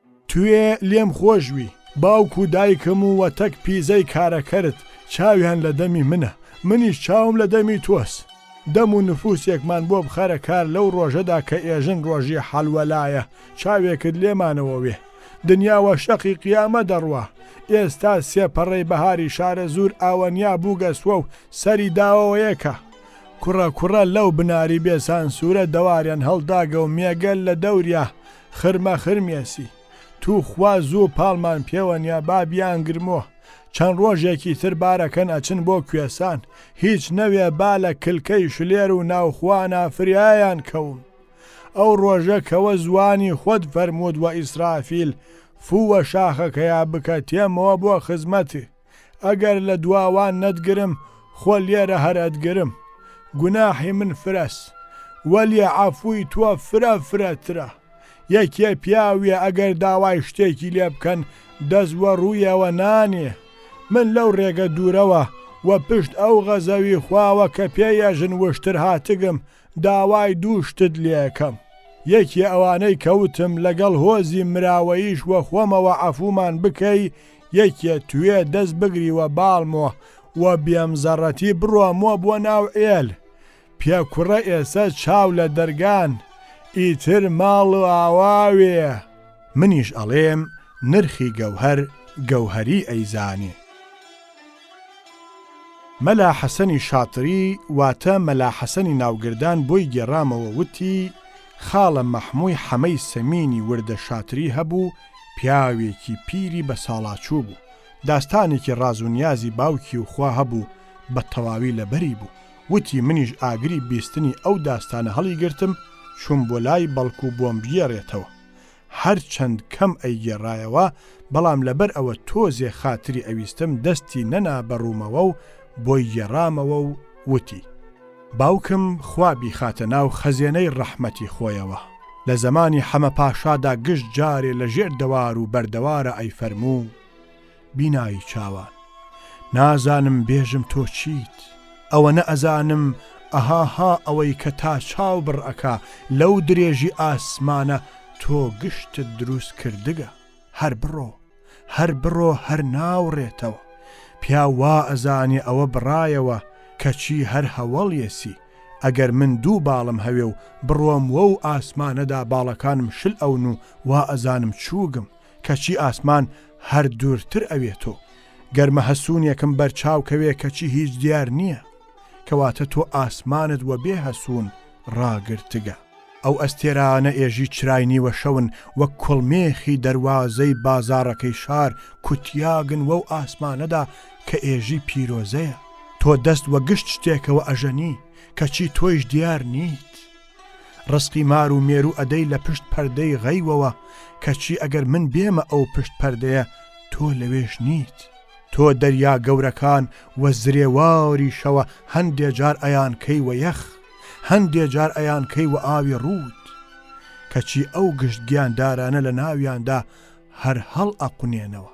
توێ لێم خۆشوی، باوکو دایکم و وەتەک پیزەی کارەکەرت چاویان لە دەمی منە، منیش چاوم لە دەمی تۆس. دەم و نفوسێکمان بۆ بخەرە کار لەو ڕۆژەدا کە ئێژن ڕۆژی حەلوەلایە، چاوێکت لێمانەوە وێ. دنیاوە شەقی قیامە دەڕوە، ئێستا سێپەڕەی بەهاری شارە زور ئاوەنیا بوو گەسوە و سەری داوەوەیەکە. کوڕە کوڕە لەو بناری بێسان سوورە دەواریان هەڵداگە و مێگەل لە دەوریا خرمە خرمێسی. تو خوا زوو پاڵمان پێوەنیا بابیان گرمۆ، چەند ڕۆژێکی تر بارەکەن ئەچن بۆ کوێسان، هیچ نەوێ با لە کلکەی شلێر و ناوخوانا فریایان کەون. ئەو ڕۆژە کەوە زوانی خۆت فەرموود وە ئیسرافیل فووە شاخەکەیا بکە تێمەوە بۆ خزمەتی، ئەگەر لە دواوان نەتگرم خۆ لێرە هەرەتگرم، گوناحی من فرەس، وەلیە عەفووی تۆ فرە فرەترە. یەکێ پیاویە ئەگەر داوای شتێکی لێ بکەن دەزوە ڕوویەوە نانێ. من لەو ڕێگە دوورەوە وە پشت ئەو غەزەوی خواوە کە پێیەژن وشتر هاتگم داوای 2 شتت لێکەم. یەکی ئەوانەی کەوتم لەگەڵ هۆزی مراوەیش وە خۆمەوە عەفومان بکەی، یەکێ توێ دەست بگریوە باڵمۆ وە بێمزەڕەتی بڕۆمۆ بۆ ناو ئێل. پێکوڕە ئێسە چاو لە دەرگان، ئیتر ماڵ و ئاواوێ. منیش ئەڵێم نرخی گەوهەر گەوهەری ئەیزانێ. مەلا حەسەنی شاتری واتە مەلا حەسەنی ناوگردان بۆی گێڕامەوە وتی خاڵە مەحمووی حەمەی سەمینی وردە شاتری هەبوو، پیاوێکی پیری بە ساڵاچوو بوو. داستانێکی ڕازونیازی باوکی و خوا هەبوو بە تەواوی لەبەری بوو. وتی منیش ئاگری بیستنی ئەو داستانە هەڵی گرتم چوون بۆ لای بەڵکو بۆم بگێڕێتەوە. هەر چەند کەم ئەیگێڕایەوە، بەڵام لەبەر ئەوە تۆزێ خاتری ئەویستم دەستی نەنا بەڕوومەوە و بۆی گێڕامەوە و وتی باوکم خوابی خاتە ناو خەزێنەی ڕەحمەتی خۆیەوە. لە زمانی حەمە پاشادا گشت جارێ لە ژێر دەوار و بەردەوارە ئەی فەرموو بینایی چاوان، نازانم بێژم تۆ چیت، ئەوە نە ئەزانم ئەهاها ئەوەی کە تا چاو بڕئەکا لەو درێژی ئاسمانە تۆ گشتت دروست کردگە هەر بڕۆ هەر ناوڕێتەوە پیا وا ئەزانێ ئەوە بڕایەوە کەچی هەر هەوڵیەسی ئەگەر من دوو باڵم هەوێ و بڕۆم وەو ئاسمانەدا باڵەکانم شل ئەون و وا ئەزانم چووگم کەچی ئاسمان هەر دوورتر ئەوێتۆ گەرمە هەسوونێکم بەرچاو کەوێ کەچی هیچ دیار نییە کەواتە تۆ ئاسمانت وە بێ هەسوون ڕاگرتگە ئەو ئەستێرانە ئێژی چراینیوە شەون وەک کوڵمێخی دەواازەی بازارەکەی شار کوتیاگن وەو ئاسمانەدا کە ئێژی پیرۆزەیە تۆ دەست وە گشت شتێکەوە ئەژەنی کەچی تۆیش دیار نیت ڕسقی مار و مێرو ئەدەی لە پشت پەردەی غەیوەوە کەچی ئەگەر من بێمە ئەو پشت پەردەیە تۆ لەوێش نیت تۆ دەریا گەورەکان وە زرێواری شەوە هەندێ جار ئەیان کەی وە یەخ هەندێ جار ئەیان کەی وە ئاوی ڕوود کەچی ئەو گشت گیاندارانە لە ناویاندا هەر هەڵ ئەقونێنەوە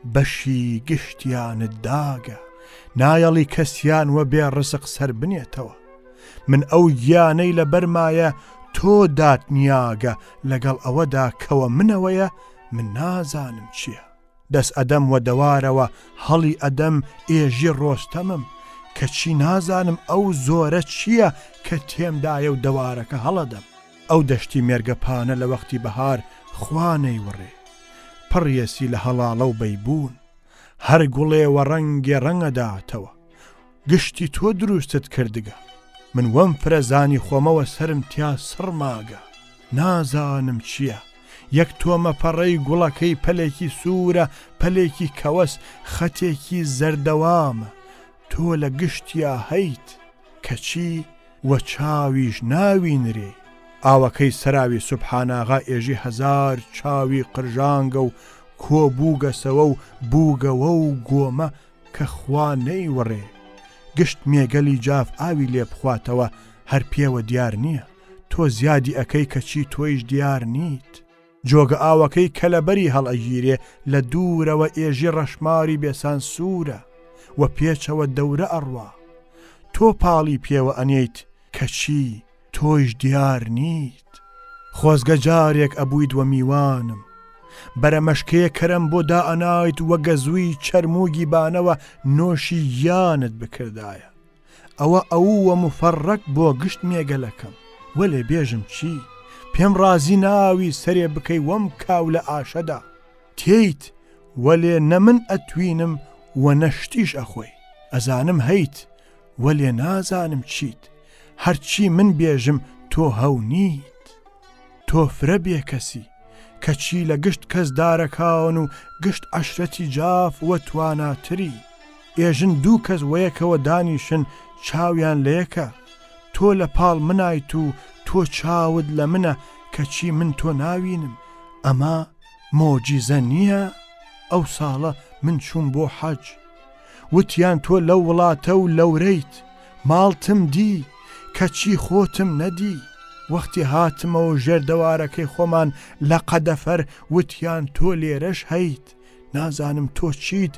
بەشی گشتیانت داگە نایەڵی کەسیان وە بێ ڕزق سەر بنێتەوە من ئەو گیانەی لە بەرمایە تۆ دات نیاگە لەگەڵ ئەوەدا کەوە منەوەیە من نازانم چییە دەست ئەدەم وە دەوارەوە هەڵی ئەدەم ئێژی ڕۆستەمم کەچی نازانم ئەو زۆرە چییە کە تێمدایە و دەوارەکە هەڵەدەم ئەو دەشتی مێرگەپانە لە وەختی بەهار خوانەی وڕێ پڕیەسی لە هەڵاڵە و بەیبوون هەر گوڵێ وە ڕەنگێ ڕەنگەداتەوە گشتی تۆ دروستت کردگە من وەم فرەزانی خۆمەوە سرم تیا سڕماگە نازانم چییە یەک تۆمە پەڕەی گوڵەکەی پەلێکی سوورە پەلێکی کەوەس خەتێکی زەردەوامە تۆ لە گشتیا هەیت کەچی وە چاویش ناوینرێ ئاوەکەی سەراوی سوبحاناغا ئێژی هەزار چاوی قرژانگە و کۆبووگەسەوە و بووگەوە و گۆمە کە خوا نەیوەڕێ گشت مێگەلی جاف ئاوی لێ بخواتەوە هەر پێوە دیار نییە تۆ زیادی ئەەکەی کەچی تۆیش دیار نیت جۆگە ئاوەکەی کە لەبەری هەڵئەگیرێ لە دوورەوە ئێژی ڕەشماری بێسان سوورە وە پێچەوە دەورە ئەڕوا تۆ پاڵی پێوە ئەنیت کەچی تۆیش دیار نیت خۆزگە جارێک ئەبوویت وە میوانم بەرە مەشکەیە کەرم بۆ دائەنایت وە گەزووی چەرمووگی بانەوە نۆشی یانت بکردایە ئەوە وە مفەڕەک بۆ گشت مێگەلەکەم وەلێ بێژم چی پێم ڕازی ناوی سەرێ بکەی وەم کاو لە ئاشەدا تێیت وەلێ نە من ئەتوینم وە نەشتیش ئەخۆی ئەزانم هەیت وەلێ نازانم چیت هەرچی من بێژم تۆ هەو نیت تۆ فرە بێ کەسی کەچی لە گشت کەس دارەکاون و گشت عەشرەتی جاف وە تواناتری ئێژن دوو کەس وەیەکەوە دانیشن چاویان لە یەکە تۆ لە پاڵ منایت و تۆ چاود لە منە کەچی من تۆ ناوینم ئەمە مۆجیزە نییە ئەو ساڵە من چوون بۆ حەج وتیان تۆ لەو وڵاتە و لەورەیت ماڵتم دی کەچی خۆتم نەدی وەختی هاتمەوە ژێردەوارەکەی خۆمان لە قەدەفەر وتیان تۆ لێرەش هەیت نازانم تۆ چیت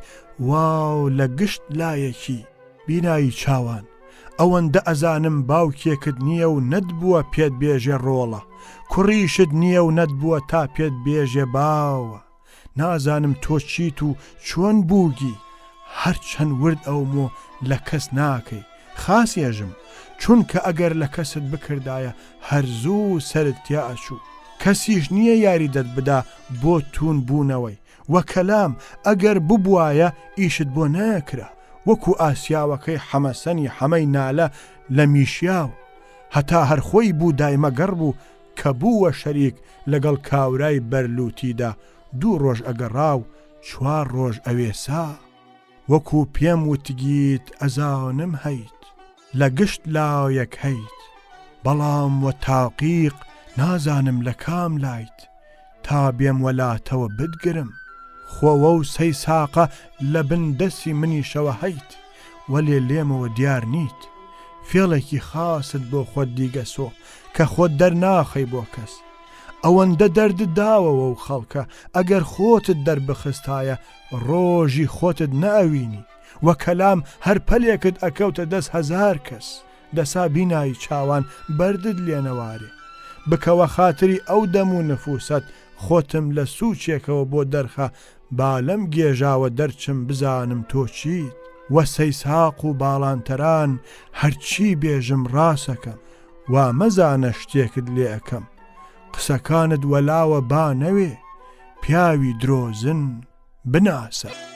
واو لە گشت لایەکی بینایی چاوان ئەوەندە ئەزانم باوکێکت نییە و نەتبووە پێت بێژێ ڕۆڵە کوڕیشت نییە و نەتبووە تا پێت بێژێ باوە نازانم تۆ چیت و چۆن بووگی هەرچەند ورد ئەومۆ لە کەس ناکەی خاسێژم چونکە ئەگەر لە کەست بکردایە هەرزوو سەرت تیا ئەچوو کەسیش نییە یاریدەت بدا بۆ تون بوونەوەی وە کەلام ئەگەر ببوایە ئیشت بۆ نەکرا وەکو ئاسیاوەکەی حەمەسەنی حەمەی نالە لە میشیاو هەتا هەرخۆی بوو دایمە گەڕ بوو کە بووە شەریک لەگەڵ کاورای بەرلوتیدا دوو ڕۆژ ئەگەڕاو چوار ڕۆژ ئەوێسا وەکو پێم وتگیت ئەزانم هەیت لە گشت لایەک هەیت بەڵام وە تاقیق نازانم لە کام لایت تا بێم وەلاتەوە بتگرم خۆوە و سەی ساقە لە بن دەستی منیشەوە هەیت وەلێ لێمەوە دیار نیت فێڵێکی خاست بۆ خۆت دیگەسۆ کە خۆت دەرناخەی بۆ کەس ئەوەندە دەردت داوەوە و خەڵکە ئەگەر خۆتت دەربخستایە ڕۆژی خۆتت نەئەوینی وە کەلام هەر پەلێکت ئەکەوتە دەست هەزار کەس دەسا بینایی چاوان بەردت لێنەوارێ بکەوە خاتری ئەو دەم و نفوست خۆتم لە سوچێکەوە بۆ دەرخە با لەم گێژاوە دەرچم بزانم تۆ چیت وە سەیساق و باڵانتەران هەرچی بێژم ڕاستەکەم وا مەزانە شتێکت لێ ئەەکەم قسەکانت وەلاوە با نەوێ پیاوی درۆزن بناسە.